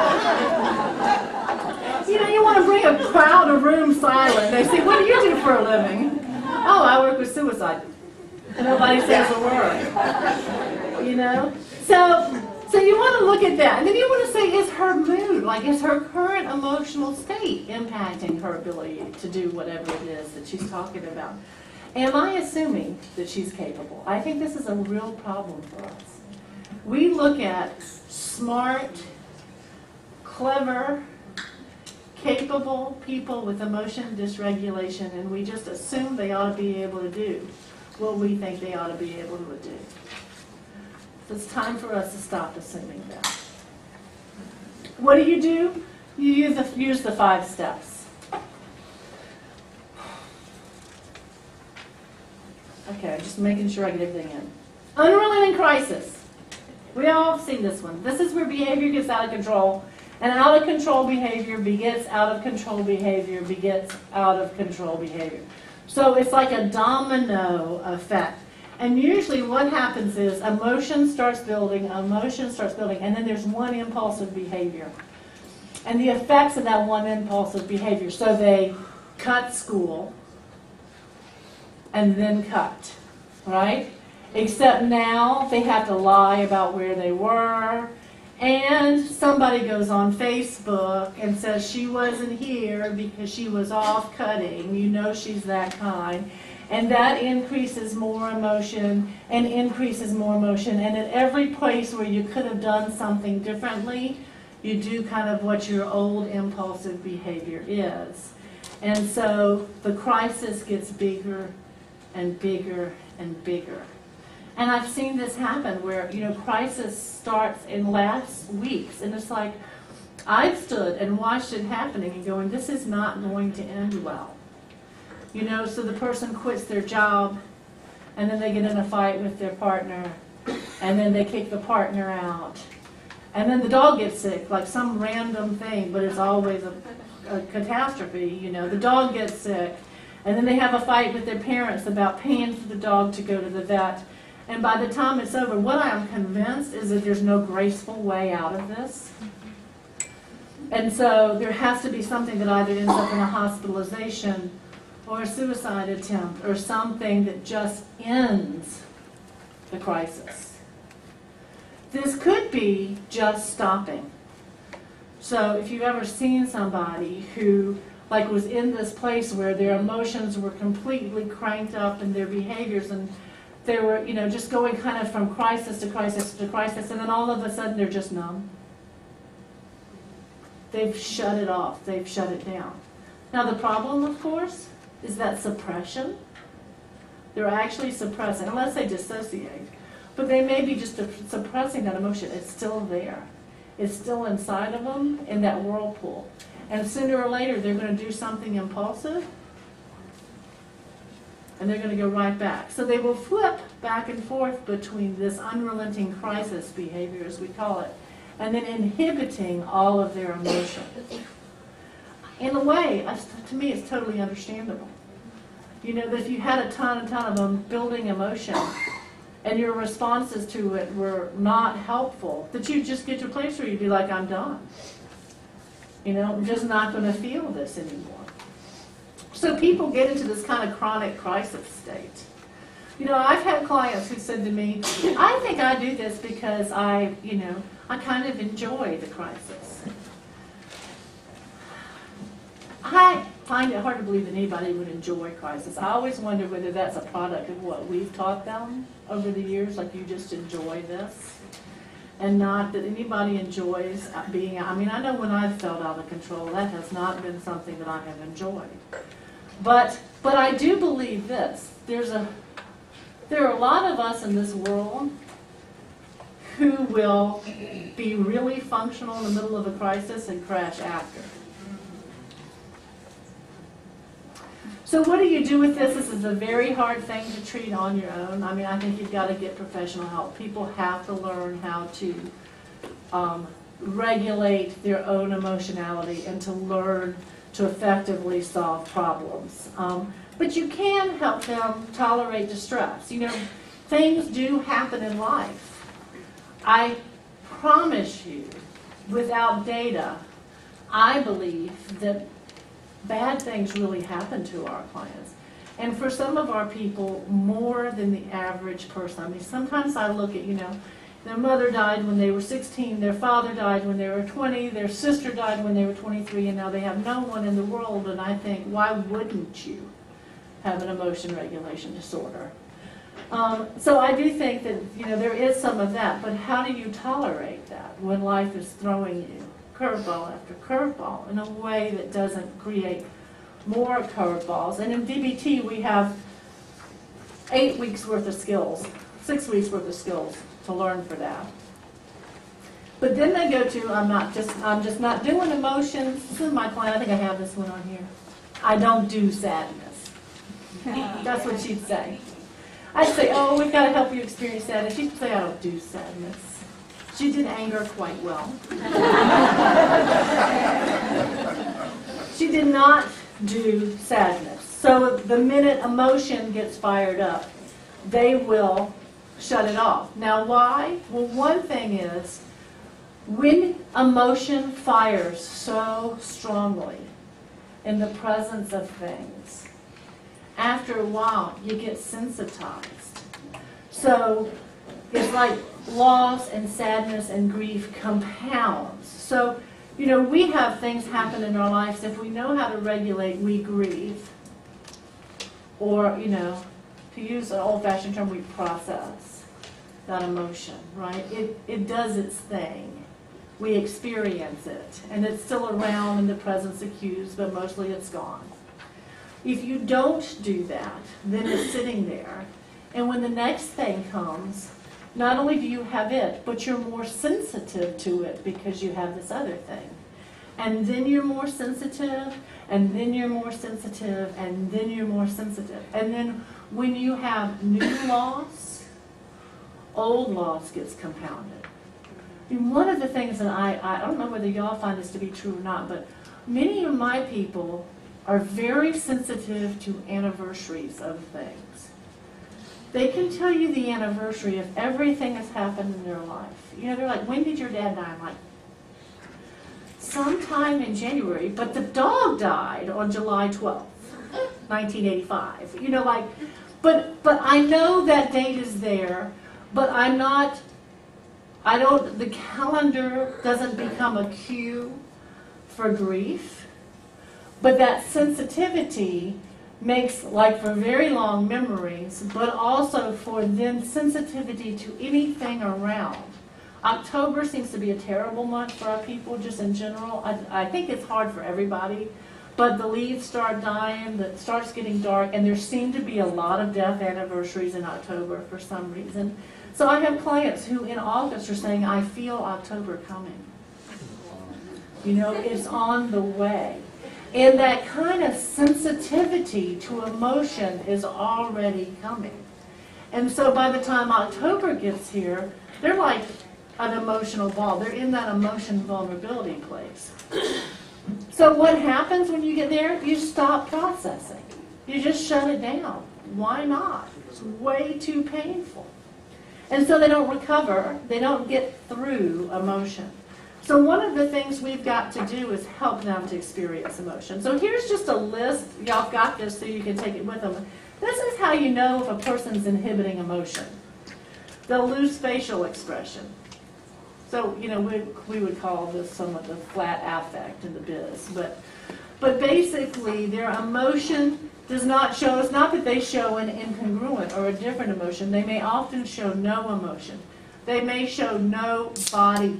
You know, you want to bring a crowd, a room silent. They say, what do you do for a living? Oh, I work with suicide. And nobody says a word. You know? So you want to look at that. And then you want to say, is her mood, like is her current emotional state impacting her ability to do whatever it is that she's talking about? Am I assuming that she's capable? I think this is a real problem for us. We look at smart, clever, capable people with emotion dysregulation, and we just assume they ought to be able to do what we think they ought to be able to do. It's time for us to stop assuming that. What do? You use the 5 steps. Okay, just making sure I get everything in. Unrelenting crisis. We all see this one. This is where behavior gets out of control, and out of control behavior begets out of control behavior begets out of control behavior. So it's like a domino effect. And usually what happens is emotion starts building, and then there's one impulsive behavior. And the effects of that one impulsive behavior. So they cut school and then cut, right? Except now they have to lie about where they were, and somebody goes on Facebook and says she wasn't here because she was off cutting. You know she's that kind. And that increases more emotion and increases more emotion. And at every place where you could have done something differently, you do kind of what your old impulsive behavior is. And so the crisis gets bigger and bigger and bigger. And I've seen this happen where, crisis starts in last weeks, and it's like, I've stood and watched it happening and going, this is not going to end well. So the person quits their job, and then they get in a fight with their partner, and then they kick the partner out. And then the dog gets sick, like some random thing, but it's always a catastrophe, The dog gets sick, and then they have a fight with their parents about paying for the dog to go to the vet. And by the time it's over, what I am convinced is that there's no graceful way out of this. And so there has to be something that either ends up in a hospitalization or a suicide attempt or something that just ends the crisis. This could be just stopping. So if you've ever seen somebody who was in this place where their emotions were completely cranked up and their behaviors, and they were, just going kind of from crisis to crisis to crisis, and then all of a sudden they're just numb. They've shut it off. They've shut it down. Now the problem, of course, is that suppression. They're actually suppressing, unless they dissociate. But they may be just suppressing that emotion. It's still there. It's still inside of them in that whirlpool. And sooner or later, they're going to do something impulsive, and they're going to go right back. So they will flip back and forth between this unrelenting crisis behavior, as we call it, and then inhibiting all of their emotions. In a way, to me, it's totally understandable. That if you had a ton of them building emotion, and your responses to it were not helpful, that you just get to a place where you'd be like, I'm done. I'm just not going to feel this anymore. So people get into this kind of chronic crisis state. I've had clients who said to me, I think I do this because I kind of enjoy the crisis. I find it hard to believe that anybody would enjoy crisis. I always wonder whether that's a product of what we've taught them over the years, like you just enjoy this, and not that anybody enjoys being out. I know when I've felt out of control, that has not been something that I have enjoyed. But I do believe this. There are a lot of us in this world who will be really functional in the middle of a crisis and crash after. So what do you do with this? This is a very hard thing to treat on your own. I think you've got to get professional help. People have to learn how to regulate their own emotionality and to learn to effectively solve problems. But you can help them tolerate distress. Things do happen in life. I promise you, without data, I believe that bad things really happen to our clients. And for some of our people, more than the average person. Sometimes I look at, their mother died when they were 16, their father died when they were 20, their sister died when they were 23, and now they have no one in the world, and I think, why wouldn't you have an emotion regulation disorder? So I do think that, there is some of that, but how do you tolerate that when life is throwing you curveball after curveball in a way that doesn't create more curveballs? And in DBT, we have 8 weeks worth of skills, 6 weeks worth of skills to learn for that. But then they go to, I'm just not doing emotions. This is my client, I think I have this one on here. I don't do sadness. That's what she'd say. I'd say, oh, we've got to help you experience sadness. She'd say, I don't do sadness. She did anger quite well. She did not do sadness. So the minute emotion gets fired up, they will shut it off. Now why? Well, one thing is, when emotion fires so strongly in the presence of things, after a while you get sensitized. So it's like loss and sadness and grief compounds. So, we have things happen in our lives. If we know how to regulate, we grieve. Or, to use an old-fashioned term, we process that emotion, right? It does its thing. We experience it. And it's still around in the presence of cues, but mostly it's gone. If you don't do that, then it's sitting there. And when the next thing comes, not only do you have it, but you're more sensitive to it because you have this other thing. And then you're more sensitive, and then you're more sensitive, and then you're more sensitive. And then when you have new loss, old loss gets compounded. And one of the things that I don't know whether y'all find this to be true or not, but many of my people are very sensitive to anniversaries of things. They can tell you the anniversary of everything that's happened in their life. You know, they're like, when did your dad die? I'm like, sometime in January, but the dog died on July 12th, 1985. You know, like, but I know that date is there, but the calendar doesn't become a cue for grief, but that sensitivity makes, like, for very long memories, but also for then sensitivity to anything around. October seems to be a terrible month for our people, just in general. I think it's hard for everybody, but the leaves start dying, it starts getting dark, and there seem to be a lot of death anniversaries in October for some reason. So I have clients who in August are saying, I feel October coming. You know, it's on the way. And that kind of sensitivity to emotion is already coming. And so by the time October gets here, they're like an emotional ball. They're in that emotion vulnerability place. So what happens when you get there? You stop processing. You just shut it down. Why not? It's way too painful. And so they don't recover. They don't get through emotion. So one of the things we've got to do is help them to experience emotion. So here's just a list. Y'all got this so you can take it with them. This is how you know if a person's inhibiting emotion. They'll lose facial expression. So, you know, we would call this somewhat the flat affect in the biz. But basically, their emotion does not show, it's not that they show an incongruent or a different emotion. They may often show no emotion. They may show no body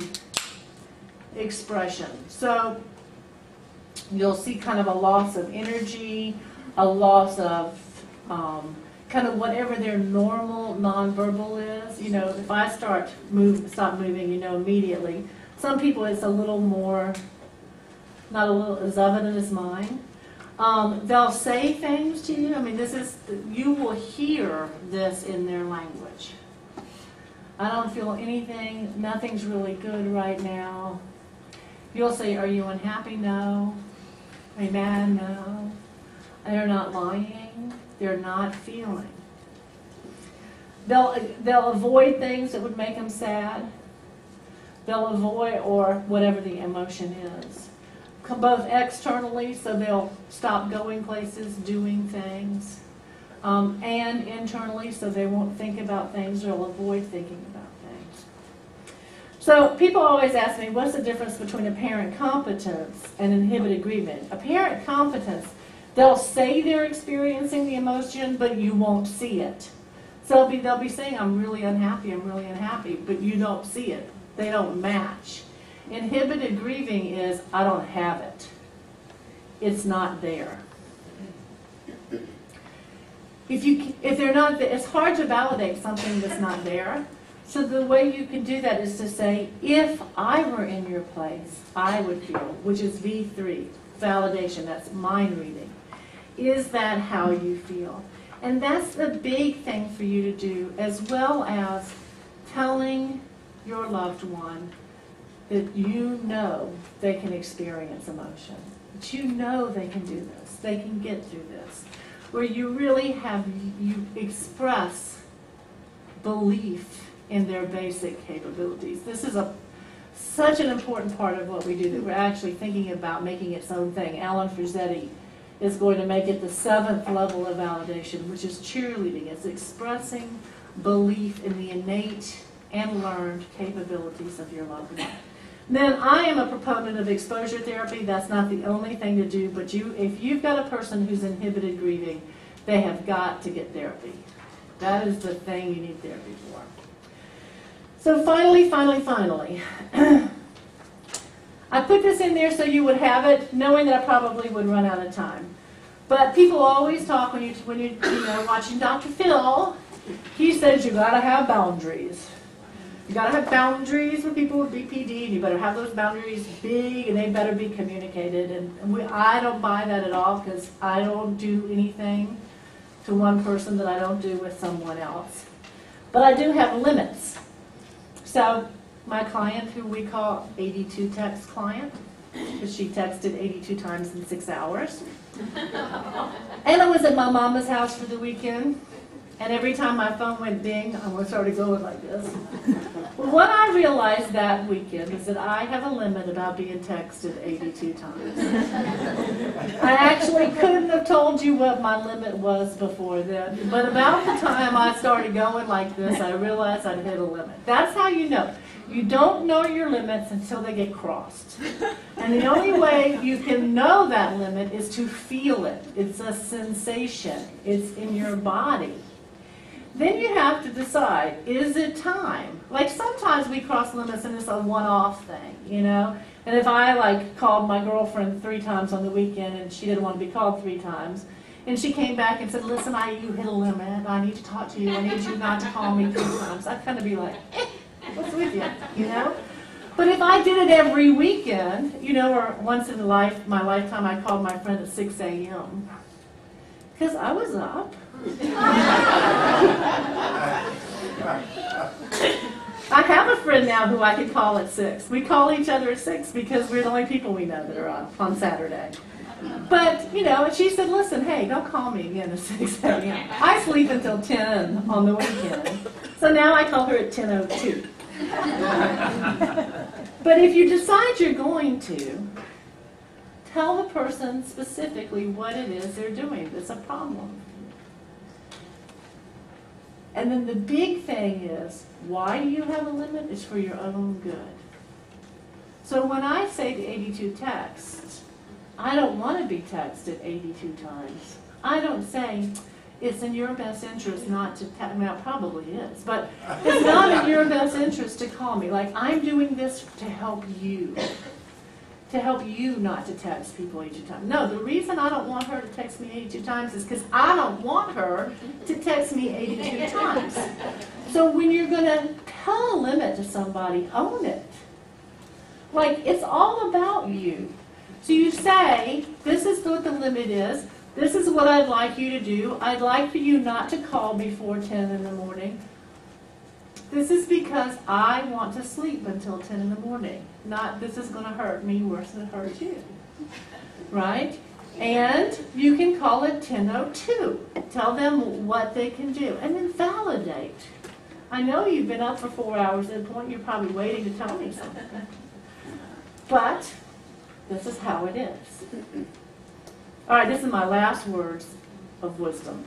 expression. So you'll see kind of a loss of energy, a loss of kind of whatever their normal nonverbal is. You know, if I stop moving, you know, immediately. Some people it's a little more, not a little as evident as mine. They'll say things to you. I mean, you will hear this in their language. I don't feel anything, nothing's really good right now. You'll say, are you unhappy? No. Are you mad? No. They're not lying. They're not feeling. They'll avoid things that would make them sad. They'll avoid, or whatever the emotion is. Both externally, so they'll stop going places, doing things, and internally, so they won't think about things, or they'll avoid thinking about things. So people always ask me, what's the difference between apparent competence and inhibited grieving? Apparent competence, they'll say they're experiencing the emotion, but you won't see it. So they'll be saying, I'm really unhappy, but you don't see it. They don't match. Inhibited grieving is, I don't have it. It's not there. If they're not, it's hard to validate something that's not there. So the way you can do that is to say, if I were in your place, I would feel, which is V3, validation, that's mind reading. Is that how you feel? And that's the big thing for you to do, as well as telling your loved one that you know they can experience emotion, that you know they can do this, they can get through this, where you really you express belief in their basic capabilities. This is such an important part of what we do that we're actually thinking about making its own thing. Alan Frazzetti is going to make it the 7th level of validation, which is cheerleading. It's expressing belief in the innate and learned capabilities of your loved one. Then I am a proponent of exposure therapy. That's not the only thing to do, but if you've got a person who's inhibited grieving, they have got to get therapy. That is the thing you need therapy for. So finally, I put this in there so you would have it, knowing that I probably would run out of time. But people always talk when you're watching Dr. Phil. He says you gotta have boundaries. You gotta have boundaries with people with BPD, and you better have those boundaries big, and they better be communicated. And I don't buy that at all, because I don't do anything to one person that I don't do with someone else. But I do have limits. So my client, who we call 82 text client, because she texted 82 times in 6 hours. And I was at my mama's house for the weekend, and every time my phone went ding, I started going like this. Well, what I realized that weekend is that I have a limit about being texted 82 times. I actually couldn't have told you what my limit was before then, but about the time I started going like this, I realized I'd hit a limit. That's how you know. You don't know your limits until they get crossed. And the only way you can know that limit is to feel it. It's a sensation. It's in your body. Then you have to decide, is it time? Like sometimes we cross limits and it's a one-off thing, you know? And if I called my girlfriend 3 times on the weekend and she didn't want to be called 3 times, and she came back and said, listen, you hit a limit. I need to talk to you. I need you not to call me 3 times. I'd kind of be like, what's with you, you know? But if I did it every weekend, you know, or once in my lifetime, I called my friend at 6 a.m. because I was up. I have a friend now who I can call at 6. We call each other at 6 because we're the only people we know that are on Saturday. But, you know, and she said, listen, hey, don't call me again at 6 a.m. I sleep until 10 on the weekend. So now I call her at 10:02. But if you decide you're going to, tell the person specifically what it is they're doing that's a problem. And then the big thing is, why do you have a limit? It's for your own good. So when I say the 82 texts, I don't want to be texted 82 times. I don't say, it's in your best interest not to text. I mean, it probably is, but it's not in your best interest to call me. Like, I'm doing this to help you not to text people 82 times. No, the reason I don't want her to text me 82 times is because I don't want her to text me 82 times. So when you're going to tell a limit to somebody, own it. Like, it's all about you. So you say, this is what the limit is. This is what I'd like you to do. I'd like for you not to call before 10 in the morning. This is because I want to sleep until 10 in the morning. Not this is going to hurt me worse than it hurts you. Right? And you can call it 10:02. Tell them what they can do. And then validate. I know you've been up for 4 hours. At a point you're probably waiting to tell me something. But this is how it is. All right, this is my last words of wisdom.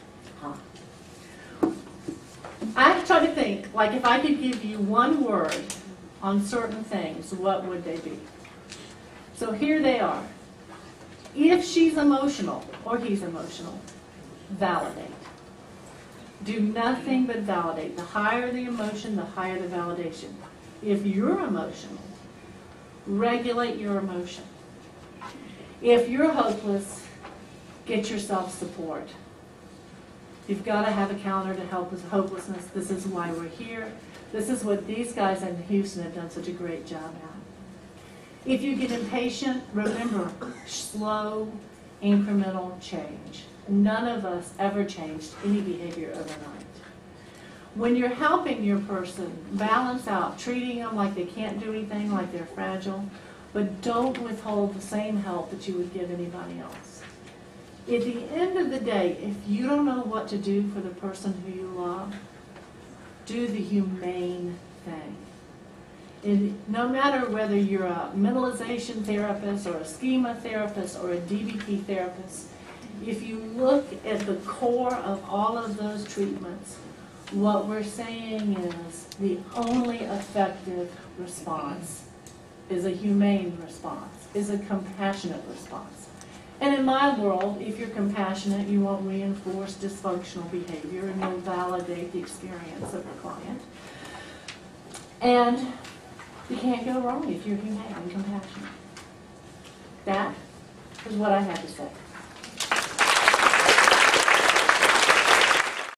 I try to think, like, if I could give you one word on certain things, what would they be? So here they are. If she's emotional or he's emotional, validate. Do nothing but validate. The higher the emotion, the higher the validation. If you're emotional, regulate your emotion. If you're hopeless, get yourself support. You've got to have a calendar to help with hopelessness. This is why we're here. This is what these guys in Houston have done such a great job at. If you get impatient, remember, slow, incremental change. None of us ever changed any behavior overnight. When you're helping your person, balance out, treating them like they can't do anything, like they're fragile, but don't withhold the same help that you would give anybody else. At the end of the day, if you don't know what to do for the person who you love, do the humane thing. And no matter whether you're a mentalization therapist or a schema therapist or a DBT therapist, if you look at the core of all of those treatments, what we're saying is the only effective response is a humane response, is a compassionate response. And in my world, if you're compassionate, you won't reinforce dysfunctional behavior and you'll validate the experience of your client. And you can't go wrong if you're humane and compassionate. That is what I have to say.